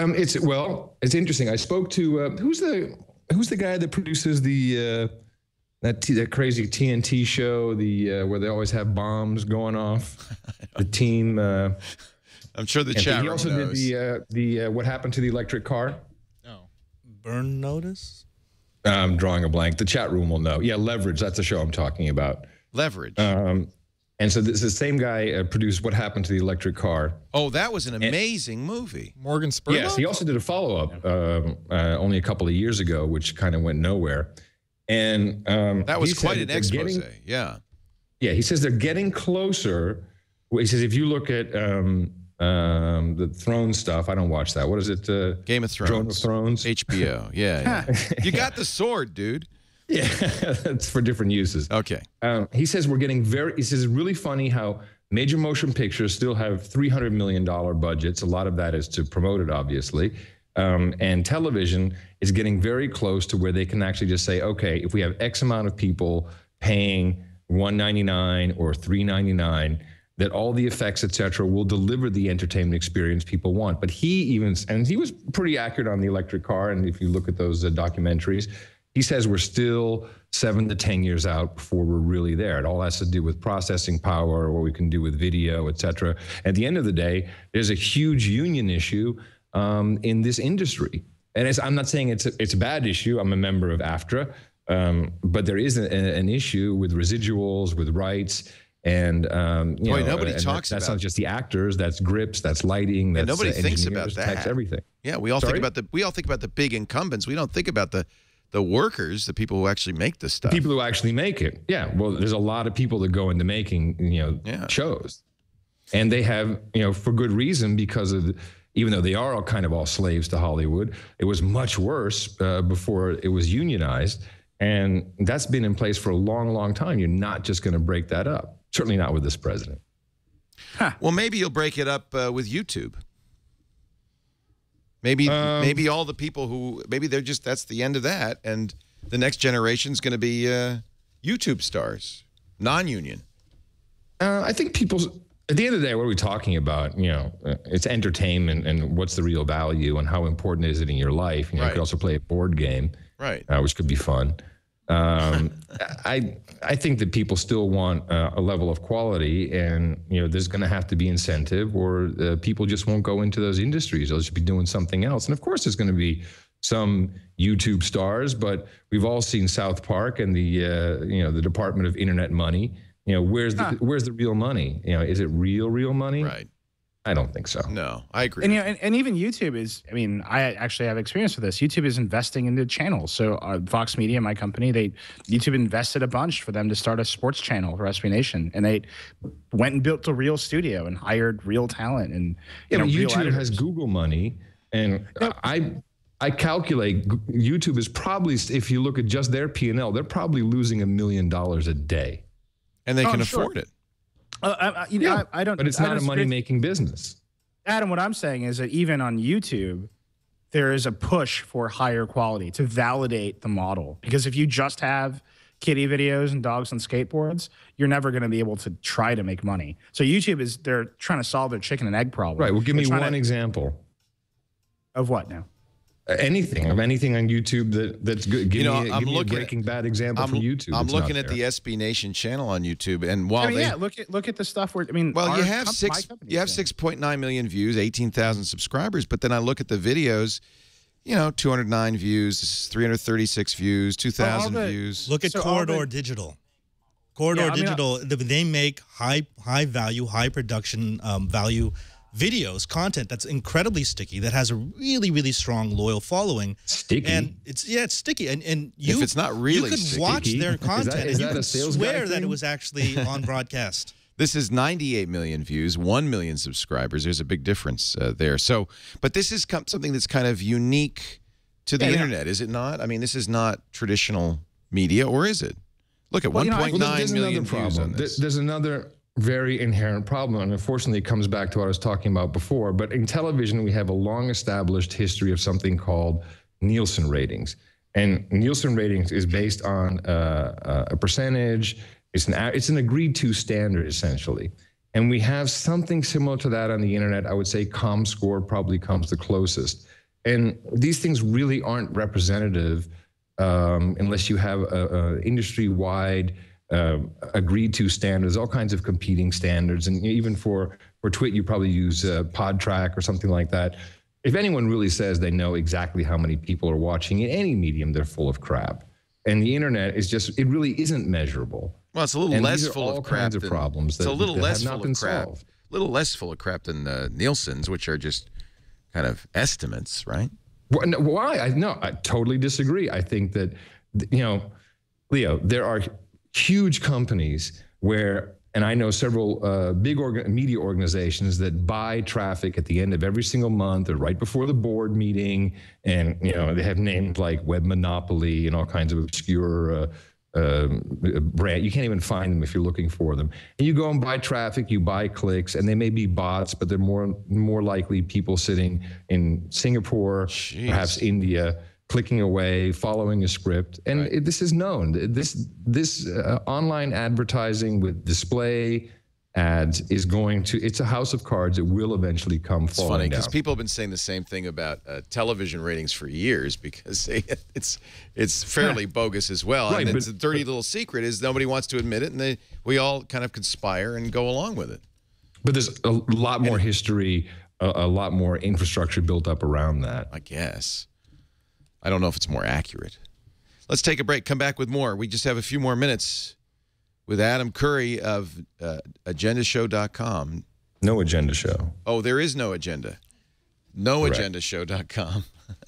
It's interesting. I spoke to who's the guy that produces the that crazy TNT show, the where they always have bombs going off. The team. I'm sure the chat room He also knows. did the What Happened to the Electric Car? No. Burn Notice? I'm drawing a blank. The chat room will know. Yeah, Leverage. That's the show I'm talking about. Leverage. And so this the same guy produced What Happened to the Electric Car. Oh, that was an amazing movie. Morgan Spurlock? Yes, he also did a follow-up only a couple of years ago, which kind of went nowhere. And that was quite an expose. Yeah. Yeah, he says they're getting closer. He says if you look at the Throne stuff, I don't watch that. What is it? Game of Thrones. Throne of Thrones. HBO. Yeah. You got the sword, dude. Yeah, that's for different uses. Okay. He says we're getting he says it's really funny how major motion pictures still have $300 million budgets. A lot of that is to promote it, obviously. And television is getting very close to where they can actually just say, okay, if we have X amount of people paying $1.99 or $3.99, that all the effects, et cetera, will deliver the entertainment experience people want. But he was pretty accurate on the electric car. And if you look at those documentaries, he says we're still 7 to 10 years out before we're really there. It all has to do with processing power, what we can do with video, et cetera. At the end of the day, there's a huge union issue in this industry. And I'm not saying it's a bad issue. I'm a member of AFTRA. But there is an issue with residuals, with rights. And nobody talks about that's not just the actors, that's grips, that's lighting, that's nobody thinks about that. That's everything. Yeah, we all think about the big incumbents. We don't think about the workers, the people who actually make this stuff. People who actually make it. Yeah. Well, there's a lot of people that go into making, shows. And they have, for good reason, because of even though they are all slaves to Hollywood, it was much worse before it was unionized. And that's been in place for a long, long time. You're not just going to break that up. Certainly not with this president. Huh. Well, maybe you'll break it up with YouTube. Maybe all the people who that's the end of that, and the next generation's going to be YouTube stars, non-union. I think at the end of the day, what are we talking about? It's entertainment, and what's the real value, and how important is it in your life? You could also play a board game, right? Which could be fun. I think that people still want a level of quality, and there's going to have to be incentive, or people just won't go into those industries. They'll just be doing something else. And of course, there's going to be some YouTube stars, but we've all seen South Park and the Department of Internet Money. Where's the real money? Is it real money? Right. I don't think so. No, I agree. And even YouTube is, I actually have experience with this. YouTube is investing into channels. So Fox Media, my company, YouTube invested a bunch for them to start a sports channel for SB Nation. And they went and built a real studio and hired real talent. And but YouTube has Google money. And I calculate YouTube is probably, if you look at just their P&L, they're probably losing $1 million a day. And they can afford it. I don't. But it's not a money-making business. Adam, what I'm saying is that even on YouTube, there is a push for higher quality to validate the model. Because if you just have kitty videos and dogs on skateboards, you're never going to be able to try to make money. So YouTube they're trying to solve their chicken and egg problem. Right. Well, give me one example. Of what now? Anything on YouTube that's good. Give me a Breaking Bad example from YouTube. I'm looking at the SB Nation channel on YouTube, and while look at the stuff where you have 6.9 million views, 18,000 subscribers, but then I look at the videos, 209 views, 336 views, 2,000 views. Look at Corridor Digital. Corridor Digital, they make high value, high production value videos, content that's incredibly sticky, that has a really, really strong loyal following. Sticky, and it's sticky, and if it's not really, you could watch their content and you could swear that it was actually on broadcast. This is 98 million views, 1 million subscribers. There's a big difference there. So, but this is something that's kind of unique to the internet, is it not? This is not traditional media, or is it? Look at 1.9 million views on this. There's another very inherent problem, and unfortunately it comes back to what I was talking about before. But in television, we have a long established history of something called Nielsen ratings, and Nielsen ratings is based on a percentage. It's an agreed to standard, essentially, and we have something similar to that on the internet. I would say ComScore probably comes the closest, and these things really aren't representative unless you have a industry-wide agreed to standards, all kinds of competing standards. And even for TWiT, you probably use PodTrack or something like that. If anyone really says they know exactly how many people are watching in any medium, they're full of crap. And the internet is just, it really isn't measurable. Well, it's a little less full of crap. Of problems it's a little less full of crap. A little less full of crap than Nielsen's, which are just kind of estimates, right? Why? I totally disagree. I think that, Leo, there are huge companies where, and I know several big media organizations that buy traffic at the end of every single month or right before the board meeting. And, they have names like Web Monopoly and all kinds of obscure brand. You can't even find them if you're looking for them. And you go and buy traffic, you buy clicks, and they may be bots, but they're more likely people sitting in Singapore, perhaps India, clicking away, following a script. And this is known. This online advertising with display ads is it's a house of cards. It will eventually come falling down. It's funny because people have been saying the same thing about television ratings for years because it's fairly bogus as well. Right, and it's a dirty little secret is nobody wants to admit it, and we all kind of conspire and go along with it. But there's a lot more history, a lot more infrastructure built up around that. I guess. I don't know if it's more accurate. Let's take a break. Come back with more. We just have a few more minutes with Adam Curry of agendashow.com. No Agenda Show. Oh, there is no agenda. NoAgendaShow.com.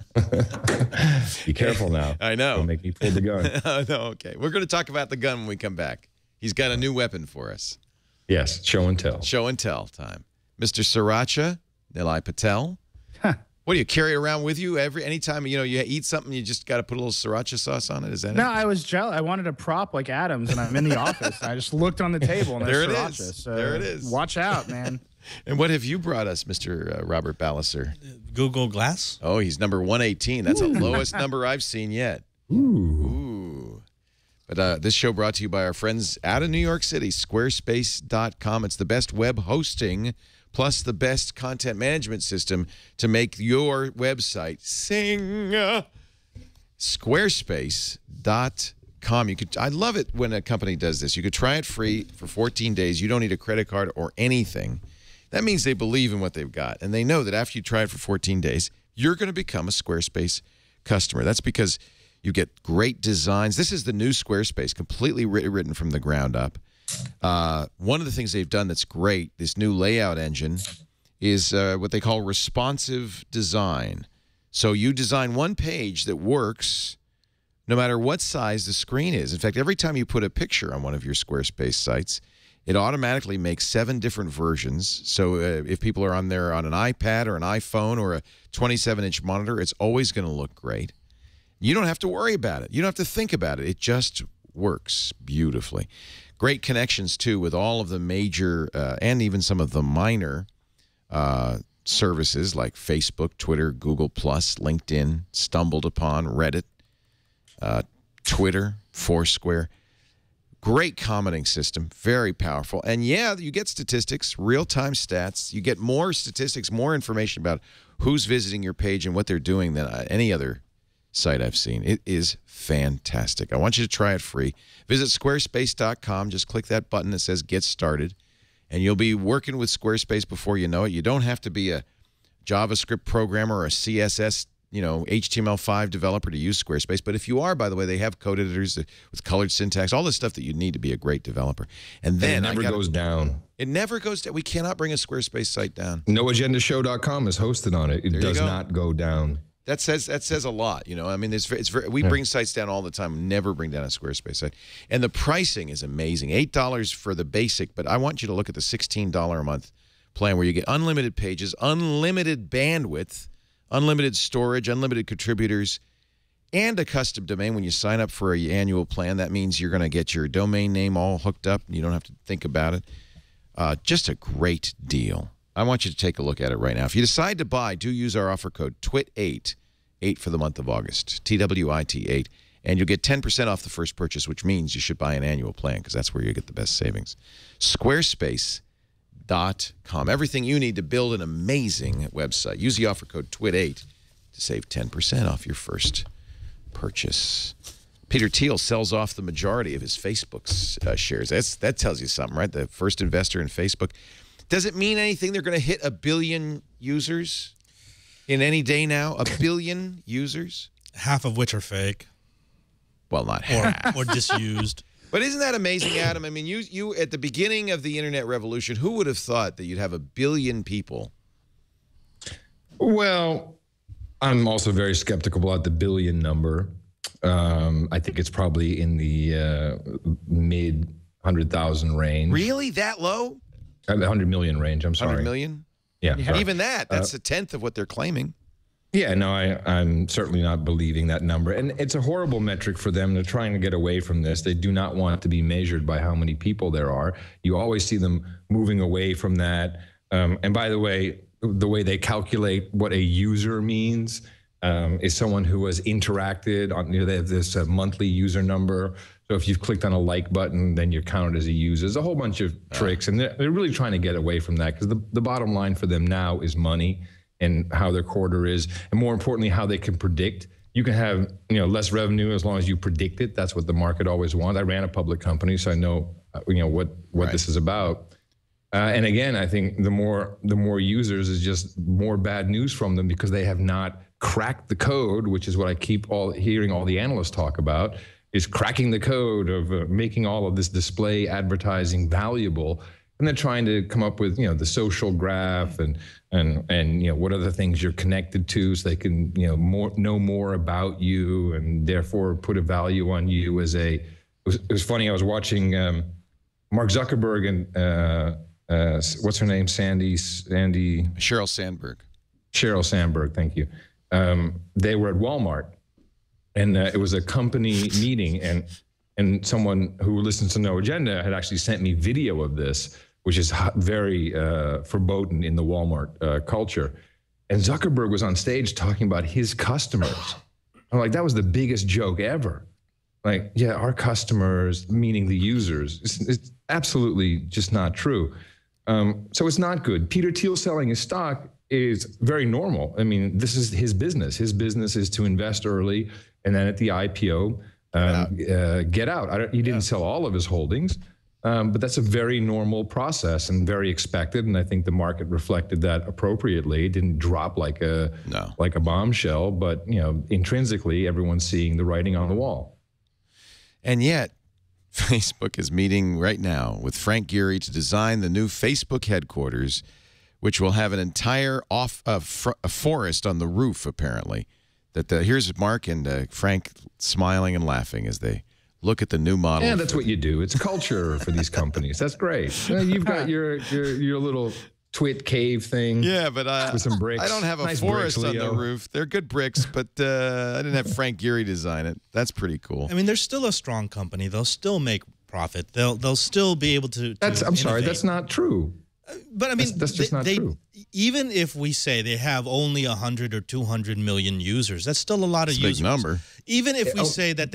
Be careful now. I know. Don't make me pull the gun. No, okay. We're going to talk about the gun when we come back. He's got a new weapon for us. Yes, show and tell. Show and tell time. Mr. Sriracha, Nilay Patel. What do you carry it around with you anytime you eat something? You just got to put a little sriracha sauce on it. Is that it? No, I was jealous. I wanted a prop like Adam's, and I'm in the office. And I just looked on the table, and there's sriracha. Is. So there it is. Watch out, man. And what have you brought us, Mr. Robert Ballecer? Google Glass. Oh, he's number 118. That's the lowest number I've seen yet. Ooh. But this show brought to you by our friends out of New York City, Squarespace.com. It's the best web hosting plus the best content management system to make your website sing. Squarespace.com. I love it when a company does this. You could try it free for 14 days. You don't need a credit card or anything. That means they believe in what they've got, and they know that after you try it for 14 days, you're going to become a Squarespace customer. That's because you get great designs. This is the new Squarespace, completely written from the ground up. One of the things they've done that's great, this new layout engine, is what they call responsive design. So you design one page that works no matter what size the screen is. In fact, every time you put a picture on one of your Squarespace sites, it automatically makes 7 different versions. So if people are on there on an iPad or an iPhone or a 27-inch monitor, it's always going to look great. You don't have to worry about it. You don't have to think about it. It just works beautifully. Great connections, too, with all of the major and even some of the minor services like Facebook, Twitter, Google+, LinkedIn, Stumbled Upon, Reddit, Twitter, Foursquare. Great commenting system, very powerful. And, yeah, you get statistics, real-time stats. You get more statistics, more information about who's visiting your page and what they're doing than any other site I've seen. It is fantastic. I want you to try it free. Visit squarespace.com. Just click that button that says Get Started, and you'll be working with Squarespace before you know it. You don't have to be a JavaScript programmer or a CSS, HTML5 developer to use Squarespace. But if you are, by the way, they have code editors with colored syntax, all the stuff that you need to be a great developer. And then it never goes down. It never goes down. We cannot bring a Squarespace site down. NoAgendaShow.com is hosted on it. It does not go down. That says a lot, I mean, we bring sites down all the time, never bring down a Squarespace site. And the pricing is amazing. $8 for the basic, but I want you to look at the $16 a month plan where you get unlimited pages, unlimited bandwidth, unlimited storage, unlimited contributors, and a custom domain. When you sign up for an annual plan, that means you're going to get your domain name all hooked up, and you don't have to think about it. Just a great deal. I want you to take a look at it right now. If you decide to buy, do use our offer code TWIT8, 8 for the month of August, TWIT 8, and you'll get 10% off the first purchase, which means you should buy an annual plan because that's where you get the best savings. Squarespace.com. Everything you need to build an amazing website. Use the offer code TWIT8 to save 10% off your first purchase. Peter Thiel sells off the majority of his Facebook's shares. That tells you something, right? The first investor in Facebook. Does it mean anything? They're going to hit 1 billion users in any day now? 1 billion users? Half of which are fake. Well, not half. Or disused. But isn't that amazing, Adam? I mean, you at the beginning of the internet revolution, who would have thought that you'd have 1 billion people? Well, I'm also very skeptical about the billion number. I think it's probably in the mid 100,000 range. Really? That low? 100 million range, I'm sorry. 100 million? Yeah. Even that's a tenth of what they're claiming. Yeah, no, I'm certainly not believing that number. And it's a horrible metric for them. They're trying to get away from this. They do not want to be measured by how many people there are. You always see them moving away from that. And by the way they calculate what a user means is someone who has interacted on, they have this monthly user number. So if you've clicked on a like button, then you're counted as a user. There's a whole bunch of tricks. And they're really trying to get away from that because the bottom line for them now is money and how their quarter is, and more importantly, how they can predict. You can have less revenue as long as you predict it. That's what the market always wants. I ran a public company, so I know what this is about. And again, I think the more users is just more bad news from them because they have not cracked the code, which is what I keep hearing all the analysts talk about, is cracking the code of making all of this display advertising valuable. And they're trying to come up with, the social graph and what other things you're connected to, so they can, know more about you and therefore put a value on you as a. It was funny. I was watching Mark Zuckerberg and what's her name, Sheryl Sandberg. Sheryl Sandberg. Thank you. They were at Walmart, and it was a company meeting, and someone who listens to No Agenda had actually sent me video of this, which is very verboten in the Walmart culture. And Zuckerberg was on stage talking about his customers. I'm like, that was the biggest joke ever. Like, yeah, our customers, meaning the users. It's absolutely just not true. So it's not good. Peter Thiel selling his stock is very normal. I mean, this is his business. His business is to invest early, and then at the IPO, get out. He didn't sell all of his holdings. But that's a very normal process and very expected, and I think the market reflected that appropriately. It didn't drop like a bombshell, but intrinsically, everyone's seeing the writing on the wall. And yet, Facebook is meeting right now with Frank Gehry to design the new Facebook headquarters, which will have an entire a forest on the roof. Apparently, here's Mark and Frank smiling and laughing as they look at the new model. Yeah, that's what you do. It's culture for these companies. That's great. You've got your little TWiT cave thing. Yeah, but with some bricks. I don't have a forest on the roof. They're good bricks, but I didn't have Frank Gehry design it. That's pretty cool. I mean, they're still a strong company. They'll still make profit. They'll still be able to. I'm sorry, that's not true. But I mean, that's just not true. Even if we say they have only 100 or 200 million users, that's still a lot of users. Big number. Even if we say that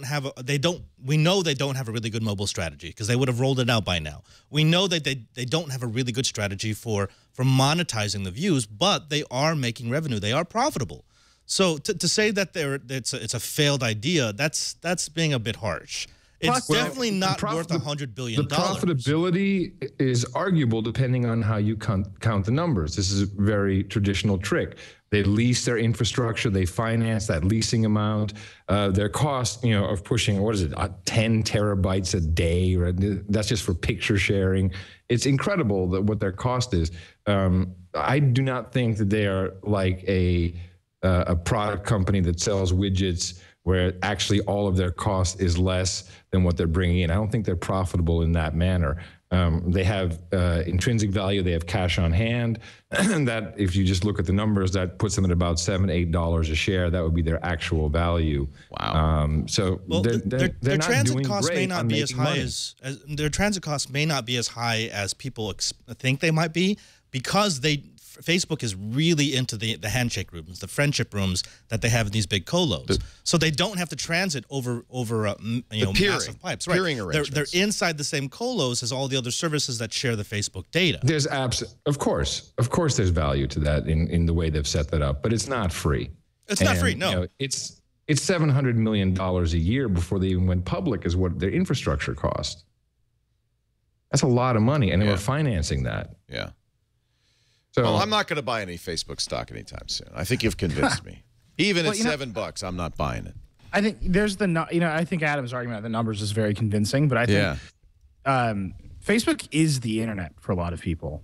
we know they don't have a really good mobile strategy because they would have rolled it out by now. We know that they don't have a really good strategy for monetizing the views, but they are making revenue. They are profitable. So to say that it's a failed idea, that's being a bit harsh. It's definitely not worth $100 billion. The profitability is arguable depending on how you count the numbers. This is a very traditional trick. They lease their infrastructure. They finance that leasing amount. Their cost, of pushing, 10 terabytes a day. Right? That's just for picture sharing. It's incredible what their cost is. I do not think that they are like a product company that sells widgets where actually all of their cost is less than what they're bringing in. I don't think they're profitable in that manner. They have intrinsic value. They have cash on hand. And that, if you just look at the numbers, that puts them at about $7, $8 a share. That would be their actual value. Wow. Their transit costs may not be as high their transit costs may not be as high as people think they might be because Facebook is really into the handshake rooms, the friendship rooms that they have in these big colos. So they don't have to transit over massive pipes. Right. Peering arrangements. They're inside the same colos as all the other services that share the Facebook data. There's of course there's value to that in the way they've set that up, but it's not free. It's not free. No, it's $700 million a year before they even went public is what their infrastructure cost. That's a lot of money, and they were financing that. Yeah. So, well, I'm not going to buy any Facebook stock anytime soon. I think you've convinced me. Even at $7, I'm not buying it. I think there's I think Adam's argument of the numbers is very convincing, but I think Facebook is the internet for a lot of people.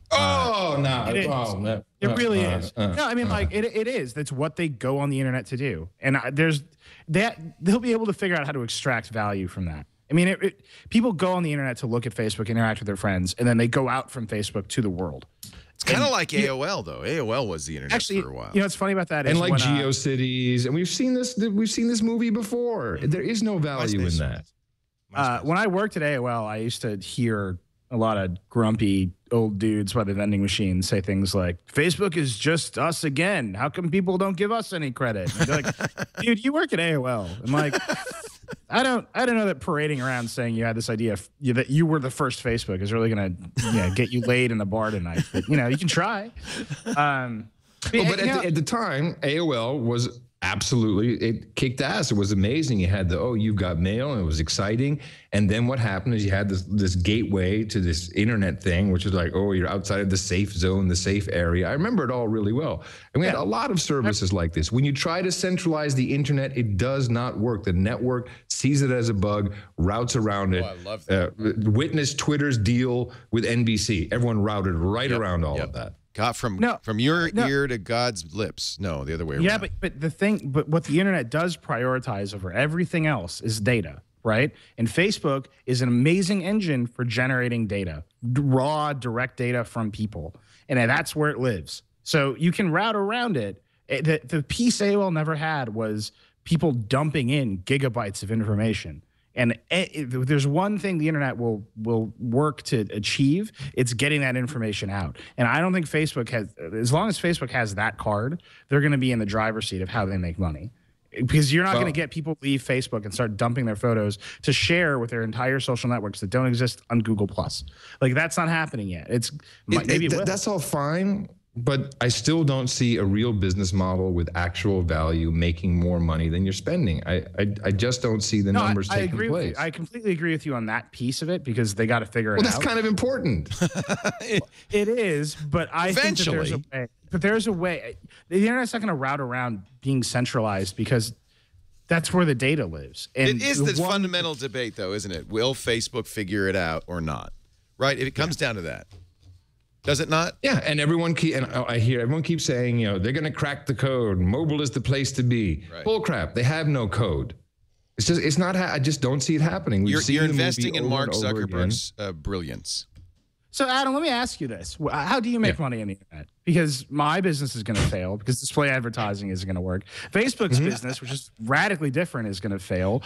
It really is. No, I mean, like it is. That's what they go on the internet to do, and they'll be able to figure out how to extract value from that. I mean, people go on the internet to look at Facebook, interact with their friends, and then they go out from Facebook to the world. It's kind of like AOL, though. AOL was the internet for a while. You know what's funny about that is and like GeoCities, and we've seen this movie before. There is no value in that. When I worked at AOL, I used to hear a lot of grumpy old dudes by the vending machine say things like, Facebook is just us again. How come people don't give us any credit? And they're like, dude, you work at AOL. I'm like, I don't know that parading around saying you had this idea that you were the first Facebook is really going to get you laid in a bar tonight. But, you can try. But at the time, AOL was absolutely, it kicked ass. It was amazing. You had you've got mail, and it was exciting. And then what happened is you had this gateway to this internet thing, which is like, you're outside of the safe zone, the safe area. I remember it all really well. And we had a lot of services like this. When you try to centralize the internet, it does not work. The network sees it as a bug, routes around it. I love that. Witness Twitter's deal with NBC. Everyone routed right around all of that. Got from your ear to God's lips. No, the other way around. Yeah, but what the internet does prioritize over everything else is data, right? And Facebook is an amazing engine for generating data, raw, direct data from people, and that's where it lives. So you can route around it. The piece AOL never had was people dumping in gigabytes of information. And there's one thing the internet will work to achieve, it's getting that information out. And I don't think Facebook has, as long as Facebook has that card, they're going to be in the driver's seat of how they make money. Because you're not going to get people to leave Facebook and start dumping their photos to share with their entire social networks that don't exist on Google+. Like, that's not happening yet. Maybe it will. That's all fine. But I still don't see a real business model with actual value making more money than you're spending. I just don't see the numbers taking place. I completely agree with you on that piece of it because they got to figure it out. Well, that's kind of important. It is, but I think that there's a way. But there's a way. The internet's not going to route around being centralized because that's where the data lives. And it is the fundamental debate, though, isn't it? Will Facebook figure it out or not? Right? If it comes down to that. Does it not? Yeah, and everyone I hear everyone keeps saying, they're going to crack the code. Mobile is the place to be. Right. Bull crap. They have no code. It's not. I just don't see it happening. You're investing in Mark Zuckerberg's brilliance. So, Adam, let me ask you this: how do you make money on the internet? Because my business is going to fail because display advertising isn't going to work. Facebook's business, which is radically different, is going to fail.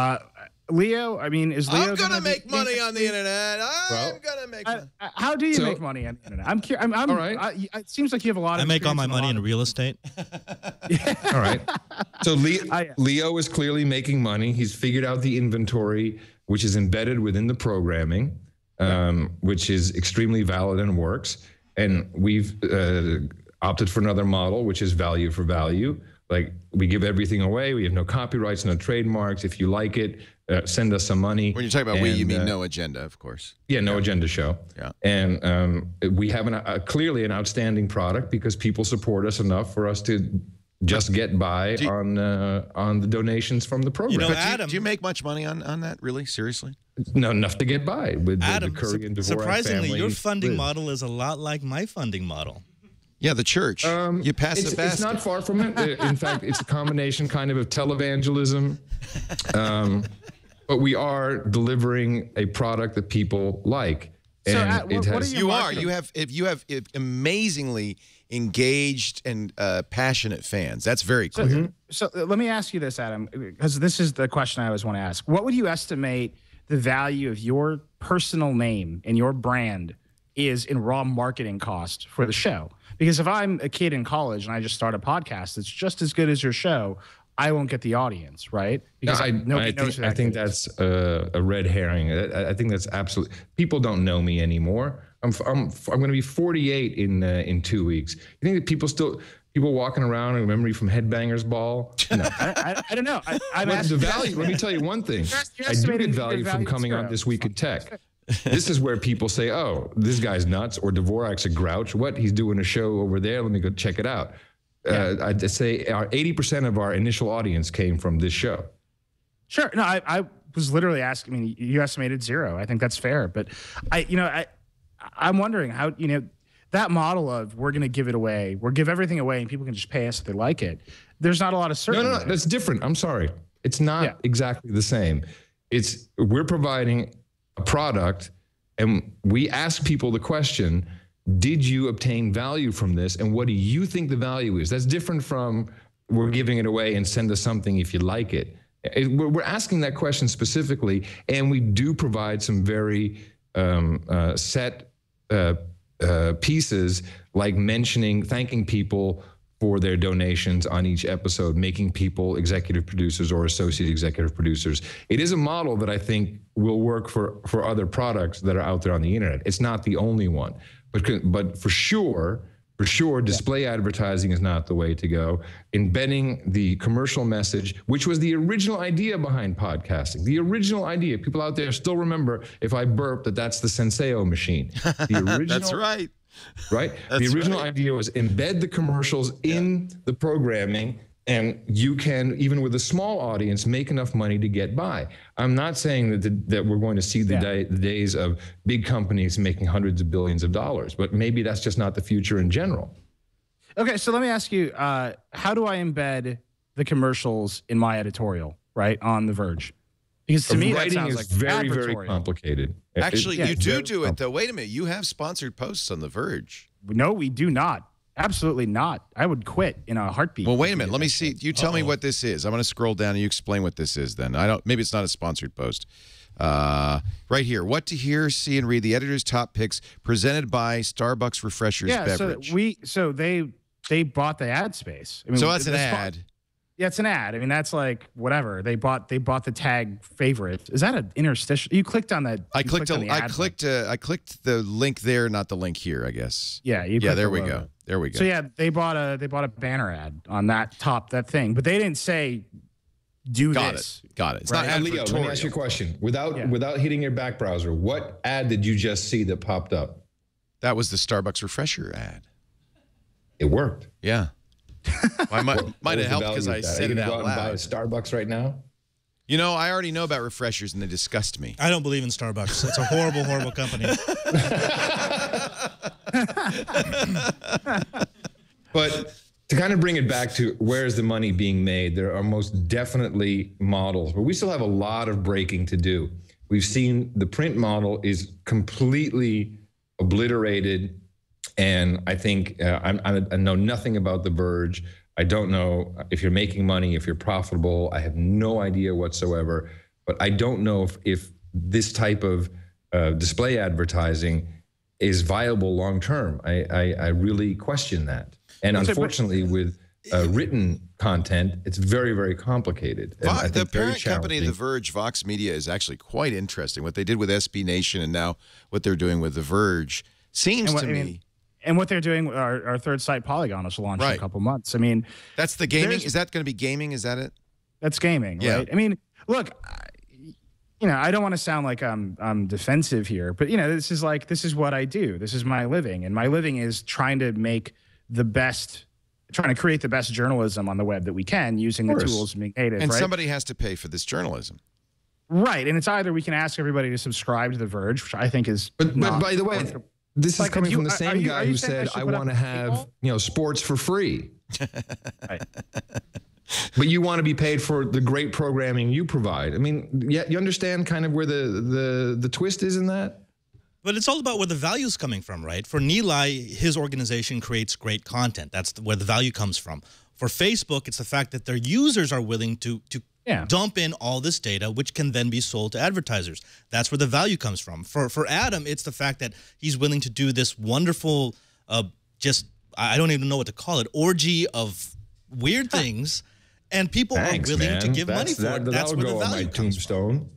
Leo, I mean, is Leo I'm going to make money on the internet. I'm going to make money. How do you make money on the internet? I'm curious. All right. It seems like you have a lot of I make all my money in real estate. All right. So Leo is clearly making money. He's figured out the inventory, which is embedded within the programming, which is extremely valid and works. And we've opted for another model, which is value for value. Like, we give everything away. We have no copyrights, no trademarks. If you like it, send us some money. When you talk about we, you mean No Agenda, of course. Yeah, No Agenda show. Yeah. And we have clearly an outstanding product because people support us enough for us to just get by on the donations from the program. Adam, do you make much money on that, really? Seriously? No, enough to get by with Adam, the Curry and Dvorak surprisingly, family. your funding model is a lot like my funding model. Yeah, the church. You pass the basket. It's not far from it. In fact, it's a combination kind of televangelism. But we are delivering a product that people like. And you have amazingly engaged and passionate fans. That's very clear. So let me ask you this, Adam, because this is the question I always want to ask. What would you estimate the value of your personal name and your brand is in raw marketing cost for the show? Because if I'm a kid in college and I just start a podcast that's just as good as your show, I won't get the audience, right? Because I think that's a red herring. I think that's absolutely. People don't know me anymore. I'm going to be 48 in 2 weeks. You think that people still? People walking around in memory from Headbangers Ball. No. I don't know. I'm the value. Let me tell you one thing. I do get value from coming on This Week in Tech. This is where people say, "Oh, this guy's nuts," or Dvorak's a grouch. What? He's doing a show over there. Let me go check it out. I'd say 80% of our initial audience came from this show. Sure. No, I was literally asking. I mean, you estimated 0. I think that's fair. But I'm wondering how, that model of we're going to give it away, we'll give everything away and people can just pay us if they like it. There's not a lot of certainty. No, that's different. I'm sorry. It's not exactly the same. We're providing a product and we ask people the question, did you obtain value from this? And what do you think the value is? That's different from we're giving it away and send us something if you like it. We're asking that question specifically, and we do provide some very set pieces like thanking people for their donations on each episode, making people executive producers or associate executive producers. It is a model that I think will work for other products that are out there on the internet. It's not the only one, but for sure, display advertising is not the way to go. Embedding the commercial message, which was the original idea behind podcasting. The original idea, people out there still remember, if I burp, that's the Senseo machine. The original, that's right. Right? The original idea was embed the commercials in the programming, and you can, even with a small audience, make enough money to get by. I'm not saying that we're going to see the days of big companies making hundreds of billions of dollars, but maybe that's just not the future in general. Okay, so let me ask you, how do I embed the commercials in my editorial, right, on The Verge? Because to me, that sounds like very, very complicated. Actually, you do it, though. Wait a minute. You have sponsored posts on The Verge. No, we do not. Absolutely not. I would quit in a heartbeat. Well, wait a minute. Let me see. You tell me what this is. I'm going to scroll down and you explain what this is then. Maybe it's not a sponsored post. Right here. What to hear, see, and read. The editor's top picks presented by Starbucks Refreshers Beverage. So they bought the ad space. I mean, so that's an ad. Yeah, it's an ad. I mean, that's like whatever. They bought the tag favorite. Is that an interstitial? You clicked on that. I clicked the link there, not the link here, I guess. Yeah, there we go. There we go. So yeah, they bought a banner ad on that thing, but they didn't say do this. Got it. It's right? not Leo, let me ask you a question. Without hitting your back browser, what ad did you just see that popped up? That was the Starbucks Refresher ad. It worked. Yeah. I might have helped because I said it out loud. Buy a Starbucks right now? You know, I already know about refreshers and they disgust me. I don't believe in Starbucks. It's a horrible, horrible company. But to kind of bring it back to where's the money being made, there are most definitely models, but we still have a lot of breaking to do. We've seen the print model is completely obliterated. And I think I know nothing about The Verge. I don't know if you're making money, if you're profitable. I have no idea whatsoever. But I don't know if this type of display advertising is viable long term. I really question that. And unfortunately, with written content, it's very, very complicated. The parent company, The Verge, Vox Media, is actually quite interesting. What they did with SB Nation and now what they're doing with The Verge seems to me. And what they're doing, our third site, Polygon, which will launch in a couple months. I mean, that's the gaming. Is that going to be gaming? Is that it? That's gaming, right? I mean, look, I don't want to sound like I'm defensive here, but this is what I do. This is my living, and my living is trying to create the best journalism on the web that we can using the tools and being native. And right? somebody has to pay for this journalism. Right, and it's either we can ask everybody to subscribe to The Verge, which I think is. But by the way. This is coming from the same guy who said, I want to have, sports for free. Right. But you want to be paid for the great programming you provide. I mean, you understand kind of where the twist is in that? But it's all about where the value is coming from, right? For Nilay, his organization creates great content. That's where the value comes from. For Facebook, it's the fact that their users are willing to dump in all this data, which can then be sold to advertisers. That's where the value comes from. For Adam, it's the fact that he's willing to do this wonderful, I don't even know what to call it, orgy of weird things, and people are willing to give money for it. That's where the value comes from.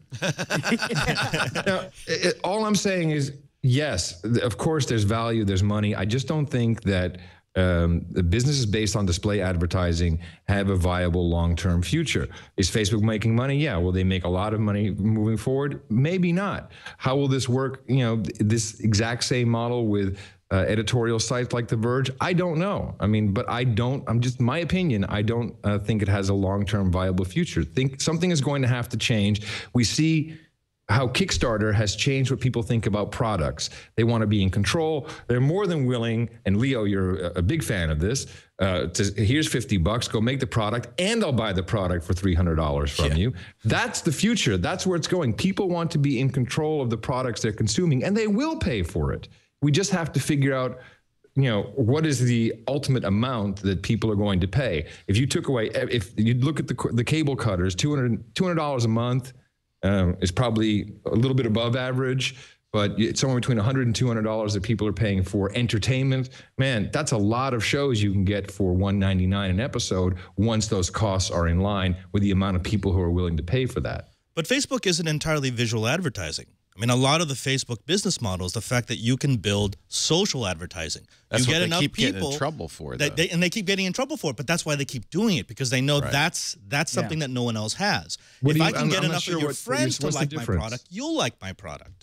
All I'm saying is, yes, of course there's value, there's money. I just don't think that the businesses based on display advertising have a viable long-term future. Is Facebook making money? Yeah. Will they make a lot of money moving forward? Maybe not. How will this work? You know, this exact same model with editorial sites like The Verge? I don't know. I mean, but I'm just my opinion. I don't think it has a long-term viable future. Think something is going to have to change. We see how Kickstarter has changed what people think about products. They want to be in control. They're more than willing, and Leo, you're a big fan of this, here's $50, go make the product, and I'll buy the product for $300 from you. That's the future. That's where it's going. People want to be in control of the products they're consuming, and they will pay for it. We just have to figure out, you know, what is the ultimate amount that people are going to pay. If you took away, if you look at the cable cutters, $200 a month, is probably a little bit above average, but it's somewhere between $100 and $200 that people are paying for entertainment. Man, that's a lot of shows you can get for $1.99 an episode once those costs are in line with the amount of people who are willing to pay for that. But Facebook isn't entirely visual advertising. I mean, a lot of the Facebook business model is the fact that you can build social advertising. That's you what get they enough keep people getting in trouble for, and they keep getting in trouble for it, but that's why they keep doing it, because they know that's something that no one else has. If I can get enough of your friends to like my product, you'll like my product.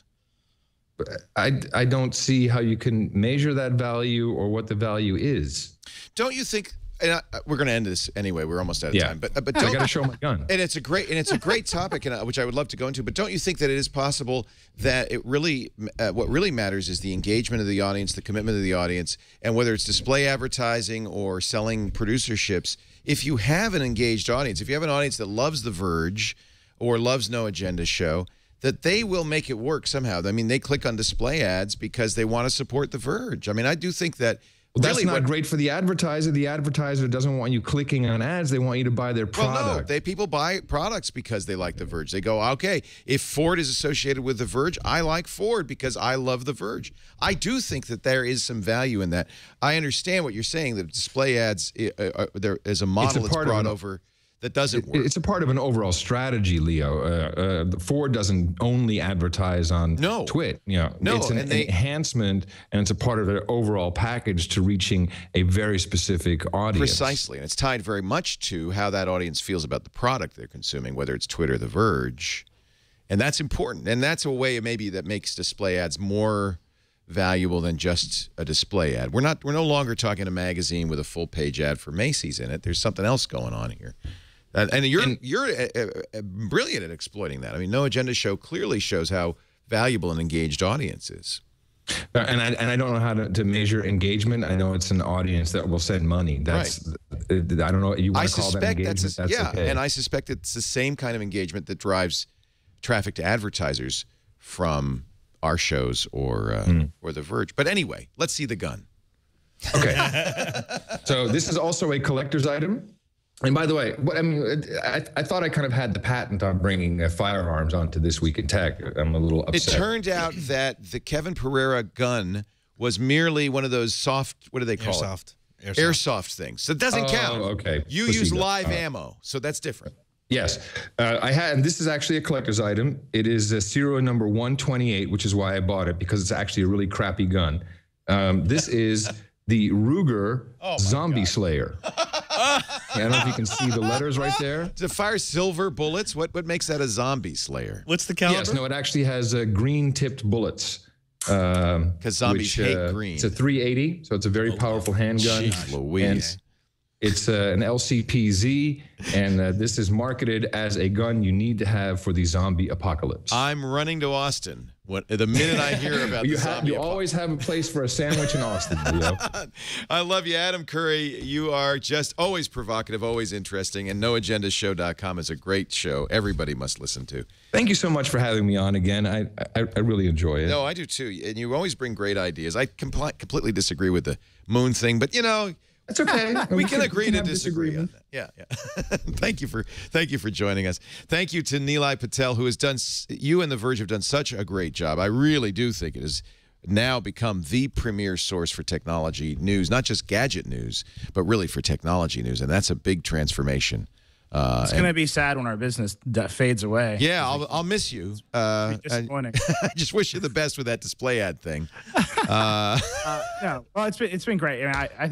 I don't see how you can measure that value or what the value is. Don't you think? And we're going to end this anyway. We're almost out of time. But I got to show my gun. And it's a great topic, and which I would love to go into. But don't you think that it is possible that it really, what really matters is the engagement of the audience, the commitment of the audience, and whether it's display advertising or selling producerships. If you have an engaged audience, if you have an audience that loves The Verge or loves No Agenda Show, that they will make it work somehow. I mean, they click on display ads because they want to support The Verge. I mean, I do think that. Well, that's really not great for the advertiser. The advertiser doesn't want you clicking on ads. They want you to buy their product. Well, no, people buy products because they like The Verge. They go, okay, if Ford is associated with The Verge, I like Ford because I love The Verge. I do think that there is some value in that. I understand what you're saying, that display ads, there is a model that's brought over that doesn't work. It's a part of an overall strategy, Leo. Ford doesn't only advertise on TWiT. You know, it's an enhancement, and it's a part of their overall package to reaching a very specific audience. Precisely, and it's tied very much to how that audience feels about the product they're consuming, whether it's TWiT or The Verge, and that's important. And that's a way maybe that makes display ads more valuable than just a display ad. We're no longer talking a magazine with a full-page ad for Macy's in it. There's something else going on here. And you're brilliant at exploiting that. I mean, No Agenda Show clearly shows how valuable an engaged audience is. And I don't know how to measure engagement. I know it's an audience that will send money. That's I don't know what you want to call that engagement. That's okay. And I suspect it's the same kind of engagement that drives traffic to advertisers from our shows or The Verge. But anyway, let's see the gun. Okay. So this is also a collector's item. And by the way, I mean, I thought I kind of had the patent on bringing firearms onto This Week in Tech. I'm a little upset. It turned out that the Kevin Pereira gun was merely one of those soft, what do they call it? Airsoft things. So it doesn't count. Okay. You use live ammo, so that's different. Yes. I had, and this is actually a collector's item. It is a serial number 128, which is why I bought it, because it's actually a really crappy gun. This is the Ruger Zombie Slayer. I don't know if you can see the letters right there. Does it fire silver bullets? What makes that a zombie slayer? What's the caliber? Yes, no, it actually has green-tipped bullets. Because zombies hate green. It's a 380, so it's a very powerful handgun. Jeez Louise. It's an LCPZ, and this is marketed as a gun you need to have for the zombie apocalypse. I'm running to Austin. The minute I hear about the zombie apocalypse. You always have a place for a sandwich in Austin, Leo. I love you, Adam Curry. You are just always provocative, always interesting, and NoAgendaShow.com is a great show everybody must listen to. Thank you so much for having me on again. I really enjoy it. No, I do too, and you always bring great ideas. I completely disagree with the moon thing, but you know, it's okay. We can agree to disagree on that. Yeah. Thank you for joining us. Thank you to Nilay Patel, who has done. You and The Verge have done such a great job. I really do think it has now become the premier source for technology news, not just gadget news, but really for technology news, and that's a big transformation. It's going to be sad when our business fades away. Yeah, I'll miss you. Disappointing. I just wish you the best with that display ad thing. No, well, it's been great. I mean, I think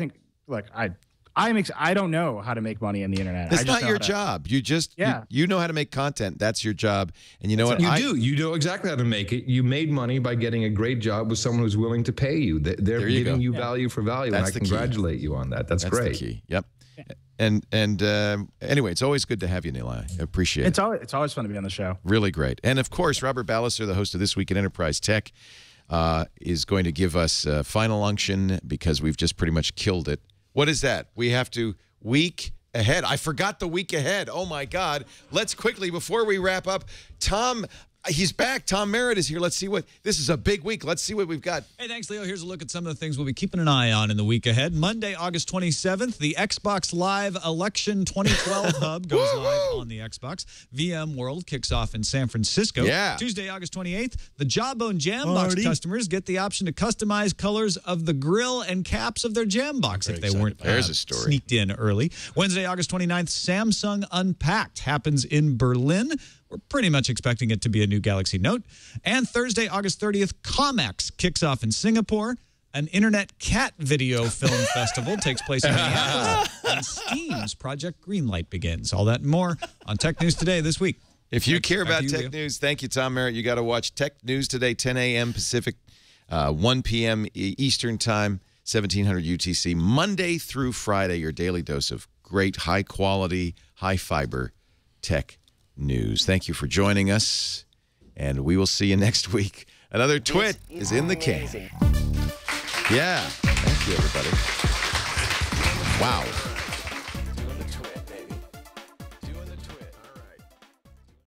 look, I don't know how to make money on the internet. That's not your job. You just you know how to make content. That's your job. And you know what? You know exactly how to make it. You made money by getting a great job with someone who's willing to pay you. They're giving you value for value. That's and I congratulate you on that. That's great. That's the key. Yep. And anyway, it's always good to have you, Nilay. I appreciate it. It's always fun to be on the show. Really great. And of course, Robert Ballecer, the host of This Week in Enterprise Tech, is going to give us final unction because we've just pretty much killed it. What is that? We have to week ahead. I forgot the week ahead. Oh my God. Let's quickly, before we wrap up, Tom. He's back. Tom Merritt is here. Let's see what this is a big week. Let's see what we've got. Hey, thanks, Leo. Here's a look at some of the things we'll be keeping an eye on in the week ahead. Monday, August 27th, the Xbox Live Election 2012 Hub goes live on the Xbox. VMworld kicks off in San Francisco. Yeah. Tuesday, August 28th, the Jawbone Jambox customers get the option to customize colors of the grill and caps of their Jambox if they weren't sneaked in early. Wednesday, August 29th, Samsung Unpacked happens in Berlin. We're pretty much expecting it to be a new Galaxy Note. And Thursday, August 30th, Comex kicks off in Singapore. An internet cat video film festival takes place in Minneapolis. And Steam's Project Greenlight begins. All that and more on Tech News Today this week. If you care about tech news, thank you, Tom Merritt. You got to watch Tech News Today, 10 a.m. Pacific, 1 p.m. Eastern Time, 1700 UTC, Monday through Friday, your daily dose of great, high-quality, high-fiber tech news. Thank you for joining us, and we will see you next week. Another TWiT is in the can. Yeah. Thank you, everybody. Wow.